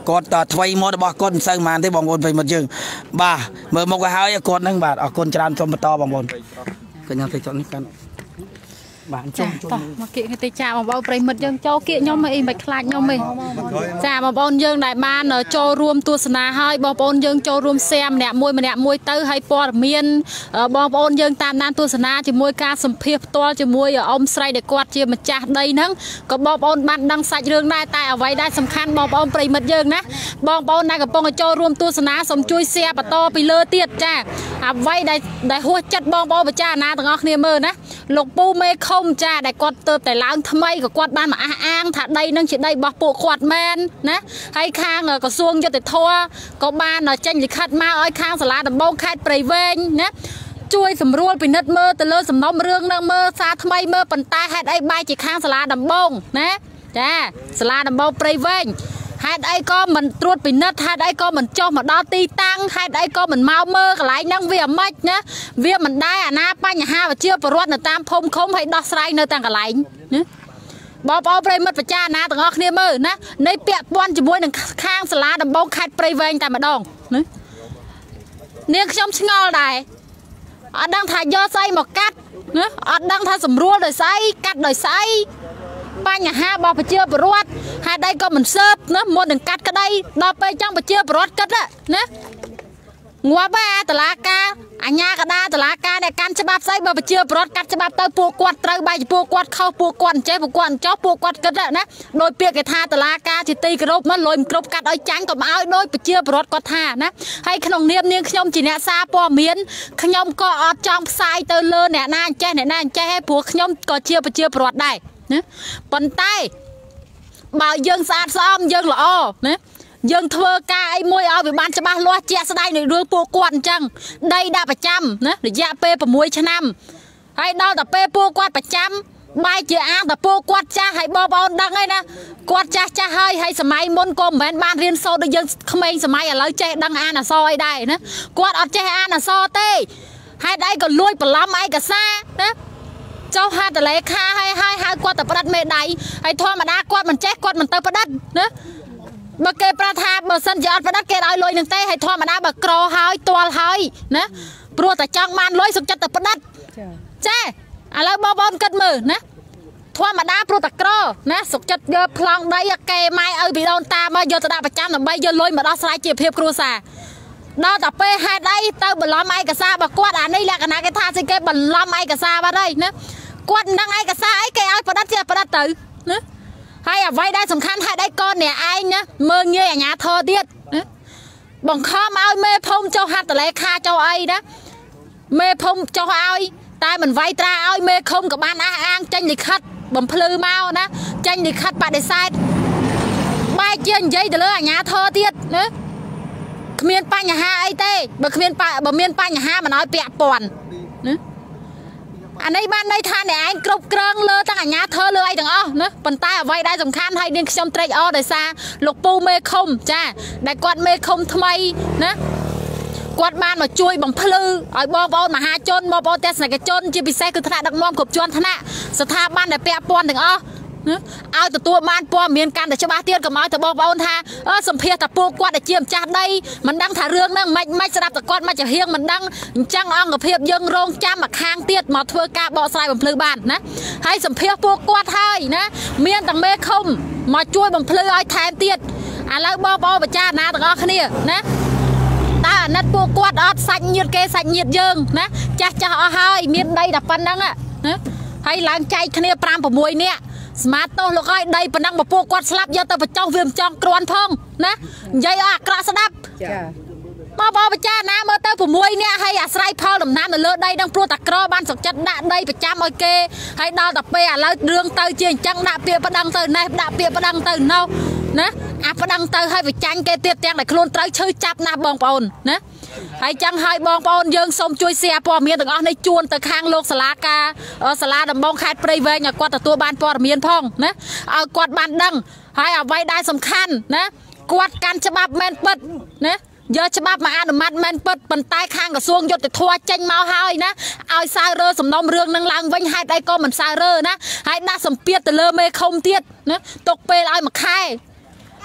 គាត់ថ្មីមករបស់គាត់មិនសូវប៉ុន្មានទេបងប្អូនប្រិមិត្តយើងបាទមើលមកឲ្យហើយគាត់ហ្នឹងបាទអរគុណច្រើនសូមបន្តបងប្អូនខ្ញុំទៅចុះនេះកាន់បានចុះមកគៀកគេទៅចាបងប្អូនប្រិមិត្តយើងចូលគៀកខ្ញុំអីមិនខ្លាចខ្ញុំទេចាបងប្អូនយើងដែលបានចូលរួមទស្សនាហើយបងប្អូនយើងចូលរួមแชร์ម្នាក់មួយទៅឲ្យព័ត៌មានបងប្អូនយើងតាមដានទស្សនាជាមួយការសម្ភាសផ្ទាល់ជាមួយអ៊ំស្រីដែលគាត់ជាម្ចាស់ដីហ្នឹងក៏បងប្អូនបានដឹងសាច់រឿងដែរតែអ្វីដែលសំខាន់បងប្អូនប្រិមិត្តយើងណាបងប្អូនដែលកំពុងចូលរួមទស្សនាសូមជួយ share បន្តពីលើទៀតចាអ្វីដែលហួសចិត្តបងប្អូនពិចារណាទាំងអស់គ្នាមើលណាលោកពូមេខុំចាដែលគាត់ទៅតែឡើងថ្មីក៏គាត់បានមកអះអាងថាដីនឹងជាដីរបស់ពួកគាត់មែនណាហើយខាងក្រសួងយុតិធម៌ក៏បានចេញលិខិតមកឲ្យខាងសាលាដំបងខេត្តព្រៃវែងណាជួយសម្រួលពិនិត្យមើលទៅលើសំណុំរឿងនឹងមើលសារថ្មីមើលប៉ុន្តែហេតុអីបែរជាខាងសាលាដំបងណាចាសាលាដំបងព្រៃវែងហេតុអីក៏មិនត្រួតពិនិត្យហេតុអីក៏មិនចុះមកដល់ទីតាំងហេតុអីក៏មិនមកមើលកន្លែងហ្នឹងវាអាម៉េចណាវាមិនដែរអាណាបញ្ហាវិជាប្រវត្តិនៅតាមភូមិឃុំឲ្យដោះស្រាយនៅតាំងកន្លែងណាបងប្អូនប្រិមិត្តពិចារណាទាំងអស់គ្នាមើលណានៃពាក់ព័ន្ធជាមួយនឹងខាងសាលាដំបងខេត្តព្រៃវែងតែម្ដងណានាងខ្ញុំឆ្ងល់ដែរអត់ដឹងថាយកស្អីមកកាត់ណាអត់ដឹងថាស្រួលដោយស្អីកាត់ដោយស្អីបញ្ហារបស់ប្រជាពលរដ្ឋហេតុអីក៏មិនស៊ើបណាមុននឹងកាត់ក្តីដល់ពេលចឹងប្រជាពលរដ្ឋគិតណាងាប់អាតឡាការអញ្ញាកដាតឡាការដែលកាន់ច្បាប់ស្អីបើប្រជាពលរដ្ឋកាត់ច្បាប់ទៅពួកគាត់ត្រូវបែរជាពួកគាត់ខុសពួកគាត់អញ្ចេះពួកគាត់អញ្ចោះពួកគាត់គិតណាដោយពាក្យគេថាតឡាការជាទីគោរពមកលុយមិនគ្រប់កាត់ឲ្យចាញ់ក៏មកឲ្យដោយប្រជាពលរដ្ឋគាត់ថាណាហើយក្នុងនាមនាងខ្ញុំជាអ្នកសារព័ត៌មានខ្ញុំក៏អត់ចង់ផ្សាយទៅលើអ្នកណាអញ្ចេះឯព្រោះខ្ញុំក៏ជាប្រជាពលរដ្ឋដែរណាប៉ុន្តែបើយើងស្អាតស្អំយើងល្អណាយើងធ្វើការអីមួយឲ្យវាបានច្បាស់លាស់ជាក់ស្ដែងនៅរឿងពួកគាត់អញ្ចឹងដីដាក់ប្រចាំណារយៈពេល6ឆ្នាំហើយដល់តែពេលពួកគាត់ប្រចាំបែរជាអាងតែពួកគាត់ចាស់ហើយបងប្អូនដឹងហើយណាគាត់ចាស់ហើយសម័យមុនក៏មិនមែនបានរៀនសូត្រដូចយើងក្មេងសម័យឥឡូវចេះដឹងអានអក្សរអីដែរណាគាត់អត់ចេះអានអក្សរទេហេតុអីក៏លួចបន្លំឯកសារណាចុះហៅតលេខាហើយហៅគាត់ទៅផ្ដិតមេដៃហើយធម្មតាគាត់មិនចេះគាត់មិនទៅផ្ដិតណាបើគេប្រាប់ថាបើសិនជាអត់ផ្ដិតគេឲ្យលុយនឹងទេហើយធម្មតាបើក្រហើយទាល់ហើយណាព្រោះតែចង់បានលុយសុខចិត្តទៅផ្ដិតចាឥឡូវបងប្អូនគិតមើលណាធម្មតាព្រោះតែក្រណាសុខចិត្តយកប្លង់ដីគេម៉ែឲ្យពីដូនតាមកយកទៅដាក់ប្រចាំដើម្បីយកលុយមកដោះស្រាយជីវភាពគ្រួសារដល់តែពេលហេតុអីទៅបន្លំឯកសាររបស់គាត់អានេះលក្ខណៈគេថាស្អីគេបន្លំឯកសារបាត់ហើយណាគាត់មិនដឹងឯកសារអីគេឲ្យផ្ដិតជាផ្ដិតទៅណាហើយអ្វីដែលសំខាន់ហេតុអីក៏អ្នកឯងណាមើងងាយអាញាធរទៀតណាបង្ខំឲ្យមេភូមិចុះហត្ថលេខាចុះអីណាមេភូមិចុះឲ្យតែមិនវាយត្រាឲ្យមេឃុំក៏បានអះអាងចេញលិខិតបំភ្លឺមកណាចេញលិខិតបដិសេធបែរជានិយាយទៅលើអាញាធរទៀតណាគ្មានបញ្ហាអីទេបើមានបញ្ហាមិនឲ្យពាក់ព័ន្ធណាអានេះបានន័យថាអ្នកឯងគ្រប់គ្រងលើទាំងអាញាធរលើអីទាំងអស់ណាប៉ុន្តែអ្វីដែលសំខាន់ហើយនាងខ្ញុំត្រេកអរដោយសារលោកពូមេឃុំចាដែលគាត់មេឃុំថ្មីណាគាត់បានមកជួយបំភ្លឺឲ្យបងប្អូនមហាជនបងប្អូនទស្សនិកជនជាពិសេសគឺថ្នាក់ដឹកនាំគ្រប់ជាន់ថ្នាក់ស្ថាប័នដែលពាក់ព័ន្ធទាំងអស់ឲ្យទទួលបានព័ត៌មានកាន់តែច្បាស់ទៀតកុំឲ្យទៅបងប្អូនថាសម្ភារតែពួកគាត់ដែលជាម្ចាស់ដីមិនដឹងថារឿងហ្នឹងមិនស្ដាប់តែគាត់មកចំហៀងមិនដឹងអញ្ចឹងអង្គភាពយើងរងចាំមកខាងទៀតមកធ្វើការបកស្រាយបំភ្លឺបានណាហើយសម្ភារពួកគាត់ហើយណាមានទាំងមេឃុំមកជួយបំភ្លឺឲ្យថែមទៀតឥឡូវបងប្អូនពិចារណាទាំងអស់គ្នាណាតើអាណិតពួកគាត់អត់សាច់ញាតិគេសាច់ញាតិយើងណាចាស់អស់ហើយមានដីតែប៉ុណ្្នឹងណាហើយឡើងចែកគ្នា5 6នាក់ស្មាតទោសលោកឲ្យដីប៉ុណ្ណឹងមកពួកគាត់ស្លាប់យកទៅបញ្ចុះវាមិនចង់គ្រាន់ផងណានិយាយអស់អាក្រក់ស្ដាប់ចាបងប្អូនពិចារណាមើលទៅ6នាក់ហើយអាស្រ័យផលដំណាំនៅលើដីនឹងព្រោះតែក្របានសុខចិត្តដាក់ដីប្រចាំឲ្យគេហើយដល់តែពេលឥឡូវរឿងទៅជាអញ្ចឹងដាក់ពាក្យប្តឹងទៅនេះដាក់ពាក្យប្តឹងទៅនោះណាអាប្តឹងទៅឲ្យវិចាញ់គេទៀតទាំងដែលខ្លួនត្រូវឈឺចាប់ណាស់បងប្អូនណាហើយចឹងហើយបងប្អូនយើងសូមជួយ share ព័ត៌មានទាំងអស់នេះជួនទៅខាងលោកសាលាដំបងខេត្តព្រៃវែងឲ្យគាត់ទទួលបានព័ត៌មានផងណាឲ្យគាត់បានដឹងហើយអ្វីដែលសំខាន់ណាគាត់កាន់ច្បាប់មែនពិតណាយកច្បាប់មកអនុម័តមែនពិតប៉ុន្តែខាងក្រសួងយុតិធម៌ចេញមកហើយណាឲ្យសើរើសំណុំរឿងនឹងឡើងវិញហេតុអីក៏មិនសើរើណាហើយដាក់សម្ពាធទៅលើមេឃុំទៀតណាទុកពេលឲ្យមួយខែ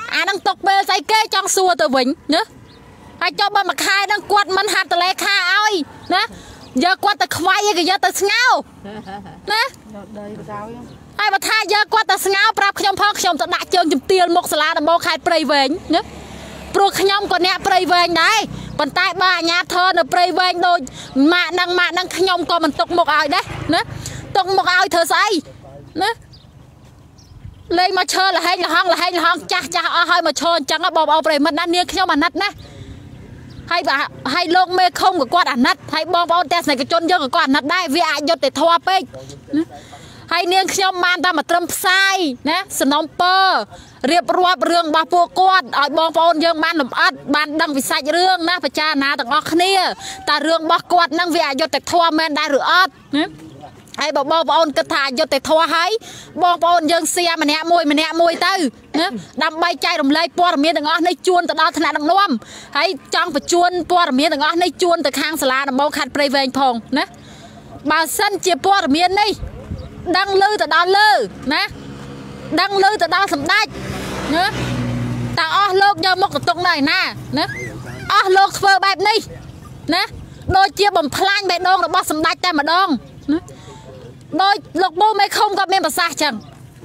đang tục bê say kê trong xua từ vĩnh nhớ hay cho ba mặt khai đang quạt mình hạt tờ lê kha ơi nè giờ quạt tờ khoai cái giờ tờ ngao nè ai mà tha giờ quạt tờ ngao prap khom phong khom tờ đại chương chùm tiền một sả là mò khai prey về nhớ pro khom còn nè prey về đấy bàn tay ba nhà thơ nó prey về đôi mạ năng khom còn mình tục một ai đấy nè tục một ai thơ say nè lên mà chơi là hay là hong cha hơi mà chơi chẳng có bò prey mình đang niên khom mà nát nè hay lông mê không của quạt ảnh nát hay bom bom test này cái chôn dương của quạt nát đây vì ai nhốt để thoa pe hay niên khi ông man ta mà trâm sai nè snomper riệp ruột rương ba pua quạt ở bom bom dương man làm ắt ban đăng vì sai rương nè phải cha na tặng óc nia ta rương ba quạt năng vì ai nhốt để thoa menได้ rửa ắt hay bom bom cái thà nhốt để thoa hay bom bom dương xe mà nè môi tư đâm bay chay đồng lây po miên từng ngõ này chuôn từ đó thằng nào đang nuông hay trong phải chuôn po miên từng ngõ này chuôn từ khang sả là bom khát prey về phong nè bà sân chia po miên đi đăng lư từ đó lư nè đăng lư từ đó sầm đách nhớ ta lô giờ một cái tụng này nè lô phơ bẹp đi nè đôi chia bầm phanh bẹp đong là bó sầm đách ta mà đong đôi lục bô mấy không có bên bà xa chẳng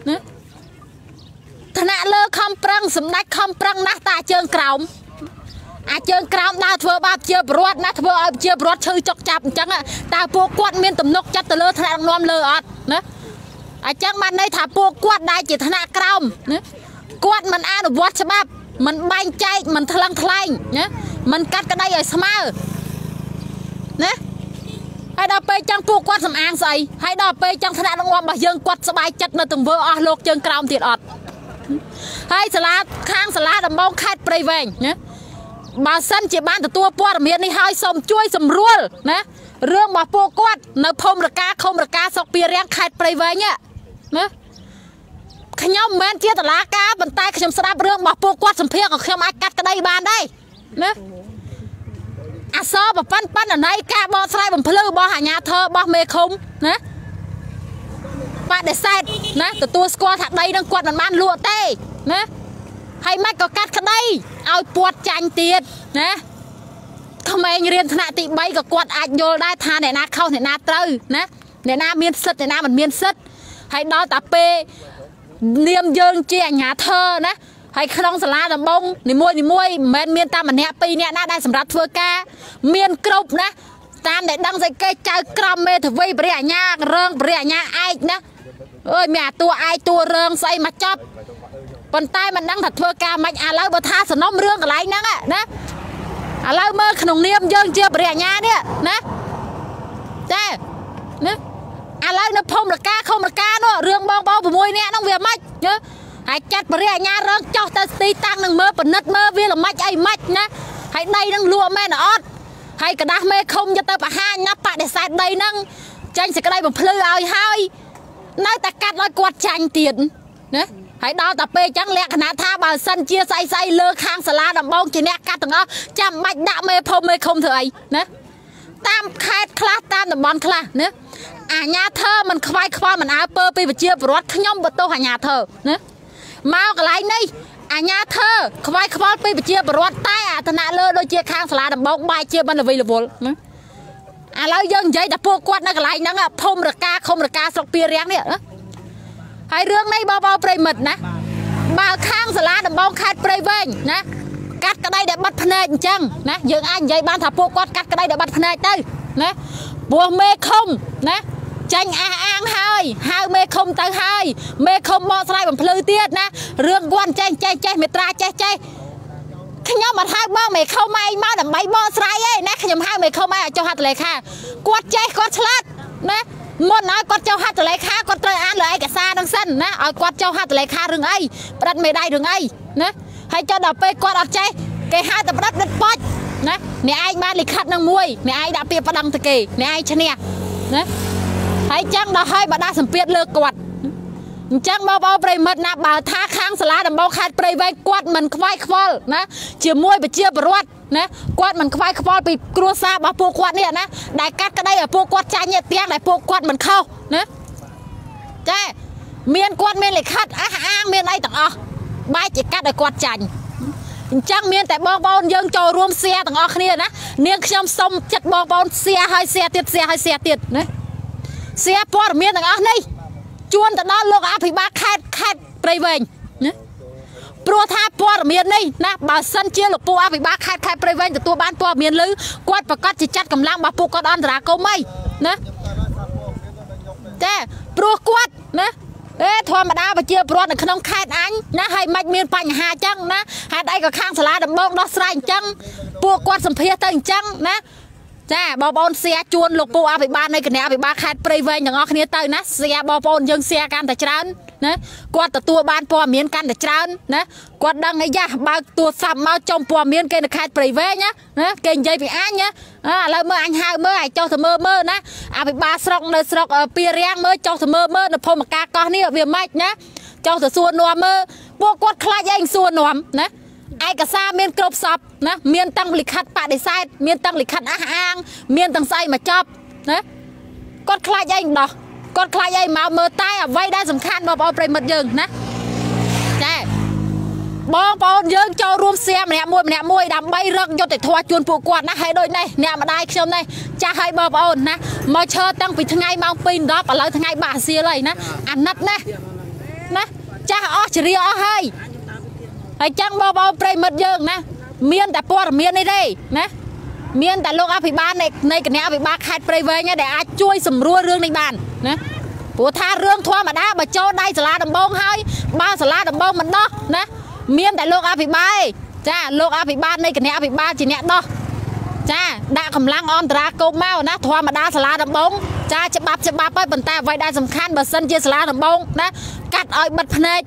thằng nào lơ không prăng sầm đách không prăng nát ta chơi còng chơi còng ta thưa ba chơi bớt nát thưa chơi bớt chơi chọc chạp chẳng ta buộc quạt miên tầm nóc chặt từ lơ thằng nào nôm lơ ọt nè chẳng mà đây thả buộc quạt đây chỉ thằng nào còng quạt mình ăn được vót bắp mình banh chay mình thlang nhé mình cắt cái đây rồi smart nè hay đào pe chẳng buộc quạt sầm ăn gì hay đào pe chẳng thằng nào nôm bà dương quạt sờ bài chặt nó từng vơ lột chơi còng thiệt ọt hay khang sả là bông khát prey về nhé bà sân chỉ ban từ tua po miền này hai sầm chuối sầm ruột nè rương bà po quát nó không được cá sọc bia rang khát prey về nhá nè khi nhau men chia từ lá cá bàn tay khi sắp rương bà po quát sầm phê còn khi ai cắt cái đây bàn đây nè so bà pan ở đây cá bò sai bằng phơi bò hà nhà thơ bò mê không nè bạn để sai nè từ tua squat thằng đây đang quạt mình man lụa tê nè hay mày có cắt cái đây ao quạt chanh tiền nè không ai riêng thằng nào tị bay có quạt ai vô đây tha để na không để na trừ nè để na miên sứt để na mình miên sứt hay đó ta pe niêm dương chia nhà thơ nè hay không sả lá làm bông ni môi miên ta mình nẹp pi nè na đây sầm rát phơi ca miên cục nè tam để đăng dây cây trái crom mê thử vây bể nha rương bể nha ai nè ơi mẹ tua ai tua rương say mà chóp bàn tay mình đang thật phơi ca mạnh lấy bờ tha sờ nóm rương cái lấy nè nè lấy mơ khổng niêm dương chưa bể nha nè thế nè lấy nó không là ca nó rương bong môi nè nó về mạch nhớ hãy chặt bể nha rương cho ta tí tăng đừng mơ bẩn nứt mơ vì là mạch ai mạch nè hãy đây đang lụa mẹ nó ót hay cả đam mê không cho tao bà hai nhá bạn để sai đây năng tranh sẽ cái đây một phơi ai hai nói ta cắt nói quạt chanh tiền nè hãy đo tập bê trắng lẹ khả tha bà sân chia say lơ khang sả la đầm bông chỉ nè cắt từng đó chăm bạch đã mê không thừa ấy nè tam khai class tam đầm bon class nè nhà thơ mình khoai mình áo pơ pi và chia bớt nhom bớt tô nhà thơ nè mau cái này này nhà thơ khoai pi và chia bớt tay thằng nào lơ đôi chia khang sả la đầm bông bài chia bên là vì là vô lấy dân giấy tập quạt nó cái này nó không được ca sọc bia ráng nè hai rương này bao prey mật nè bà khang sả lá đầm bông khát prey về nè cắt cái đây để bắt phèn chăng nè dương anh giấy ban thạp quạt cắt cái đây để bắt phèn đây nè bùa mê không nè tranh ăn hai mê không tới hai mê không bo sai bằng phơi tiết nè rương quan tranh mệt ra chay khi nhau mà hai bao mày không ai mau đầm bay bo sai ấy nè khi nhau hai mày không ai cho hạt lệ kha quạt chay quạt slat nè muốn nói quạt cho hạt lệ kha quạt trời ăn lại cả xa đang sân nè quạt cho hạt lệ kha rừng ấy đặt mày đây rừng ấy nè hay cho đập pe quạt chay cái hai tập đất pot nè nè ai ban lịch khát năng muôi nè ai đã piệp đăng thực kỳ nè ai chân nè nè hay chăng đó hai bà đa sầm piệt lơ quạt chẳng bao prey mật nè bà tha khang sả lá đầm bao khát prey về quạt mình khoai khoal nè chia môi bị chia bớt nè quạt mình khoai khoal bị cua sa bà po quạt nè nè đại cắt cái đây ở po quạt chai nhẹ tiếng đại po quạt mình khâu nè che miền quạt miền lịch khát miền đây tặng bài chỉ cắt để quạt chành chẳng miên tại bong bóng dương choរួមxe thằng ở kia ná niên trong sông chặt bong bóng xe hai xe tiệt đấy xe bọt miên thằng ở đây chuôn tận đó lúc áp thì ba khát bay về nhé pro tha bọt miên đây ná bà sân chia lục po áp thì ba khát bay về từ tua ban bọt miên lứ quạt và cắt chỉ chặt cầm lang bà pu con ăn ra câu mây nè thế pro quạt nè thôi mà đa bà chia bọt ở không khát anh nè hay mạch miên pành hà chăng nè hai đây có khang sả đầm bông đó sai chăng pu quạt sầm phia tay chăng nè cha bò bồn xe chuôn lục pu áp thì ba này cái này áp thì ba khát bay về những ngõ kia tới nè xe bò bồn dừng xe can tại trán nè quạt từ tua ban po miên can tại trán nè quạt đăng ấy ra ba tua sầm mau trong po miên cây được khai bay về nhá nè cây dây bị anh nhá lời mơ anh hai mơ ai cho thằng mơ nè à bị ba sọc nơi sọc pia riang mơ cho thằng mơ nó phô một ca con này ở việt mạch nhá cho thằng xuân nòm mơ po quạt khai anh xuân nòm nè ai cả xa miên cướp sập nè miên tăng lịch khát bạn để sai miên tăng lịch khát ang miên tăng say mà chọc nè con khai anh đó con khai anh mà mơ tay à vay đã sầm khăn bao bao mật dừng nè nè bao bao dừng choរួមxe mẹ môi đầm bay rực cho để thoa chuồn phụ quạt nè hai đôi này nè mà đai xem này cha hai bao bao nè mà chờ tăng vì thằng ngày mang pin đó và lấy thằng ngày bà xia này nè ăn nát nè nè cha ó chỉ riêng ó hai hay chăng bao bao prey mật dương nè miên tại po miên này đây nè miên tại lúc áp thì ba này cái này áp thì ba khai prey về nha để ai chui sầm rua rương đánh bàn nè của tha rương thoa mà đá mà cho đây sả đầm bông hai ba sả đầm bông mình đó nè miên tại lúc áp thì ba cha lúc áp thì ba này cái này áp thì ba chỉ nhẹ đó cha đã cầm lăng on tra câu mau nè thoa mà đá sả đầm bông cha chập bắp ấy bần ta vậy đa sầm khan bờ sân chia sả đầm bông nè cắt ơi bật phê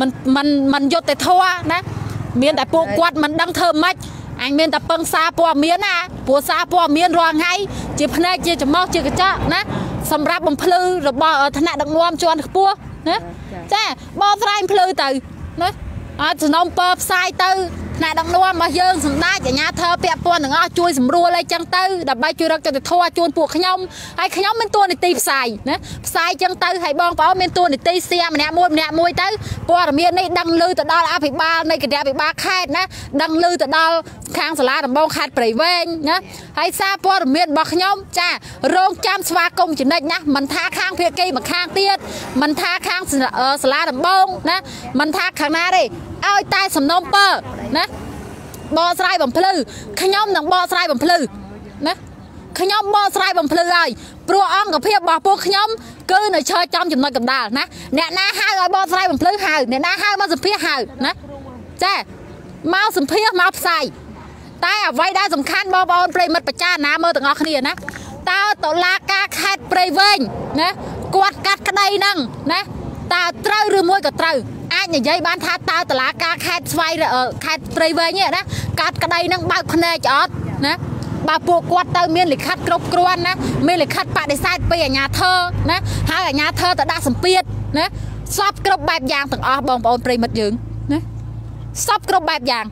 mình vô tới thua nè miền tại po quạt mình đang thơm mạch anh miền tại băng xa po miền à po xa po miền rồi ngay chỉ phê chỉ chấm móc chỉ cái chợ nè sầm ráp bằng phư rồi bò ở thằng nào đang ngoam cho anh po nè cha bò sai phư từ nè chỉ nông bơ sai từ nè đang ngoam mà dương sừng đai chỉ nhà thơ pẹp po đừng ao chui sầm rùa lấy chân từ đập bay chui ra cho thua chuồn buộc khnhom ai khnhom bên tua này tìm xài nè sai chân từ hay bong bảo bên tua này tì xe mà nè môi tới po là miền này đăng lư từ đó là phải ba này cái đẹp ba khai nè đăng lư từ đó khang sả lá đầm bông khai bảy ven nhá hay xa po là miền bọc khnhom cha rong chăm xóa công chỉ định nhá mình tha khang phía kia mà khang tiết mình tha khang sả lá đầm bông nè mình tha khang na đi ai tai sầm nông pơ nè bò sai bằng phư khnhom nằng bò sai bằng phư nè khnhom bò sai bằng phư rồi pro onกับเพียบบ่พวกขยมcứ nơi chơi trong chùm nơi cầm đà nè nè na hai rồi bò sai bằng phư hào nè na hai mà sầm phía hào nè cha mau sầm phía mau sai tai à vayได้สำคัญบอบอลเปรย์มัดประจานน้ำเมื่อต่างออกนี่นะตาตลากาแคดเปรย์เวงนะกวาดกัดกระไดนั่งนะตาเต้าหรือมวยกับเต้าai nhà dây ban tha tao từ lá cá khai xoay ở khai tây về nhỉ đó cắt cái đây năng bao con này chót nè bà buộc quạt tao miên lịch khách cướp quan nè miên lịch khách bạn để sai bây ở nhà thơ nè hai ở nhà thơ ta đã sắm piệt nè shop cướp bạc vàng từng ở bồng bồn prey mật dướng nè shop cướp bạc vàng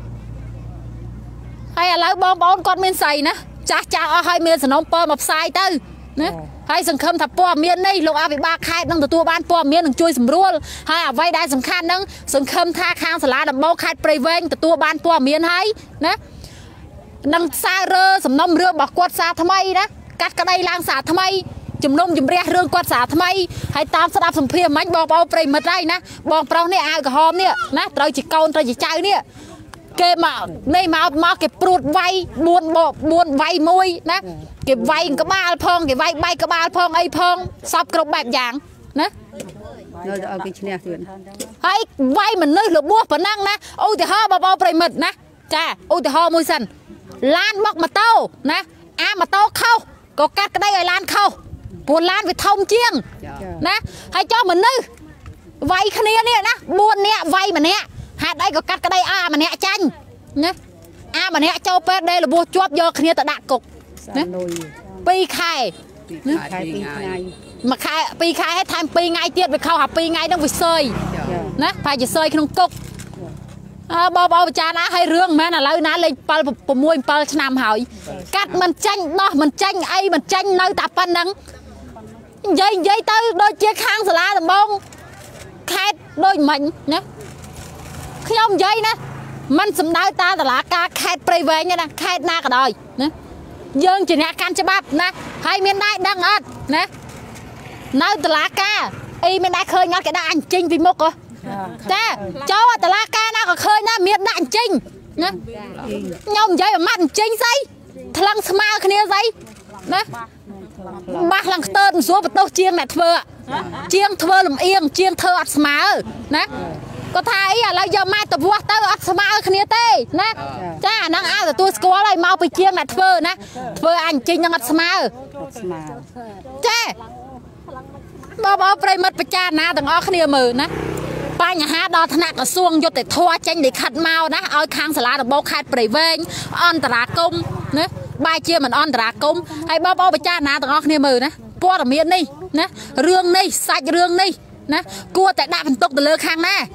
hay là lấy bom bón con miên xầy nè cha ở hai miên sờ nông pơ mập sai tư nè hayสังคมทับปอเมียนนี่ลงอาไปบ้าคายนั่งตัวบ้านปอเมียนนั่งช่วยสำรวจให้ไว้ได้สำคัญนั่งสังคมท่าข้างสลาดับโบคายไปเวงตัวบ้านปอเมียนให้นะนั่งซาเรือสำนมเรือบอกกวาดสาทำไมนะกัดกระไดล้างสาทำไมจุ่มนมจุ่มเรียเรื่องกวาดสาทำไมให้ตามสดับสมเพียรมันบอกเอาไปมาได้นะบอกเปล่าเนี่ยอายกับหอมเนี่ยนะเราจะเกาเราจะใจเนี่ยเก็บมาเก็บปลุดไว้บุญไว้มวยนะเก็บไว้กระบาลพองเก็บไว้ใบกระบาลพองไอพองซอบกรบแบบอย่างนะไอ้ไว้มันนึกหรือบัวปนั่งนะโอ้แต่ห่อเบาๆไปหมดนะจ้าโอ้แต่ห่อมวยสันล้านบอกมาโต้นะมาโต้เข้าก็กัดก็ได้ไอ้ล้านเข้าปวดล้านไปทงเชียงนะให้เจ้ามันนึกไว้ขนี้เนี่ยนะบุญเนี่ยไว้มันเนี่ยหาได้ก็กัดก็ได้มันเนี่ยจันนะมันเนี่ยเจ้าเป็ดได้หรือบัวจวบโยขนี้แต่ดักกกนะปีไข่มาไข่ปีไข่ให้ทำปีไงเตี้ยไปเข้าหาปีไงต้องไปเซยนะไปจะเซยขนมกกบอจานะให้เรื่องแม่น่ะแล้วนะเลยปลาปมวยปลาชนามหอยกัดมันจังเนาะมันจังไอมันจังnơiตาปันนังยัยเต้าโดยเจี๊ยข้างสลาตะบงแคดโดยมันนะ không dây nè mình sầm đau ta là ca khai prey về nha nè khai na cả đời nè dương chỉ nè can cho bắp nè hai miền đại đang ớt nè nói là ca y miền đại khơi nhót cái đại anh chinh vì một cơ cha cháu là la ca na có khơi na miền đại anh chinh nè nhom dây mà mắt chinh dây thằng smile kia dây nè bác lăng tơn số vật đâu chiêng này thưa chiêng thưa làm yên chiêng thưa ắt smile nè có thấy là giờ mai tập vua tao ắt smile kia tê nè cha năng ai là tôi có lại mau bị chiêng này thưa nè thưa anh chinh năng ắt smile cha bao prey mất bạch cha na từng ở kia mờ nè ba nhà hát đo thằng nào xuông vô để thua tranh để khát mau nè ơi khang sả lá được bao khát prey về on tả công nè ba chia mình on tả công hay bao bạch cha na từng ở kia mờ nè qua ở miền này nè rương này sạch rương này nè cua tại đạp tục từ lơ khang nè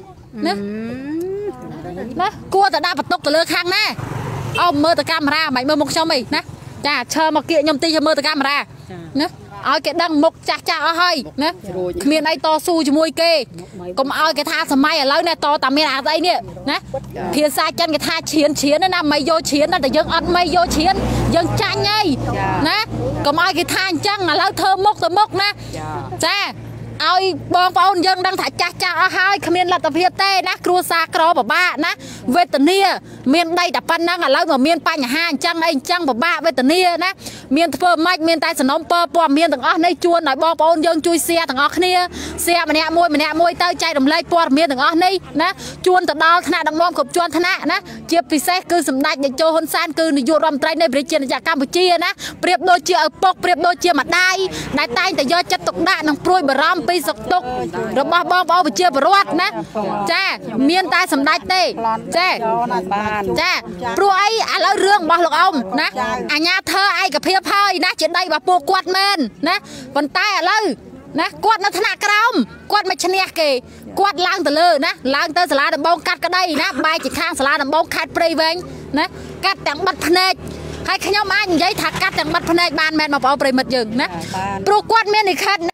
nè cua tại đạp tục từ lơ khang nè ông mơ từ camera mày mơ một trong mày nè cha chờ một kiện nhom ti cho mơ từ camera nè ai cái đăng mục chặt chặt ở hơi nè miền đây to su cho môi kê còn ai cái tha sầm mai ở lâu nè to tầm miền nào đây nè nè phía xa chân cái tha chiến nó nè mày vô chiến nó để dân ăn mày vô chiến dân tranh nhây nè còn ai cái tha chân là lâu thơm mốc nè cha ai bong bóng dân đang thả chặt chặt ở hơi miền là tập hiệp tê nè cua xa cỏ bảo ba nè về tận nia miền đây đã pan năng là lâu mà miền pa nhà hai chân anh chân bảo ba về tận nia nè miền phơ mạch miền tai sườn nón pơ miền thằng ở đây chuôn nói bong bóng dân chui xe thằng ở kia xe mà nè môi tơi chạy đồng lây pơ miền thằng ở đây nè chuôn từ đó thằng đằng mong cục chuôn thằng nè chia pì xe cứ sầm đạch để cho hôn san cứ này vô rầm trai này bị trênจากCampuchia nè priệp đôi chia ở pok priệp đôi chia mặt đai tayแต่do chất tục đạn thằng pruy bờ ram pi sọc tục rồi bong bóng chia bờ rót nè cha miền tai sầm đạch tê cha pruy ấy là rương bao lộc ông nè nhà thơ ai gặp hiệp hơi nè trên đây bàปูquạt men nè còn tay ở lâu nè quạt nó thằng nào quạt mà chân kì quạt lang từ lơ nè lang tới sả đầm bông cắt cái đây nè bay chỉ khang sả đầm bông cắt prey về nè cắt chẳng bắt phê hay khi nhau anh giấy thật cắt chẳng bắt phê ban men mà bỏ prey mật dừng nè pro quạt men thì cắt